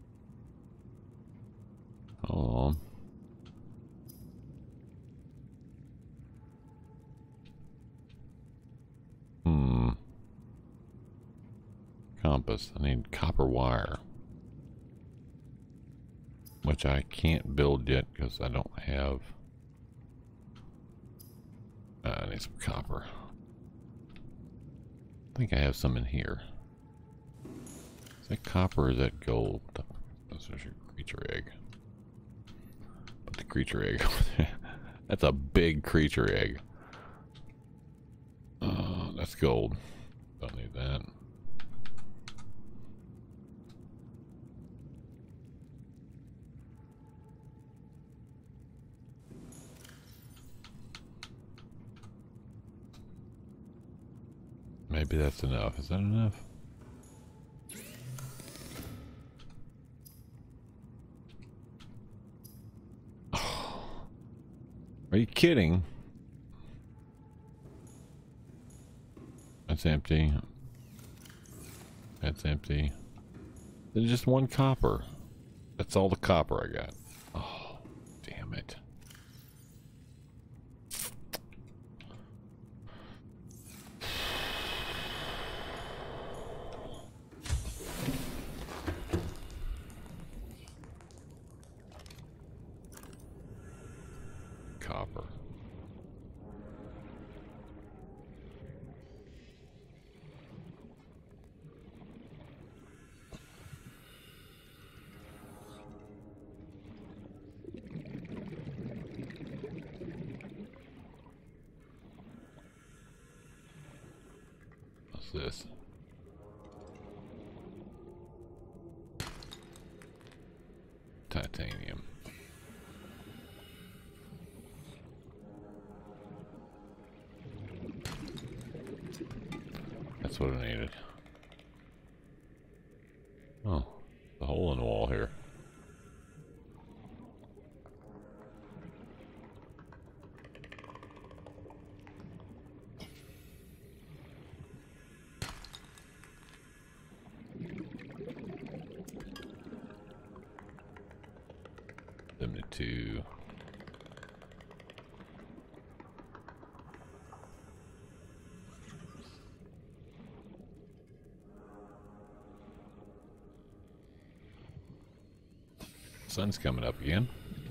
Hold on. compass. I need copper wire. Which I can't build yet because I don't have... I need some copper. I think I have some in here. Is that copper or is that gold? That's your creature egg. Put the creature egg over there. That's a big creature egg. That's gold. Don't need that. Maybe that's enough. Is that enough? Oh. Are you kidding? That's empty. That's empty. There's just one copper. That's all the copper I got. Oh, damn it. Copper. What's this? Titanium. That's what I needed. Oh, the hole in the wall here. Two. Sun's coming up again.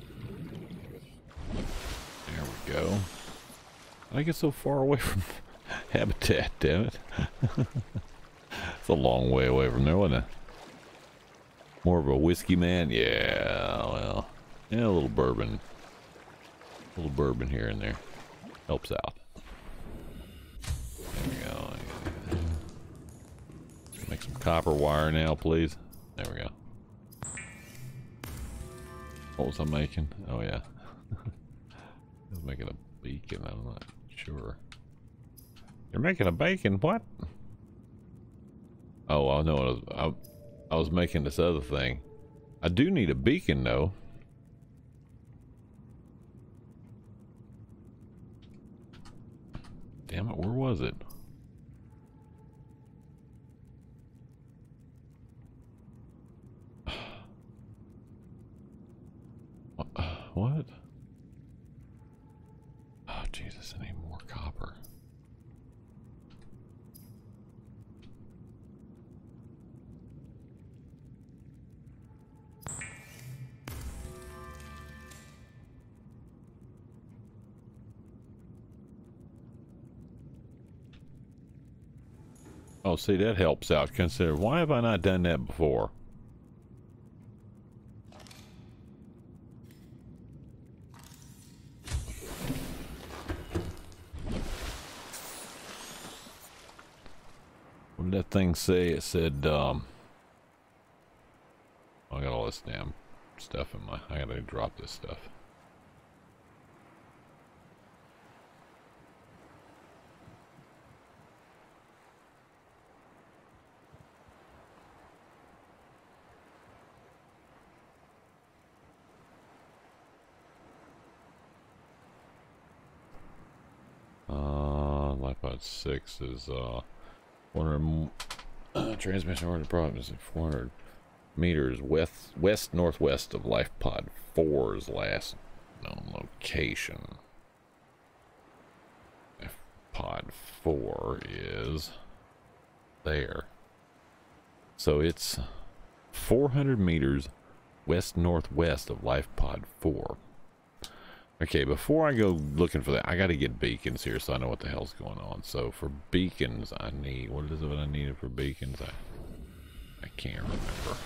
There we go. How did I get so far away from habitat, damn it? It's a long way away from there, wasn't it? More of a whiskey man? Yeah, well. Yeah, a little bourbon. A little bourbon here and there. Helps out. There we go. Make some copper wire now, please. There we go. What was I making? Oh, yeah. I was making a beacon. I'm not sure. You're making a bacon? What? Oh, I know. I was making this other thing. I do need a beacon, though. Damn it, where was it? What? Oh, Jesus, I need more copper. Oh, see, that helps out. Consider, why have I not done that before? What did that thing say? It said, I got all this damn stuff in my, I gotta drop this stuff. LifePod 6 is 400 transmission order problems at 400 meters west northwest of LifePod 4's last known location. LifePod 4 is there. So it's 400 meters west-northwest of Life Pod 4. Okay, before I go looking for that, I got to get beacons here so I know what the hell's going on. So for beacons, I need... What is it I needed for beacons? I can't remember.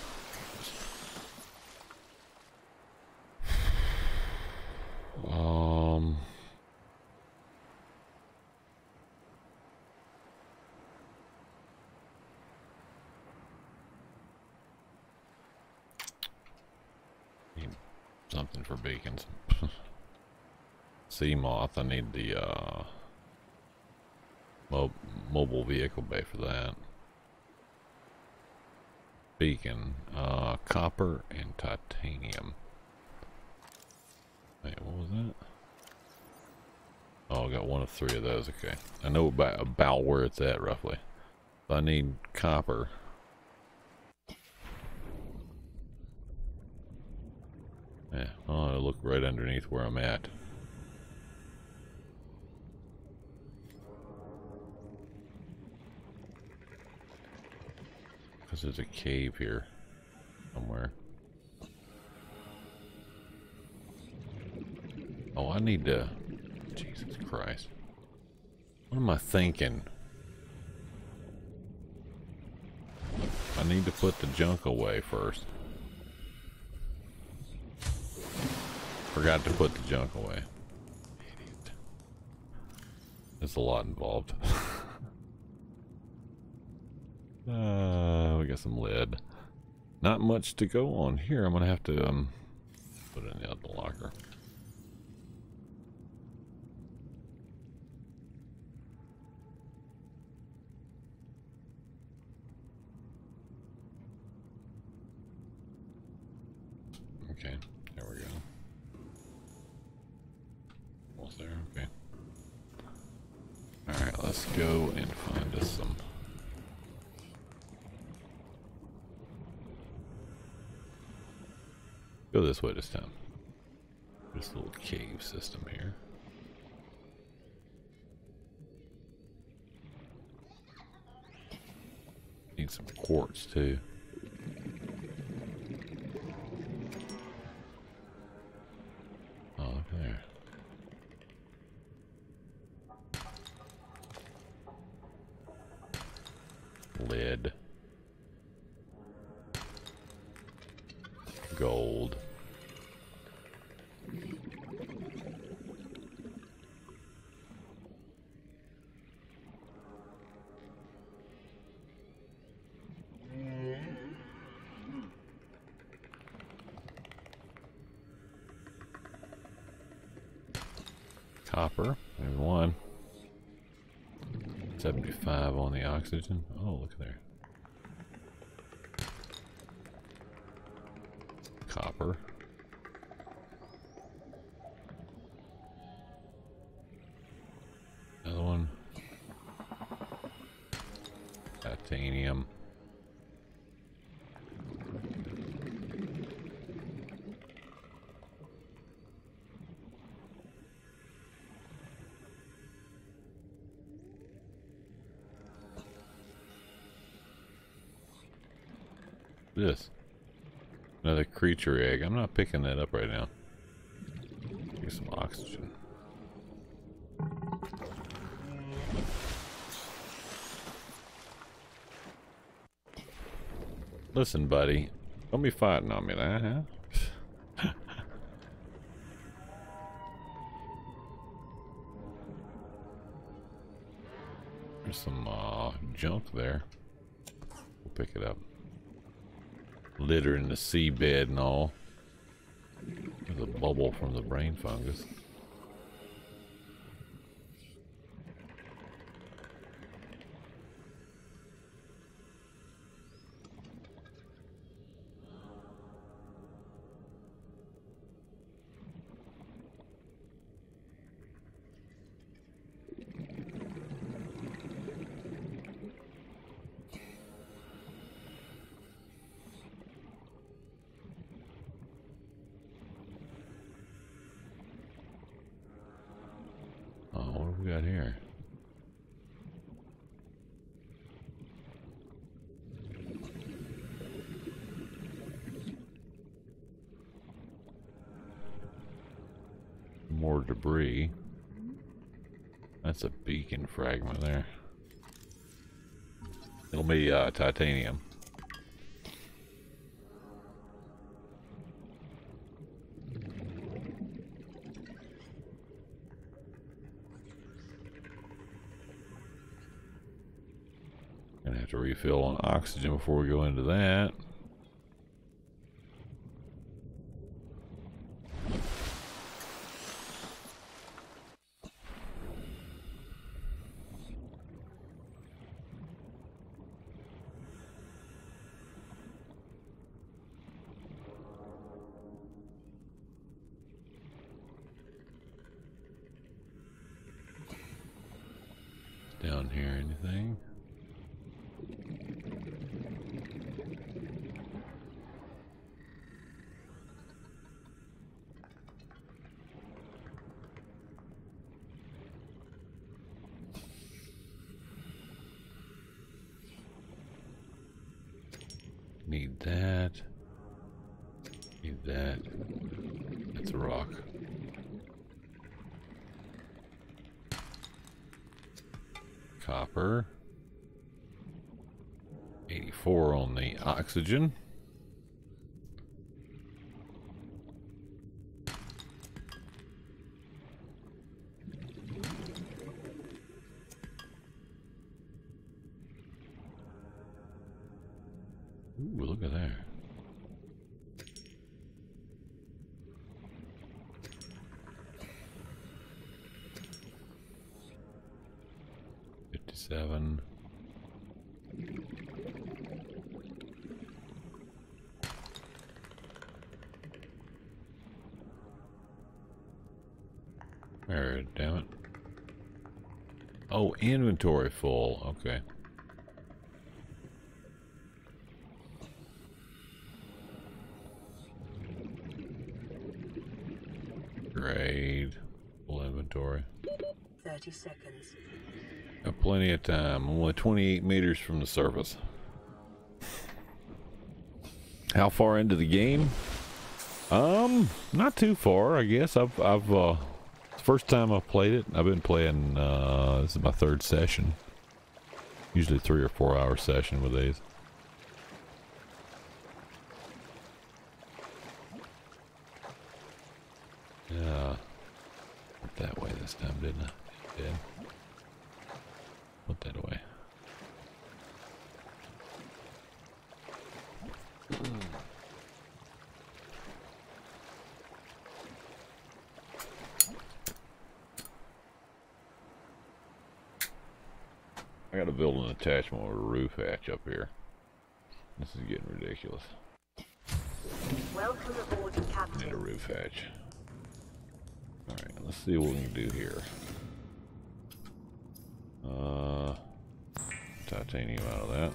Need something for beacons. Seamoth, I need the mobile vehicle bay for that. Beacon, copper and titanium. Wait, what was that? Oh, I got one of 3 of those. Okay, I know about where it's at roughly. So I need copper. Yeah, oh, I look right underneath where I'm at. Because there's a cave here somewhere. Oh, I need to... Jesus Christ. What am I thinking? I need to put the junk away first. Forgot to put the junk away. Idiot. There's a lot involved. We got some lead. Not much to go on here. I'm gonna have to put it in the other locker. Okay, there we go. Almost there, okay. Alright, let's go and find us some. Go this way this time. This little cave system here. Need some quartz too. Oh, look there. Lead. Gold. Copper, there's one. 75 on the oxygen. Oh, look there. Copper. Another one. Titanium. This. Another creature egg. I'm not picking that up right now. Get some oxygen. Listen, buddy. Don't be fighting on me now, huh? There's some junk there. We'll pick it up. Litter in the seabed and all. There's a bubble from the brain fungus. debris. That's a beacon fragment there. It'll be titanium. Gonna have to refill on oxygen before we go into that. Down here, anything? Need that. Need that. That's a rock. Copper. 84 on the oxygen. Ooh, look at that. Seven. There, damn it. Oh, inventory full. Okay. Great. Full inventory. 30 seconds. Got plenty of time. I'm only 28 meters from the surface. How far into the game? Not too far, I guess. It's the first time I've played it. I've been playing, this is my third session. Usually 3 or 4 hour session with these. Yeah. Went that way this time, didn't I? Yeah. Put that away. I gotta build an attachment with a roof hatch up here. This is getting ridiculous. Welcome aboard, Captain. Need a roof hatch. Alright, let's see what we can do here. Titanium out of that.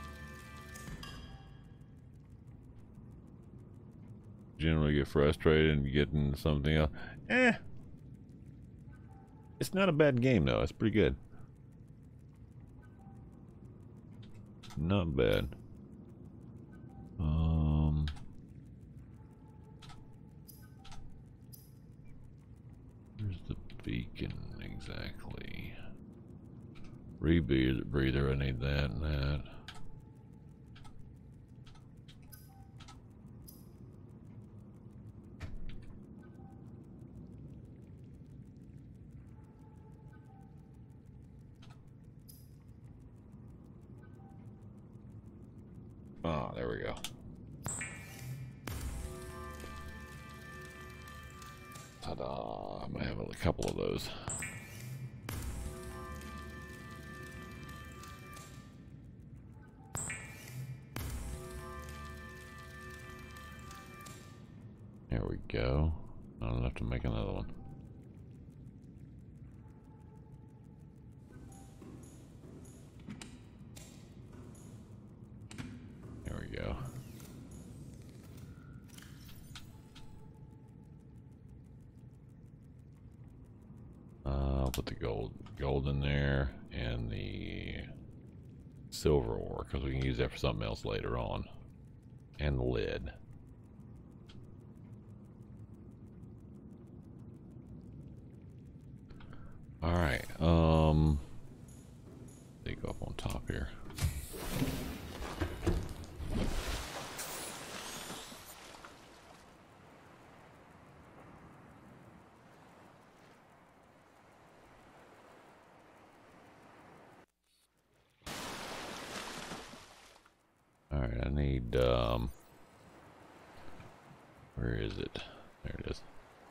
Generally get frustrated and getting something else. It's not a bad game though. It's pretty good. Not bad. Where's the beacon exactly? Rebreather, I need that and that. Ah, there we go. Ta-da! I might have a couple of those. There we go. I don't have to make another one. There we go. I'll put the gold in there and the silver ore because we can use that for something else later on. And the lid. Alright, they go up on top here. Alright, I need, where is it? There it is.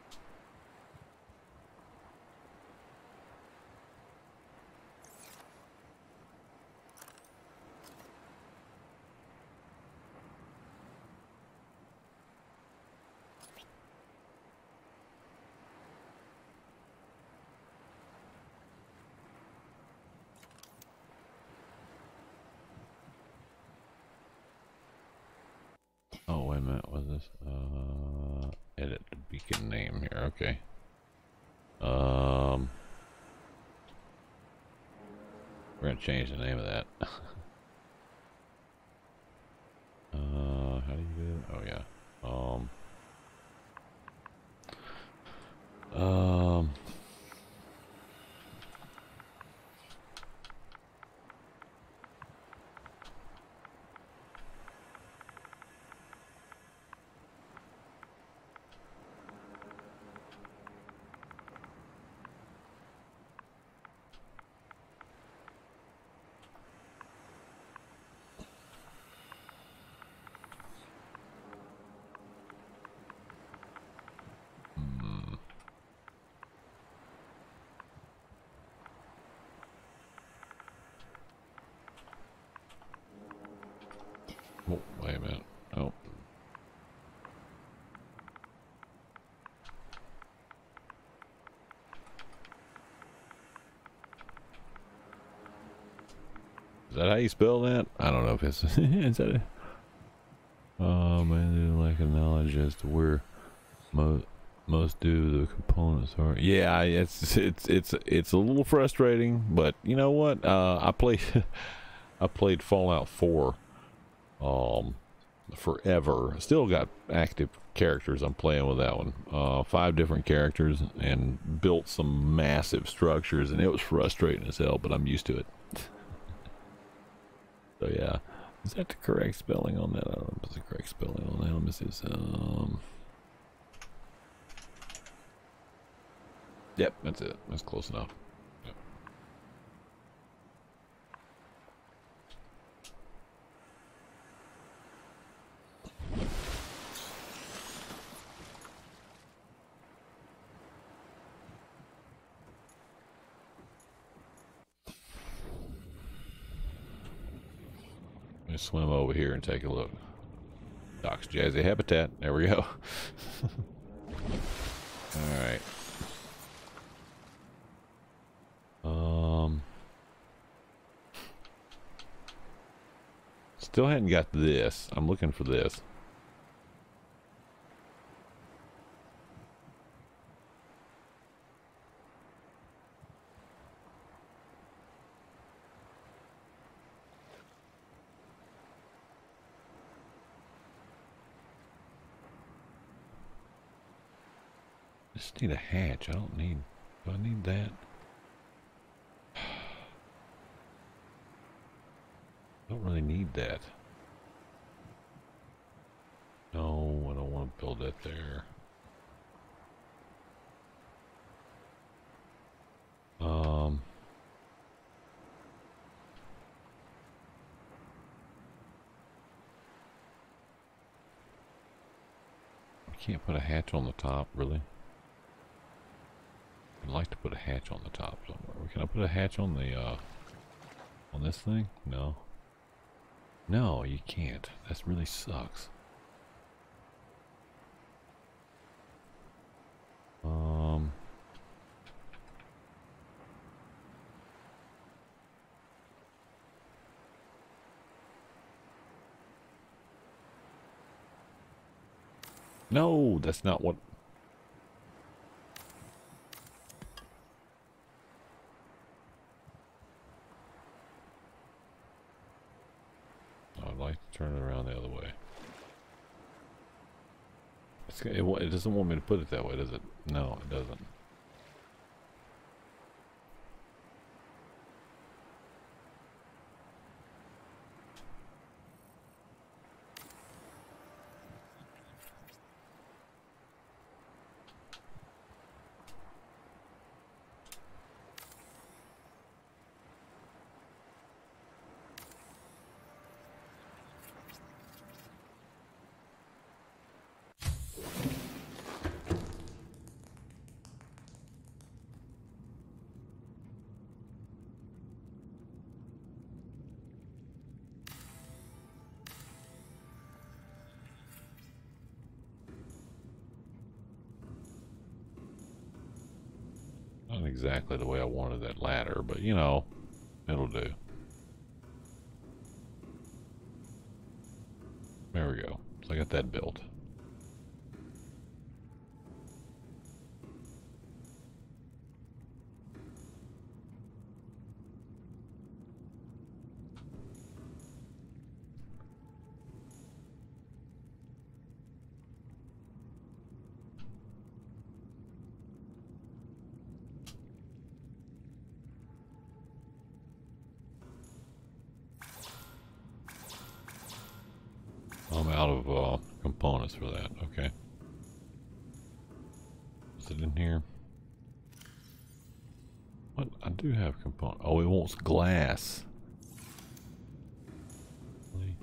Oh, wait a minute, what is this? Edit the beacon name here, okay. We're gonna change the name of that. How do you do it? Oh, yeah. Oh, wait a minute. Oh. Is that how you spell that? I don't know if it's is that it? Man, like a knowledge as to where most do the components are. Yeah, it's a little frustrating, but you know what? I played Fallout 4 forever. Still got active characters. I'm playing with that one. 5 different characters and built some massive structures, and it was frustrating as hell, but I'm used to it. So yeah, is that the correct spelling on that? I don't know if it's the correct spelling on that. Let me see. Yep, that's it. That's close enough. Yep. Let's swim over here and take a look. Doc's Jazzy Habitat. There we go. Alright. Still hadn't got this. I'm looking for this. Just need a hatch. I don't need... Do I need that? I don't really need that. No, I don't want to build that there. I can't put a hatch on the top, really. I'd like to put a hatch on the top somewhere. Can I put a hatch on the, on this thing? No. No, you can't. That really sucks. No, that's not what... I'd like to turn it around the other way. It doesn't want me to put it that way, does it? No, it doesn't. exactly the way I wanted that ladder, but you know, it'll do. There we go. So I got that built. I'm out of components for that. Okay. Is it in here? What? I do have components. Oh, it wants glass. Really?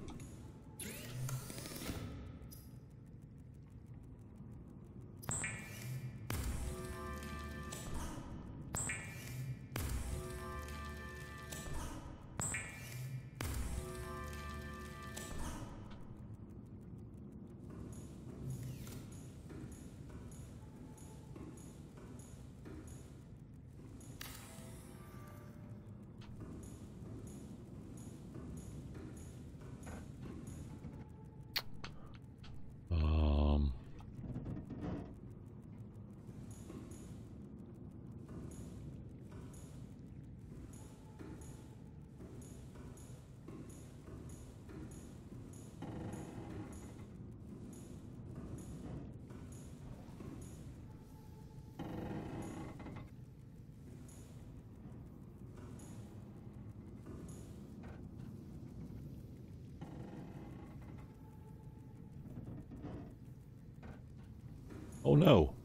Oh no.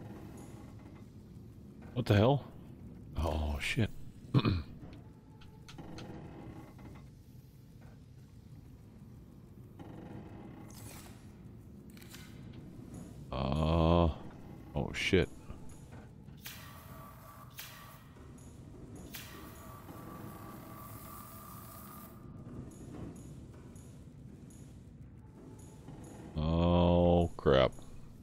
What the hell? Oh shit. Oh shit. Oh crap.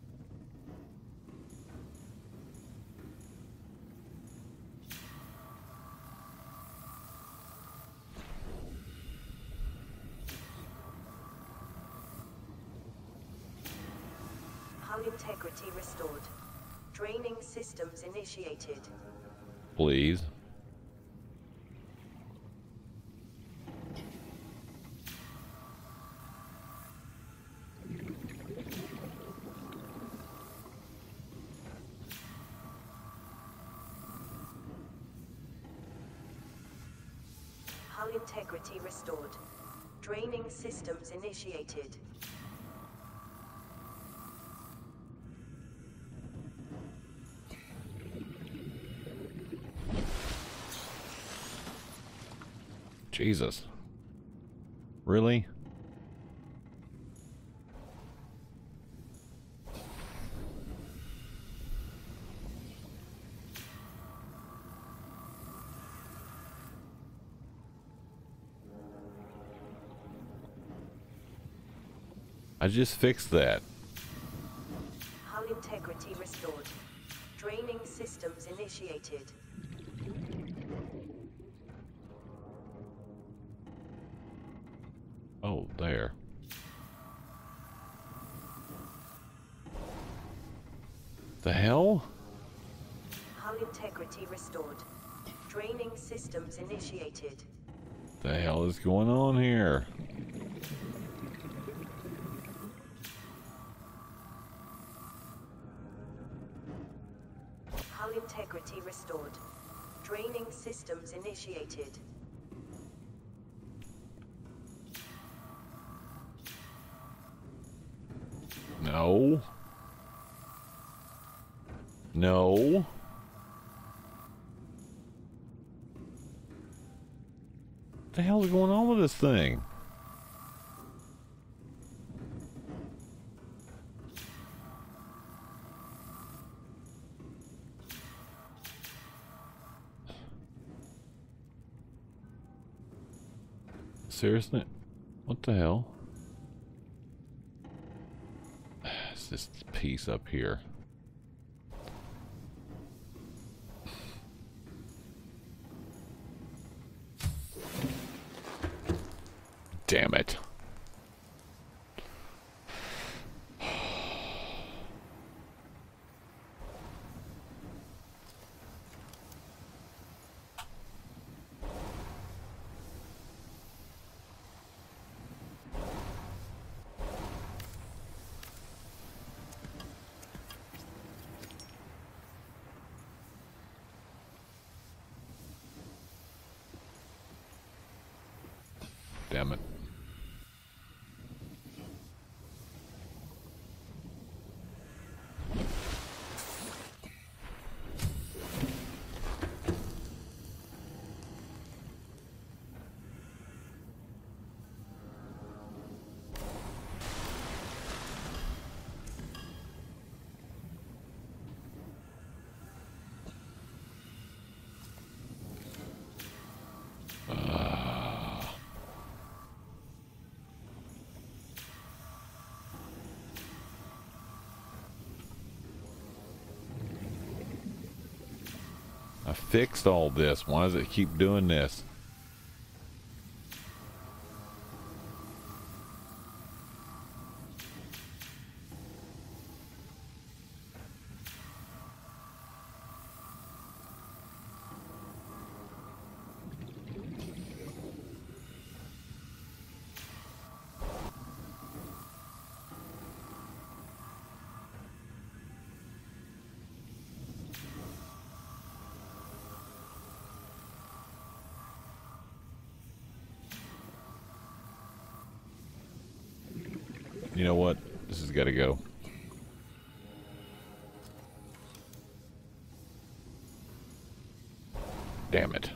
Hull integrity restored. Draining systems initiated. Please. Hull integrity restored. Draining systems initiated. Jesus. Really? I just fixed that. Hull integrity restored. Draining systems initiated. Oh, there. The hell? Hull integrity restored. Draining systems initiated. The hell is going on here? Hull integrity restored. Draining systems initiated. No. No. What the hell is going on with this thing? Seriously? What the hell? It's this piece up here. Damn it. Damn it. I fixed all this. Why does it keep doing this? You know what? This has got to go. Damn it.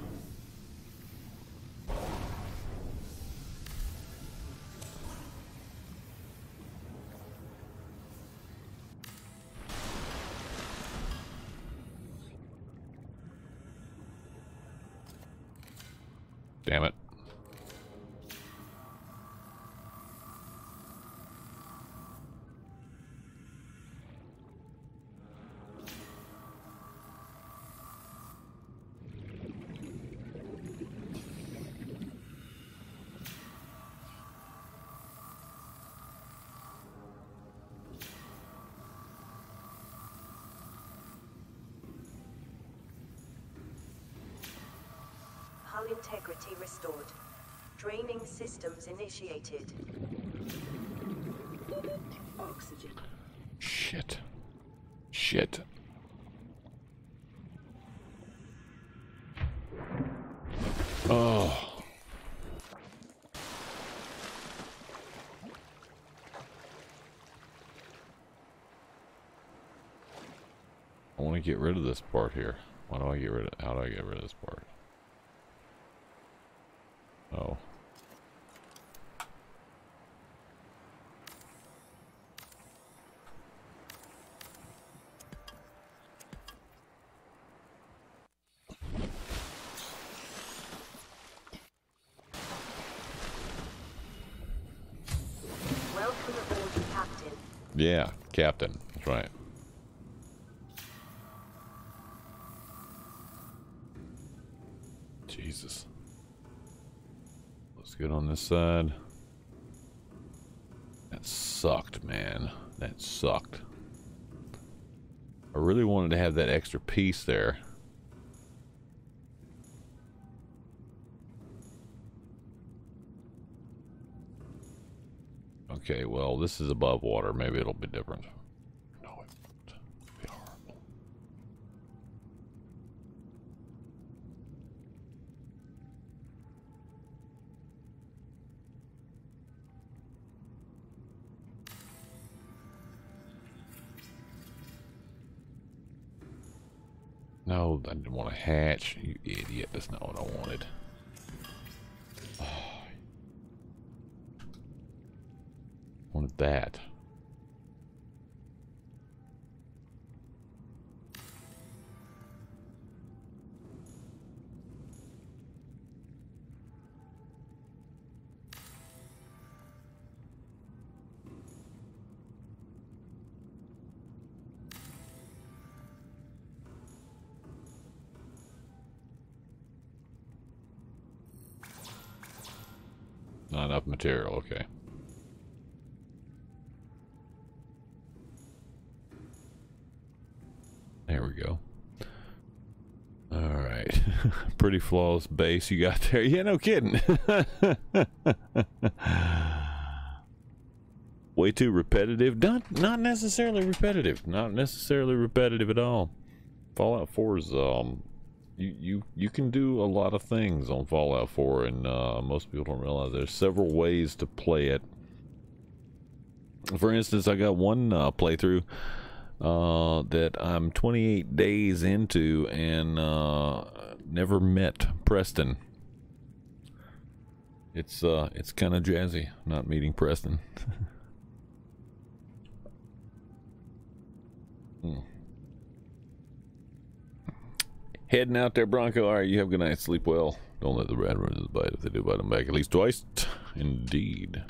Damn it. Hull integrity restored. Draining systems initiated. Oxygen. Shit. Shit. Oh. I want to get rid of this part here. Why do I get rid of, how do I get rid of this part? Oh. Welcome aboard, Captain. Yeah, Captain. That's right. Jesus. Let's get on this side. That sucked, man. That sucked. I really wanted to have that extra piece there. Okay, well, this is above water. Maybe it'll be different. No, it won't. It'll be horrible. No, I didn't want to hatch. You idiot. That's not what I wanted. Wanted that. Not enough material, okay. There we go. Alright. Pretty flawless base you got there. Yeah, no kidding. Way too repetitive. Not necessarily repetitive. Not necessarily repetitive at all. Fallout 4 is you can do a lot of things on Fallout 4, and most people don't realize there's several ways to play it. For instance, I got one playthrough that I'm 28 days into and never met Preston. It's kind of jazzy not meeting Preston. Heading out there, Bronco. All right, you have a good night. Sleep well. Don't let the rat runners bite. If they do, bite them back at least twice. Indeed.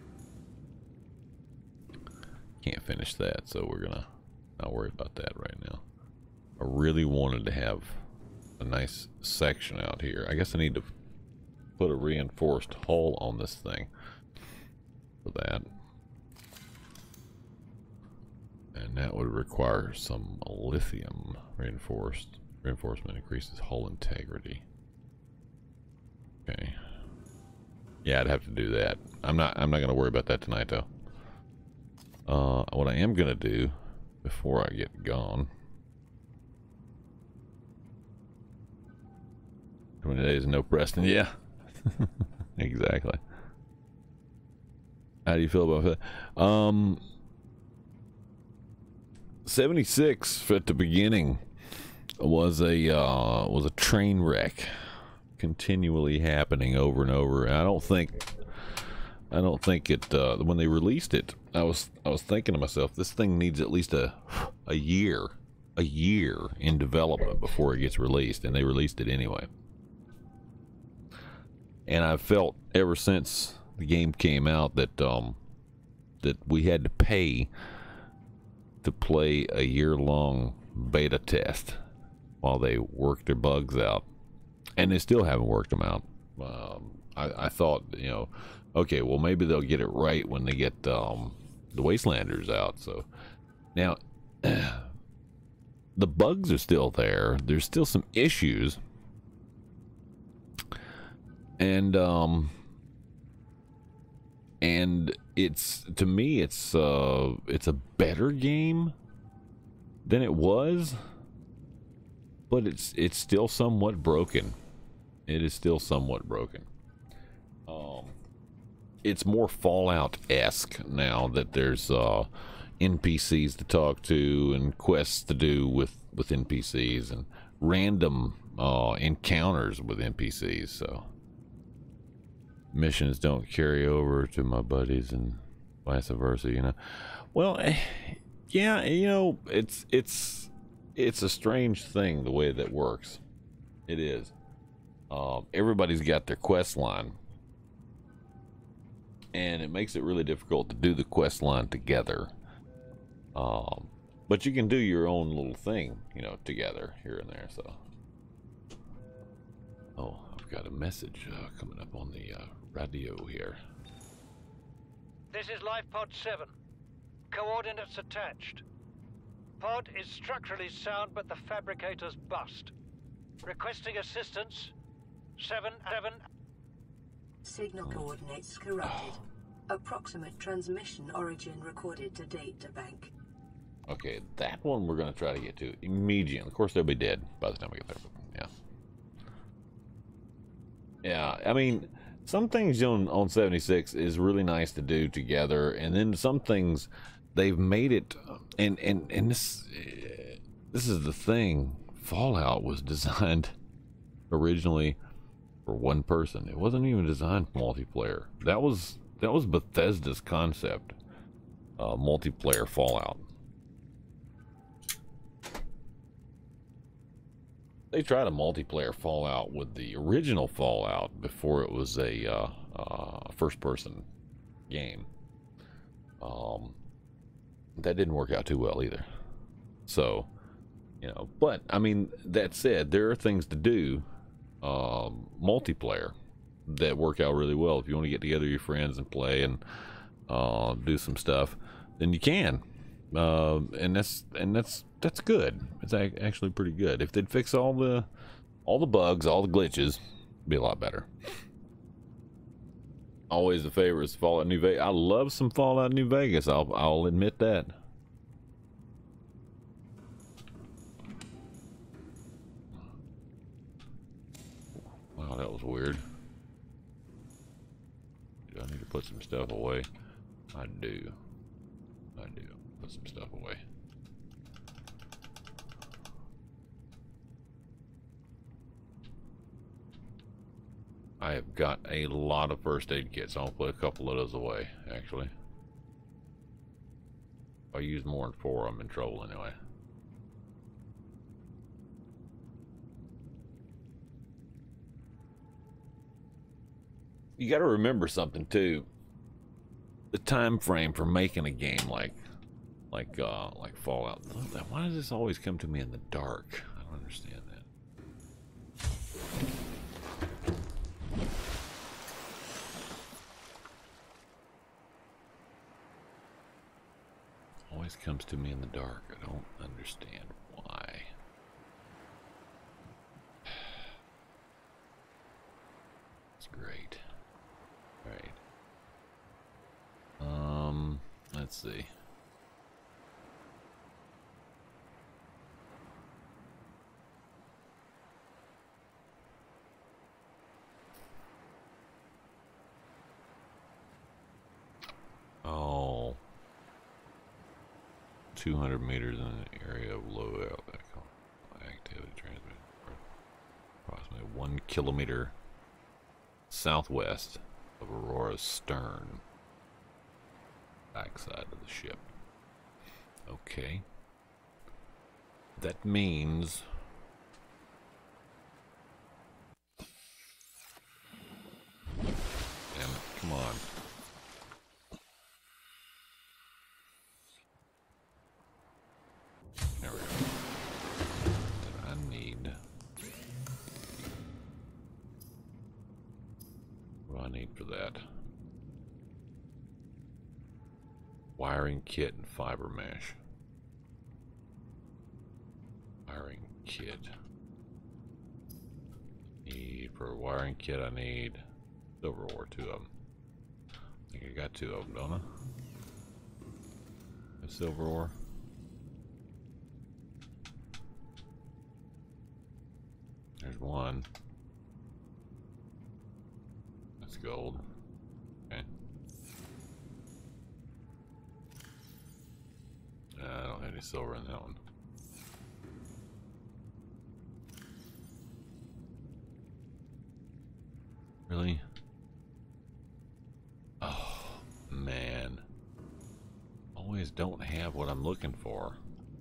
Can't finish that, so we're gonna not worry about that right now. I really wanted to have a nice section out here. I guess I need to put a reinforced hull on this thing for that. And that would require some lithium reinforcement increases hull integrity. Okay. Yeah, I'd have to do that. I'm not gonna worry about that tonight though. What I am gonna do before I get gone. 20 days no Preston, yeah. Exactly. How do you feel about that? 76 at the beginning was a train wreck, continually happening over and over. And I don't think it when they released it, I was thinking to myself, this thing needs at least a year in development before it gets released, and they released it anyway. And I've felt ever since the game came out that that we had to pay to play a year-long beta test while they worked their bugs out, and they still haven't worked them out. I thought, you know, okay, well maybe they'll get it right when they get the Wastelanders out. So now the bugs are still there. There's still some issues, and it's, to me, it's a better game than it was, but it's still somewhat broken. It is still somewhat broken. It's more Fallout-esque now that there's NPCs to talk to and quests to do with NPCs and random encounters with NPCs. So missions don't carry over to my buddies and vice versa, you know. Well, yeah, you know, it's a strange thing the way that works. It is. Everybody's got their quest line, and it makes it really difficult to do the quest line together. But you can do your own little thing, you know, together here and there. So, oh, I've got a message coming up on the radio here. This is Life Pod 7. Coordinates attached. Pod is structurally sound, but the fabricator's bust. Requesting assistance. 7. Signal coordinates corrupted. Approximate transmission origin recorded to databank. Okay, that one we're going to try to get to immediately. Of course, they'll be dead by the time we get there. Yeah. Yeah, I mean, some things on 76 is really nice to do together, and then some things they've made it, and this is the thing. Fallout was designed originally for one person. It wasn't even designed for multiplayer. That was Bethesda's concept. Multiplayer Fallout. They tried a multiplayer Fallout with the original Fallout before it was a first-person game. That didn't work out too well either. So, you know, but I mean, that said, there are things to do multiplayer, that work out really well. If you want to get together with your friends and play and do some stuff, then you can. And that's good. It's actually pretty good. If they'd fix all the bugs, all the glitches, it'd be a lot better. Always the favorite is Fallout New Vegas. I love some Fallout New Vegas. I'll admit that. Wow, that was weird. Do I need to put some stuff away? I do. Put some stuff away. I have got a lot of first aid kits. I'll put a couple of those away, actually. If I use more than 4, I'm in trouble anyway. You got to remember something too. The time frame for making a game like Fallout. Why does this always come to me in the dark? I don't understand that. Always comes to me in the dark. I don't understand why. It's great. Right. Let's see. Oh. 200 meters in an area of low activity transmitted. Approximately 1 kilometer southwest of Aurora's stern. Backside of the ship. Okay. That means damn it, come on. There we go. I need what do I need for that? Wiring kit and fiber mesh. Wiring kit. For a wiring kit, I need silver ore, 2 of them. I think I got 2 of them, don't I? A silver ore. There's 1. That's gold. Okay. I don't have any silver in that one. Really? Oh, man. Always don't have what I'm looking for.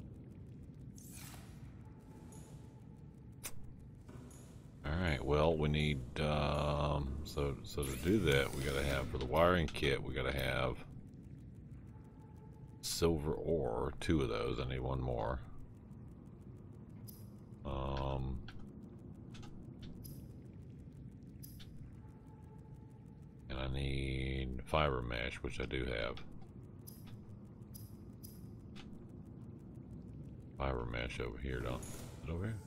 Alright, well, we need, so to do that, we gotta have, for the wiring kit, we gotta have silver ore, 2 of those. I need 1 more. And I need fiber mesh, which I do have. Fiber mesh over here, don't? Is it over here?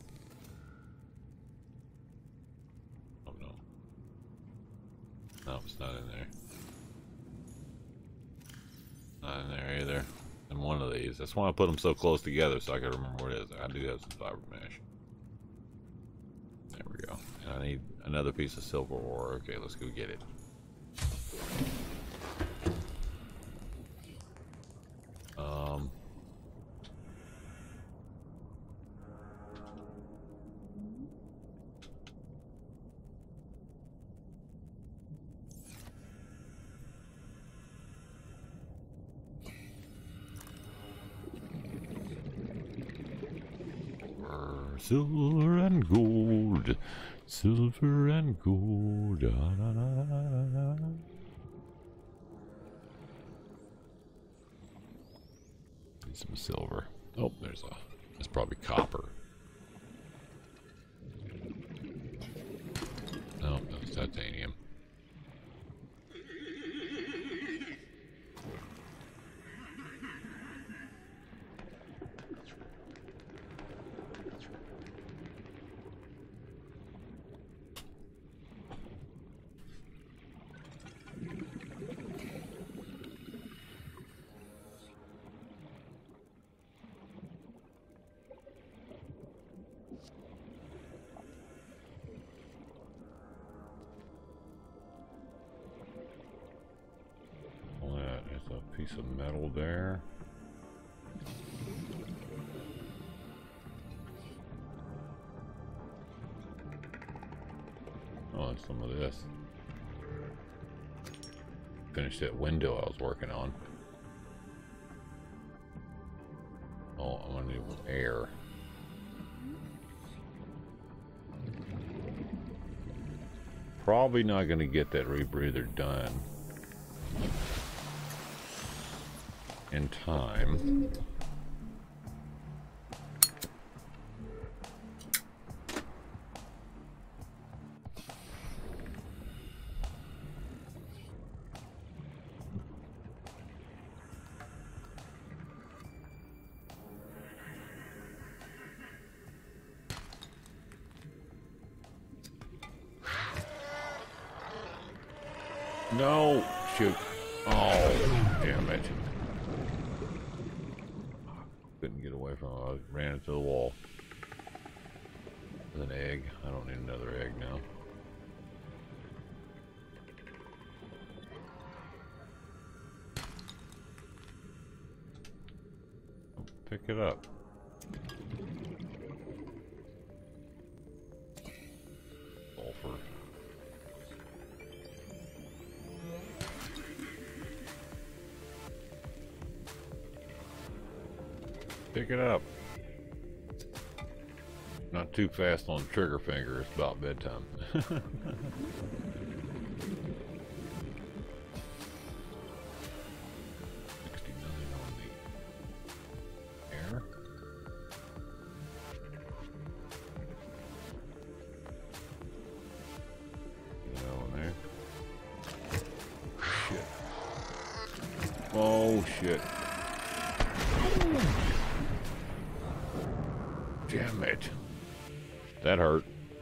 Oh no. No, it's not in there. Not in there either. And 1 of these. That's why I put them so close together so I can remember what it is. I do have some fiber mesh. There we go. And I need another piece of silver ore. Okay, let's go get it. Silver and gold, silver and gold. Da, da, da, da, da. Need some silver. Oh, there's probably copper. No, that's titanium. piece of metal there. Oh, and some of this. Finish that window I was working on. Oh, I'm gonna need air. Probably not gonna get that rebreather done in time. No! Shoot. Oh, damn it. Couldn't get away from it. I ran into the wall. With an egg. I don't need another egg now. Pick it up. Sulfur. Pick it up. Not too fast on the trigger finger. It's about bedtime. 69 on the air. That one there. Shit. Oh shit. Damn it. That hurt.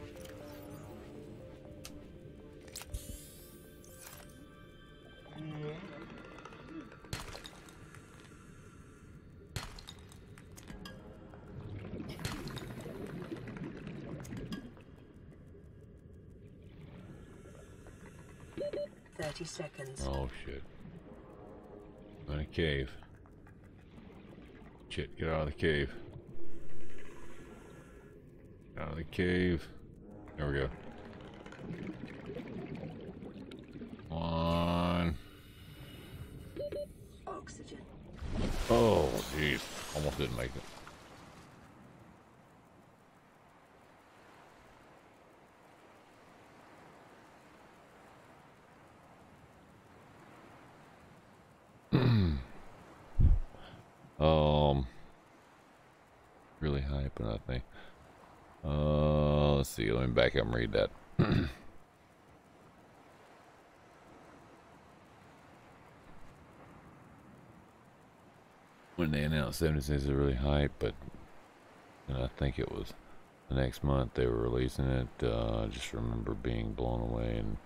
Seconds. Oh shit. I'm in a cave. Shit, get out of the cave. Out of the cave. There we go. Come on. Oxygen. Oh, jeez. Almost didn't make it. Really hyping, I think. Let's see. Let me back up and read that. When they announced 76 is really hype, but and I think it was the next month they were releasing it. I just remember being blown away and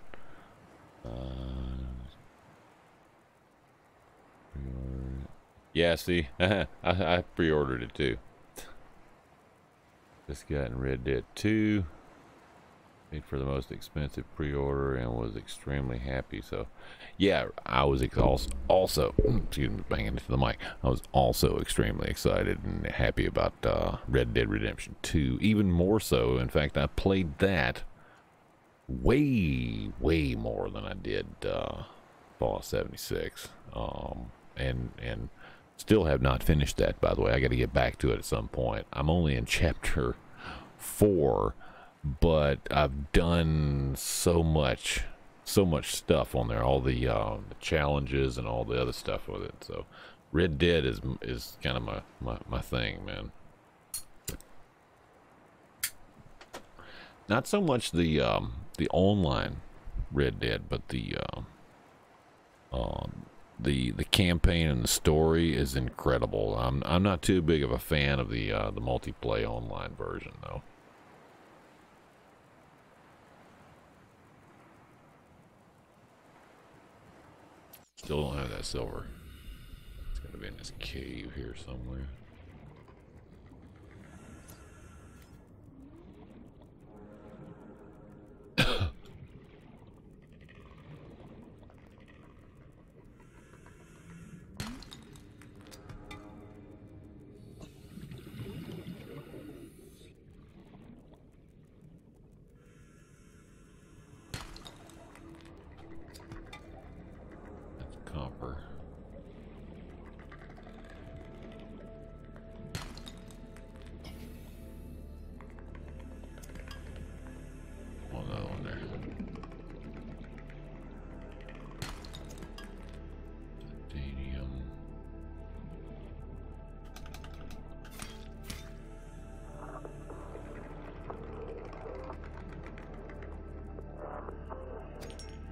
pre-ordered it. Yeah, see, I pre-ordered it too. Just gotten Red Dead 2. Paid for the most expensive pre-order and was extremely happy. So, yeah, I was also excuse me, banging into the mic. I was also extremely excited and happy about Red Dead Redemption 2. Even more so. In fact, I played that way more than I did Fallout 76. And still have not finished that, by the way. I got to get back to it at some point. I'm only in chapter 4, but I've done so much stuff on there, all the challenges and all the other stuff with it. So Red Dead is kind of my thing, man. Not so much the online Red Dead, but the campaign and the story is incredible. I'm not too big of a fan of the multiplayer online version though. Still don't have that silver. It's gotta be in this cave here somewhere.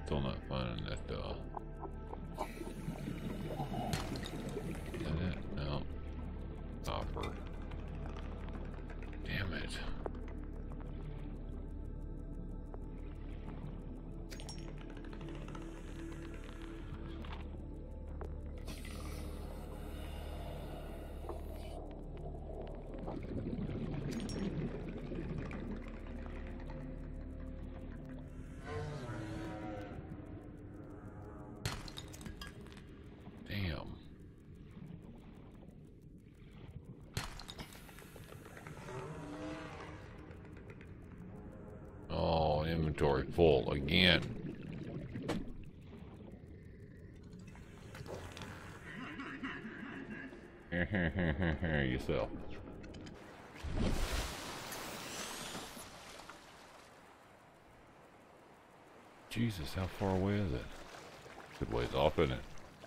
Still not finding that, no. Copper. Damn it. Damn. Oh, inventory full again. Yourself. Jesus, how far away is it? Good ways off, isn't it?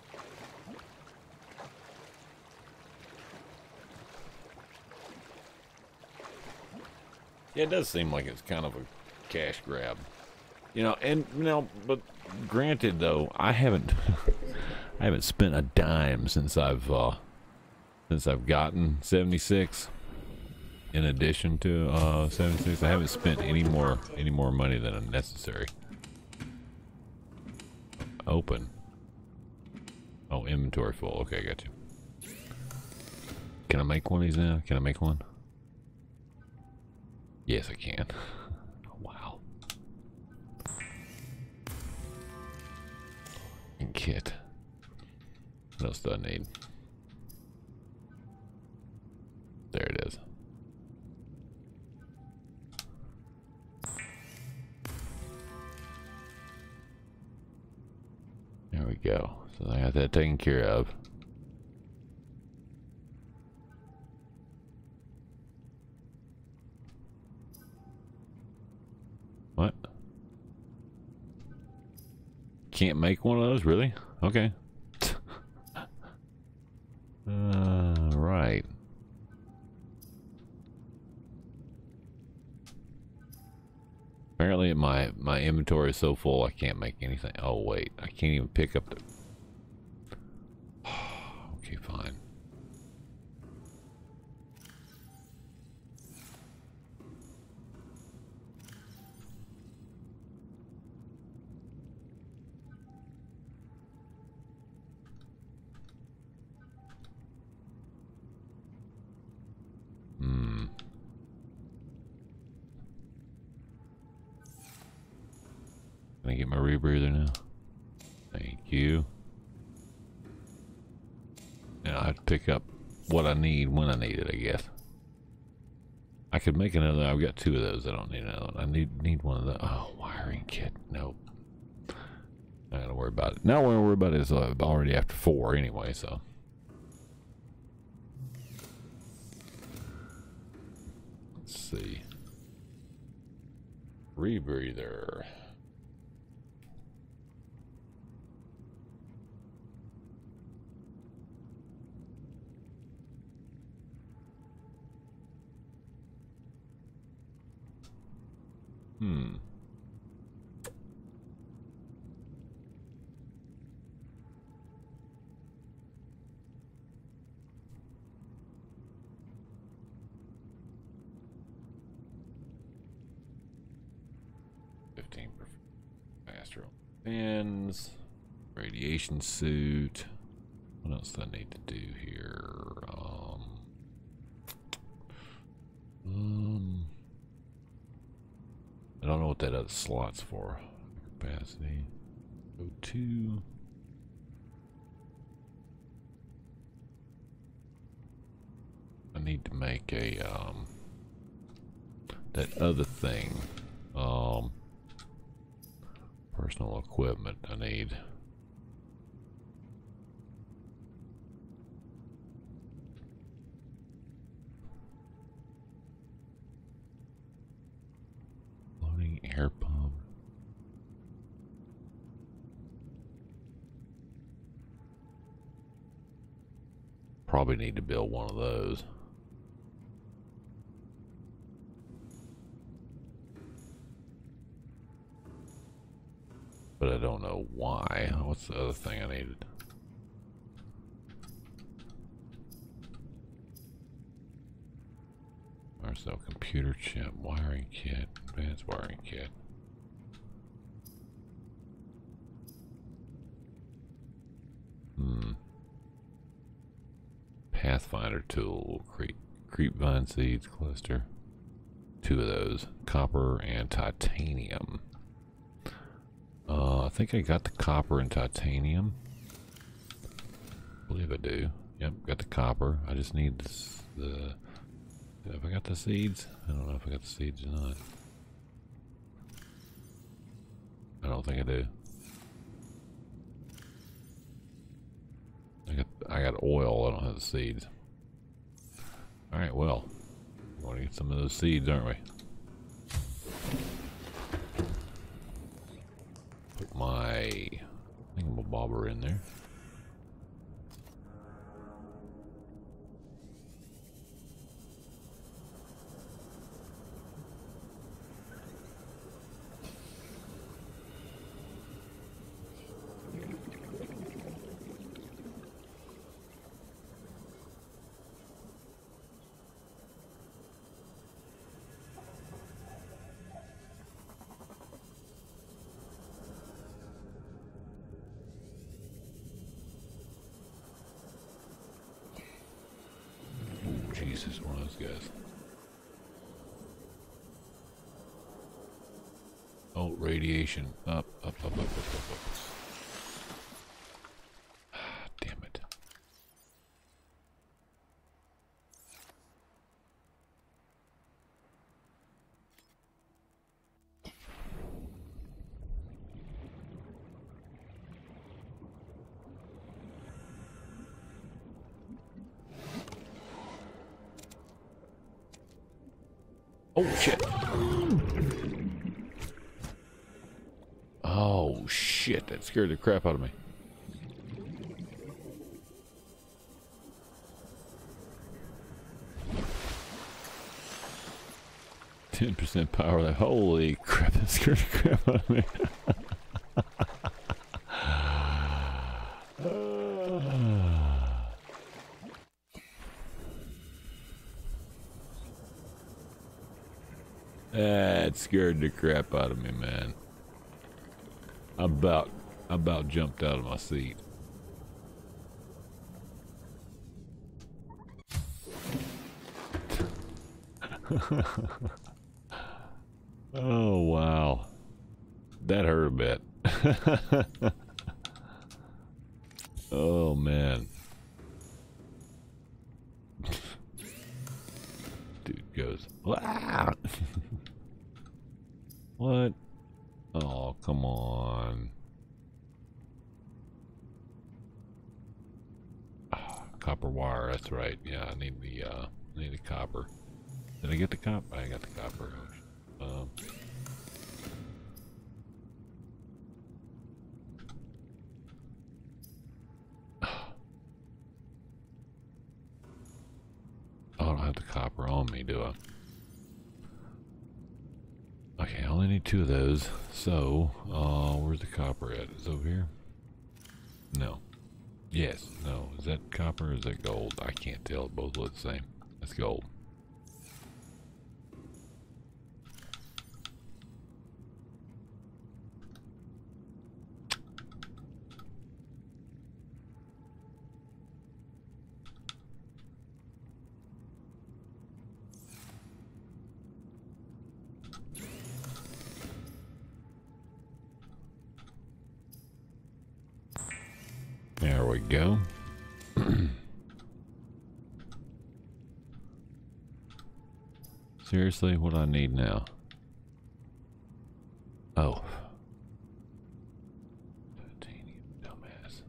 Yeah, it does seem like it's kind of a cash grab. You know, and you know, but granted though, I haven't I haven't spent a dime since I've gotten 76. In addition to 76, I haven't spent any more money than necessary. Open. Oh, inventory full. Okay, I got you. Can I make one of these now? Can I make one? Yes, I can. Oh, wow. And kit. What else do I need? There it is. There we go. So I got that taken care of. What? Can't make one of those, really? Okay. Right. Apparently my inventory is so full I can't make anything. Oh wait, I can't even pick up the... Okay, fine. Can I get my rebreather now? Thank you. Now I have to pick up what I need when I need it, I guess. I could make another. I've got two of those. I don't need another one. I need one of the... Oh, wiring kit. Nope. I gotta worry about it. Now what I worry about is already after 4 anyway, so... Let's see. Rebreather. Hmm. Faster fans, radiation suit. What else do I need to do here? I don't know what that other slot's for. Capacity. O2. I need to make a that other thing. Personal equipment I need. Loading air pump. Probably need to build one of those. but I don't know why. What's the other thing I needed? There's no computer chip, wiring kit, advanced wiring kit. Pathfinder tool, creepvine seeds cluster. 2 of those, copper and titanium. I think I got the copper and titanium. I believe I do. Yep, got the copper. I just need this, have I got the seeds? I don't know if I got the seeds or not. I don't think I do. I got oil, I don't have the seeds. Alright, well, we want to get some of those seeds, aren't we? Put my thingamabobber in there. Jesus, one of those guys. Oh, radiation. Up. Damn it. Oh, shit. Oh, shit. That scared the crap out of me. %, power. That holy crap! That scared the crap out of me. That scared the crap out of me, man. I about jumped out of my seat. Oh, wow. That hurt a bit. Oh, man. Dude goes, wow. What? Oh, come on. Copper wire, that's right. Yeah, I need the copper. Did I get the copper? I got the copper. I don't have the copper on me, do I? Okay, I only need 2 of those. So, where's the copper at? Is it over here? No. Yes. No. Is that copper or is that gold? I can't tell. Both look the same. That's gold. There we go. Seriously, what do I need now? Oh. Titanium, dumbass.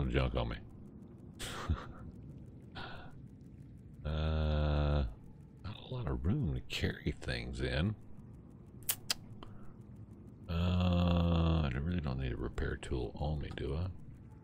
of junk on me. Not a lot of room to carry things in. I really don't need a repair tool on me, do I?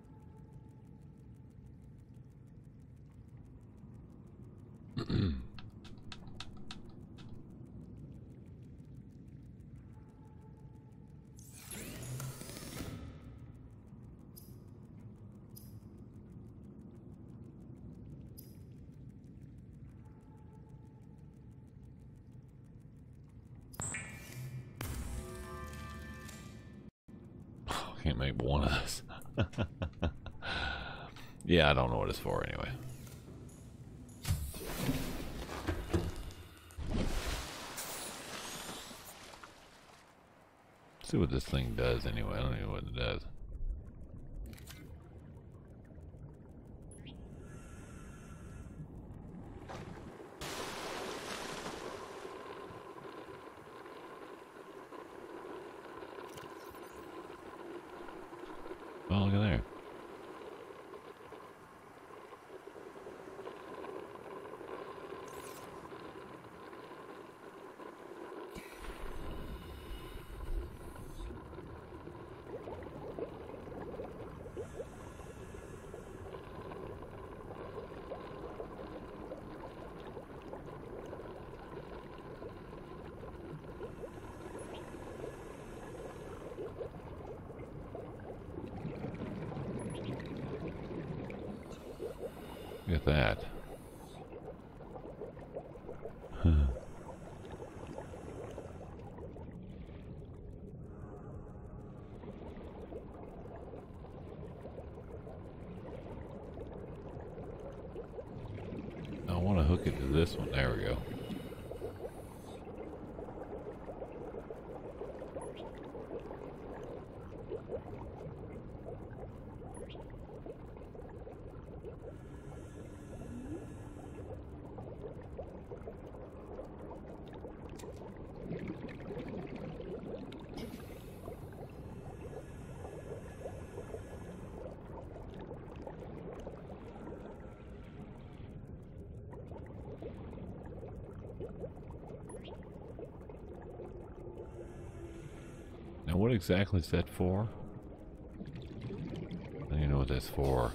Can't make one of this. Yeah, I don't know what it's for anyway. See what this thing does anyway. I don't even know what it does. Oh, look at there. Look at that. I want to hook it to this one. There we go. Now, what exactly is that for? I don't even know what that's for.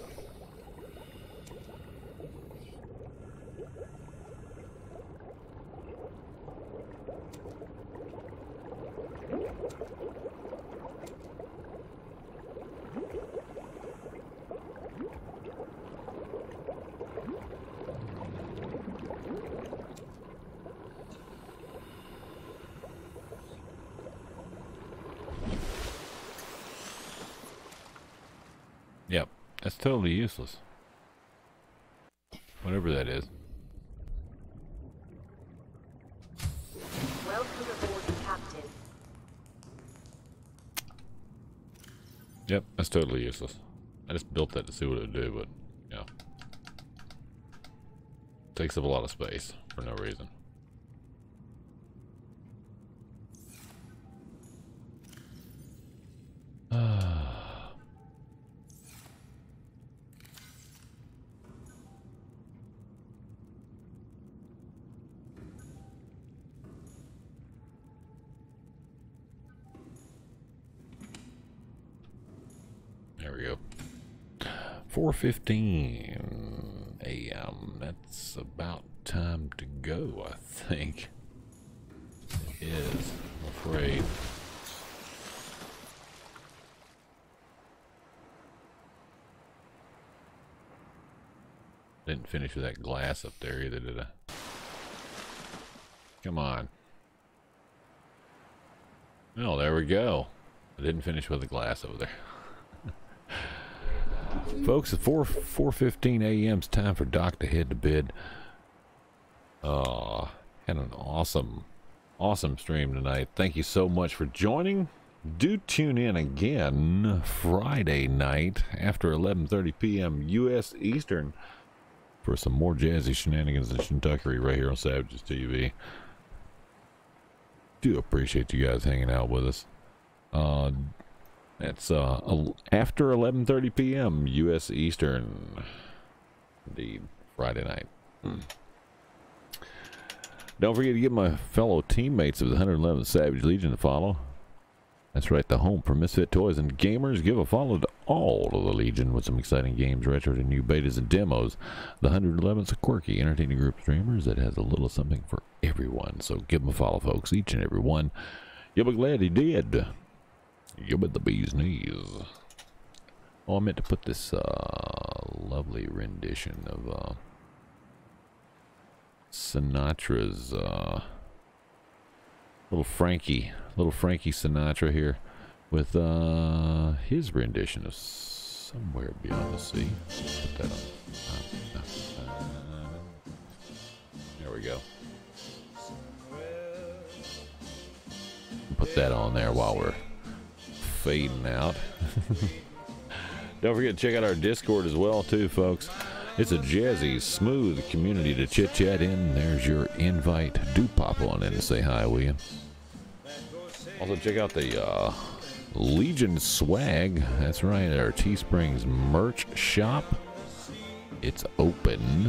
Yep, that's totally useless. Whatever that is. Welcome aboard, Captain. Yep, that's totally useless. I just built that to see what it would do, but, yeah. Takes up a lot of space for no reason. There we go. 4:15 a.m. That's about time to go, I think. It is, I'm afraid. Didn't finish with that glass up there either, did I? Come on. Oh, there we go. I didn't finish with the glass over there. Folks, at 4:15 a.m. it's time for Doc to head to bed. Had an awesome stream tonight. Thank you so much for joining. Do tune in again Friday night after 11:30 p.m. U.S. Eastern for some more jazzy shenanigans and shintuckery right here on Savages TV. Do appreciate you guys hanging out with us. That's after 11:30 p.m. U.S. Eastern. Indeed, Friday night. Don't forget to give my fellow teammates of the 111th Savage Legion a follow. That's right, the home for Misfit Toys and Gamers. Give a follow to all of the Legion with some exciting games, retro and new betas and demos. The 111's a quirky, entertaining group of streamers that has a little something for everyone. So give them a follow, folks, each and every one. You'll be glad he did. You'll be the bee's knees. Oh, I meant to put this lovely rendition of Sinatra's little Frankie Sinatra here with his rendition of Somewhere Beyond the Sea. Put that on. There we go. Put that on there while we're fading out. Don't forget to check out our Discord as well too, folks. It's a jazzy, smooth community to chit-chat in. There's your invite. Do pop on in and say hi, will you? Also, check out the Legion swag. That's right, our Teesprings merch shop. It's open.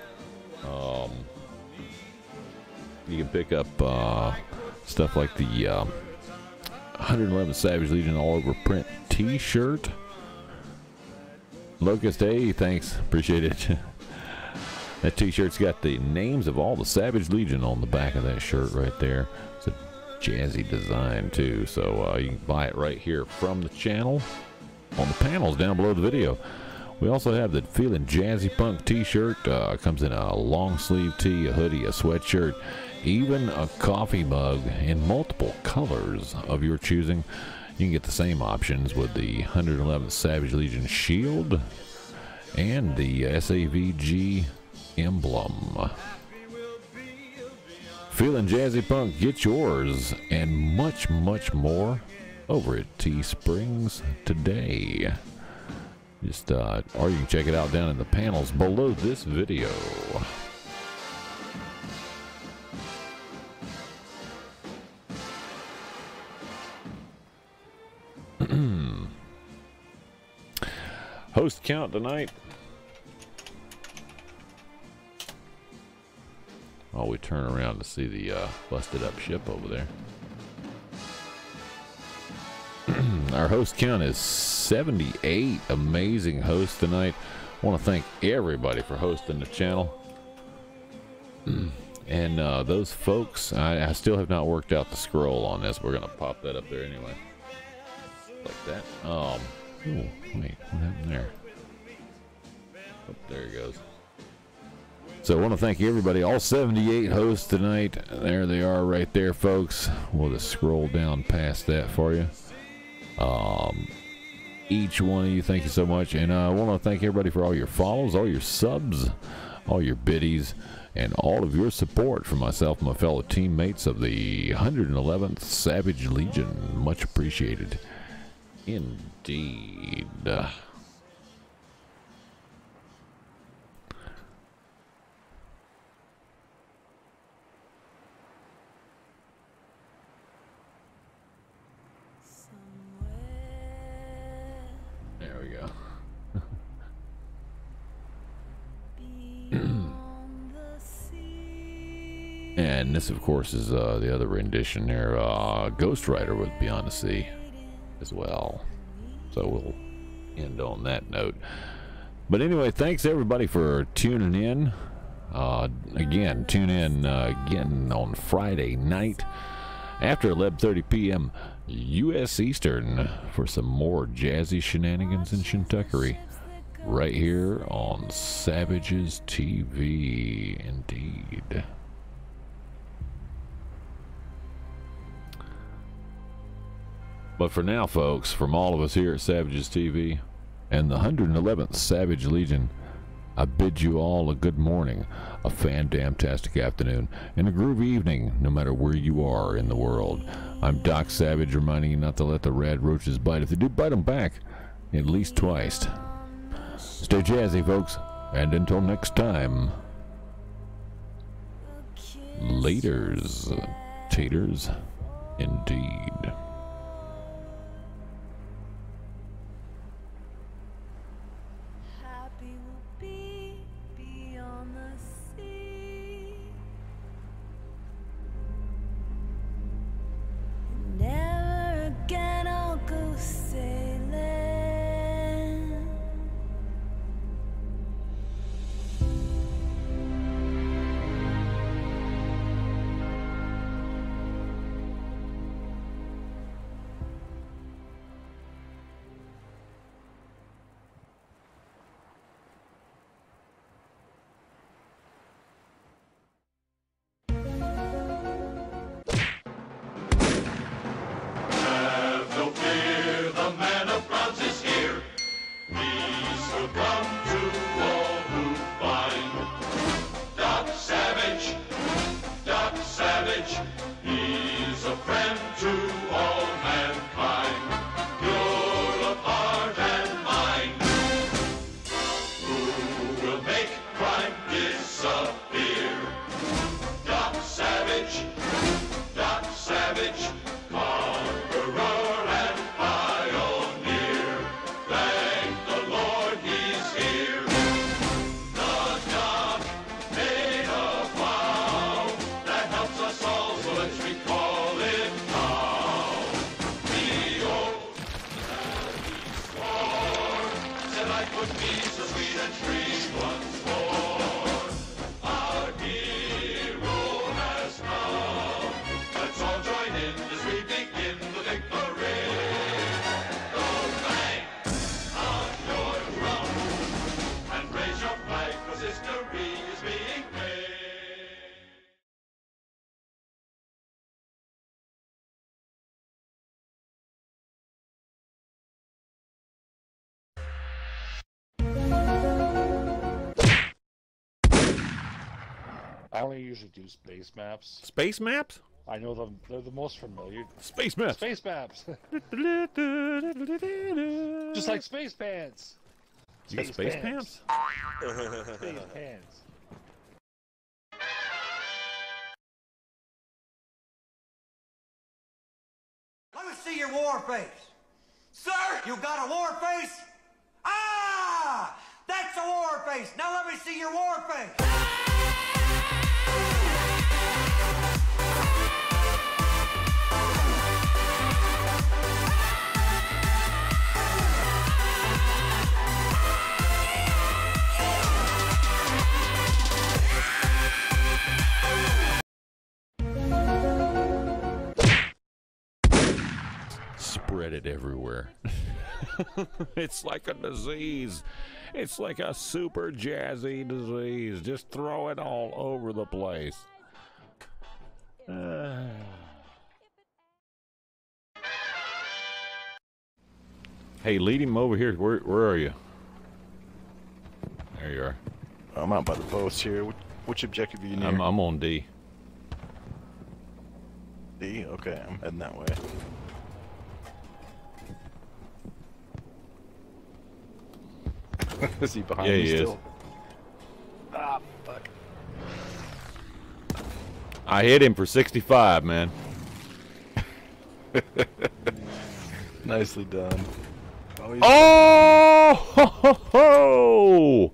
You can pick up stuff like the 111 Savage Legion all-over print T-shirt. Locust, hey, thanks. Appreciate it. That T-shirt's got the names of all the Savage Legion on the back of that shirt right there. It's a jazzy design, too. So you can buy it right here from the channel on the panels down below the video. We also have the Feeling Jazzy Punk T-shirt. Comes in a long sleeve tee, a hoodie, a sweatshirt, even a coffee mug in multiple colors of your choosing. You can get the same options with the 111th Savage Legion shield and the SAVG emblem. Feeling Jazzy Punk, get yours and much, much more over at Teesprings today. Just, or you can check it out down in the panels below this video. Host count tonight. While we turn around to see the busted up ship over there. Our host count is 78. Amazing hosts tonight. I want to thank everybody for hosting the channel. And those folks, I still have not worked out the scroll on this. We're going to pop that up there anyway. Like that. Oh, wait, what happened there? Oh, there it goes. So I want to thank everybody, all 78 hosts tonight. There they are right there, folks. We'll just scroll down past that for you. Each one of you, thank you so much. And I want to thank everybody for all your follows, all your subs, all your biddies, and all of your support from myself and my fellow teammates of the 111th Savage Legion. Much appreciated. Indeed. There we go. And this, of course, is the other rendition there, Ghost Rider with Beyond the Sea as well. So we'll end on that note. But anyway, thanks everybody for tuning in. Again, tune in again on Friday night after 11:30 p.m. U.S. Eastern for some more jazzy shenanigans and shintuckery right here on Savages TV. Indeed. But for now, folks, from all of us here at Savages TV and the 111th Savage Legion, I bid you all a good morning, a fan-damtastic afternoon, and a groovy evening, no matter where you are in the world. I'm Doc Savage, reminding you not to let the rad roaches bite. If they do, bite them back, at least twice. Stay jazzy, folks, and until next time, laters, taters, indeed. I only usually do space maps. Space maps? I know them. They're the most familiar. Space maps. Space maps. Just like space pants. You got space pants? Space pants. Let me see your war face. Sir! You got a war face? Ah! That's a war face! Now let me see your war face! Spread it everywhere. It's like a disease. It's like a super jazzy disease. Just throw it all over the place. Hey, lead him over here. Where are you? There you are. I'm out by the post here. Which objective are you near? I'm on D. D? Okay, I'm heading that way. Is he behind me still? Is. Ah, fuck. I hit him for 65, man. Nicely done. Oh! Ho, ho, ho!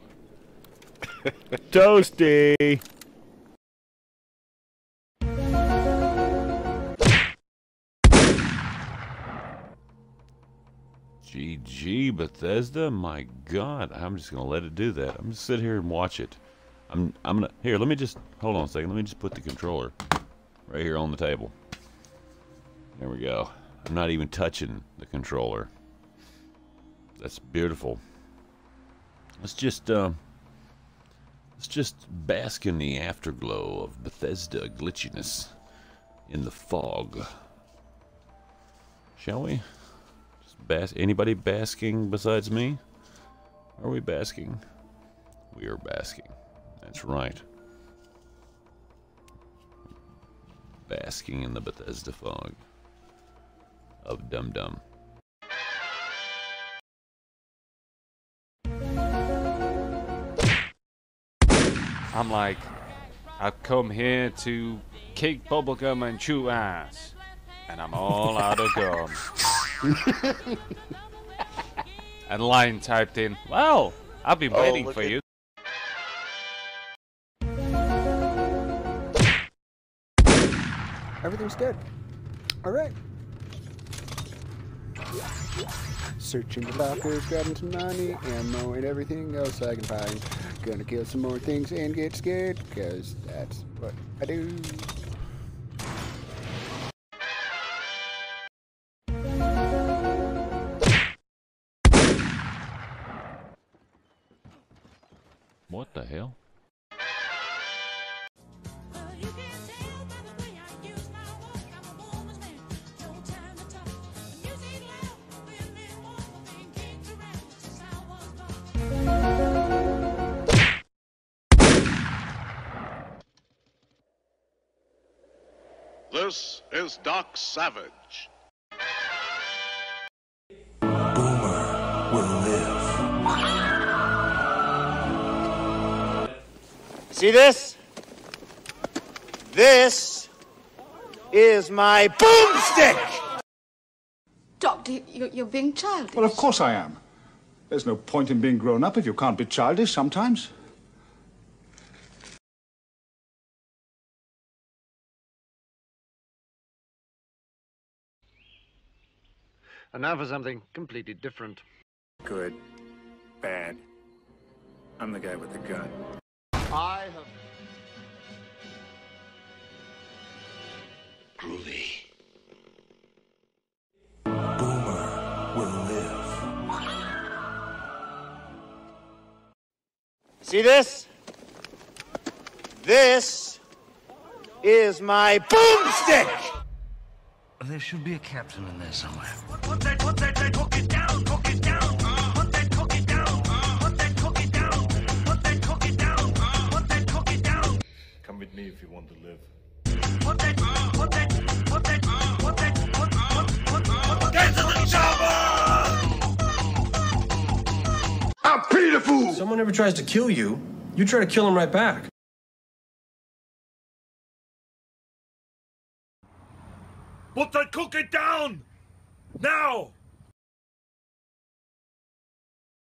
Toasty! GG Bethesda, my God, I'm just gonna let it do that. I'm just sit here and watch it. I'm gonna here. Let me just hold on a second. Let me just put the controller right here on the table. There we go. I'm not even touching the controller. That's beautiful. Let's just bask in the afterglow of Bethesda glitchiness in the fog, shall we? Anybody basking besides me? Are we basking? We are basking. That's right. Basking in the Bethesda fog of Dum Dum. I'm like, I've come here to kick bubblegum and chew ass, and I'm all out of gum. And Lion typed in, well, I've been waiting for you. Everything's good. Alright. Searching the lockers, grabbing some money, ammo, and everything else I can find. Gonna kill some more things and get scared, because that's what I do. What the hell? This is Doc Savage. Boomer will live. See this? This is my boomstick! Doctor, you're being childish. Well, of course I am. There's no point in being grown up if you can't be childish sometimes. And now for something completely different. Good. Bad. I'm the guy with the gun. I have... Groovy. Boomer will live. See this? This is my boomstick! There should be a captain in there somewhere. Put that cookie down, cookie down. Put that cookie down, put that cookie down. Put that cookie down, put that cookie down. Come with me. someone ever tries to kill you, you try to kill him right back. Put that cookie down! Now!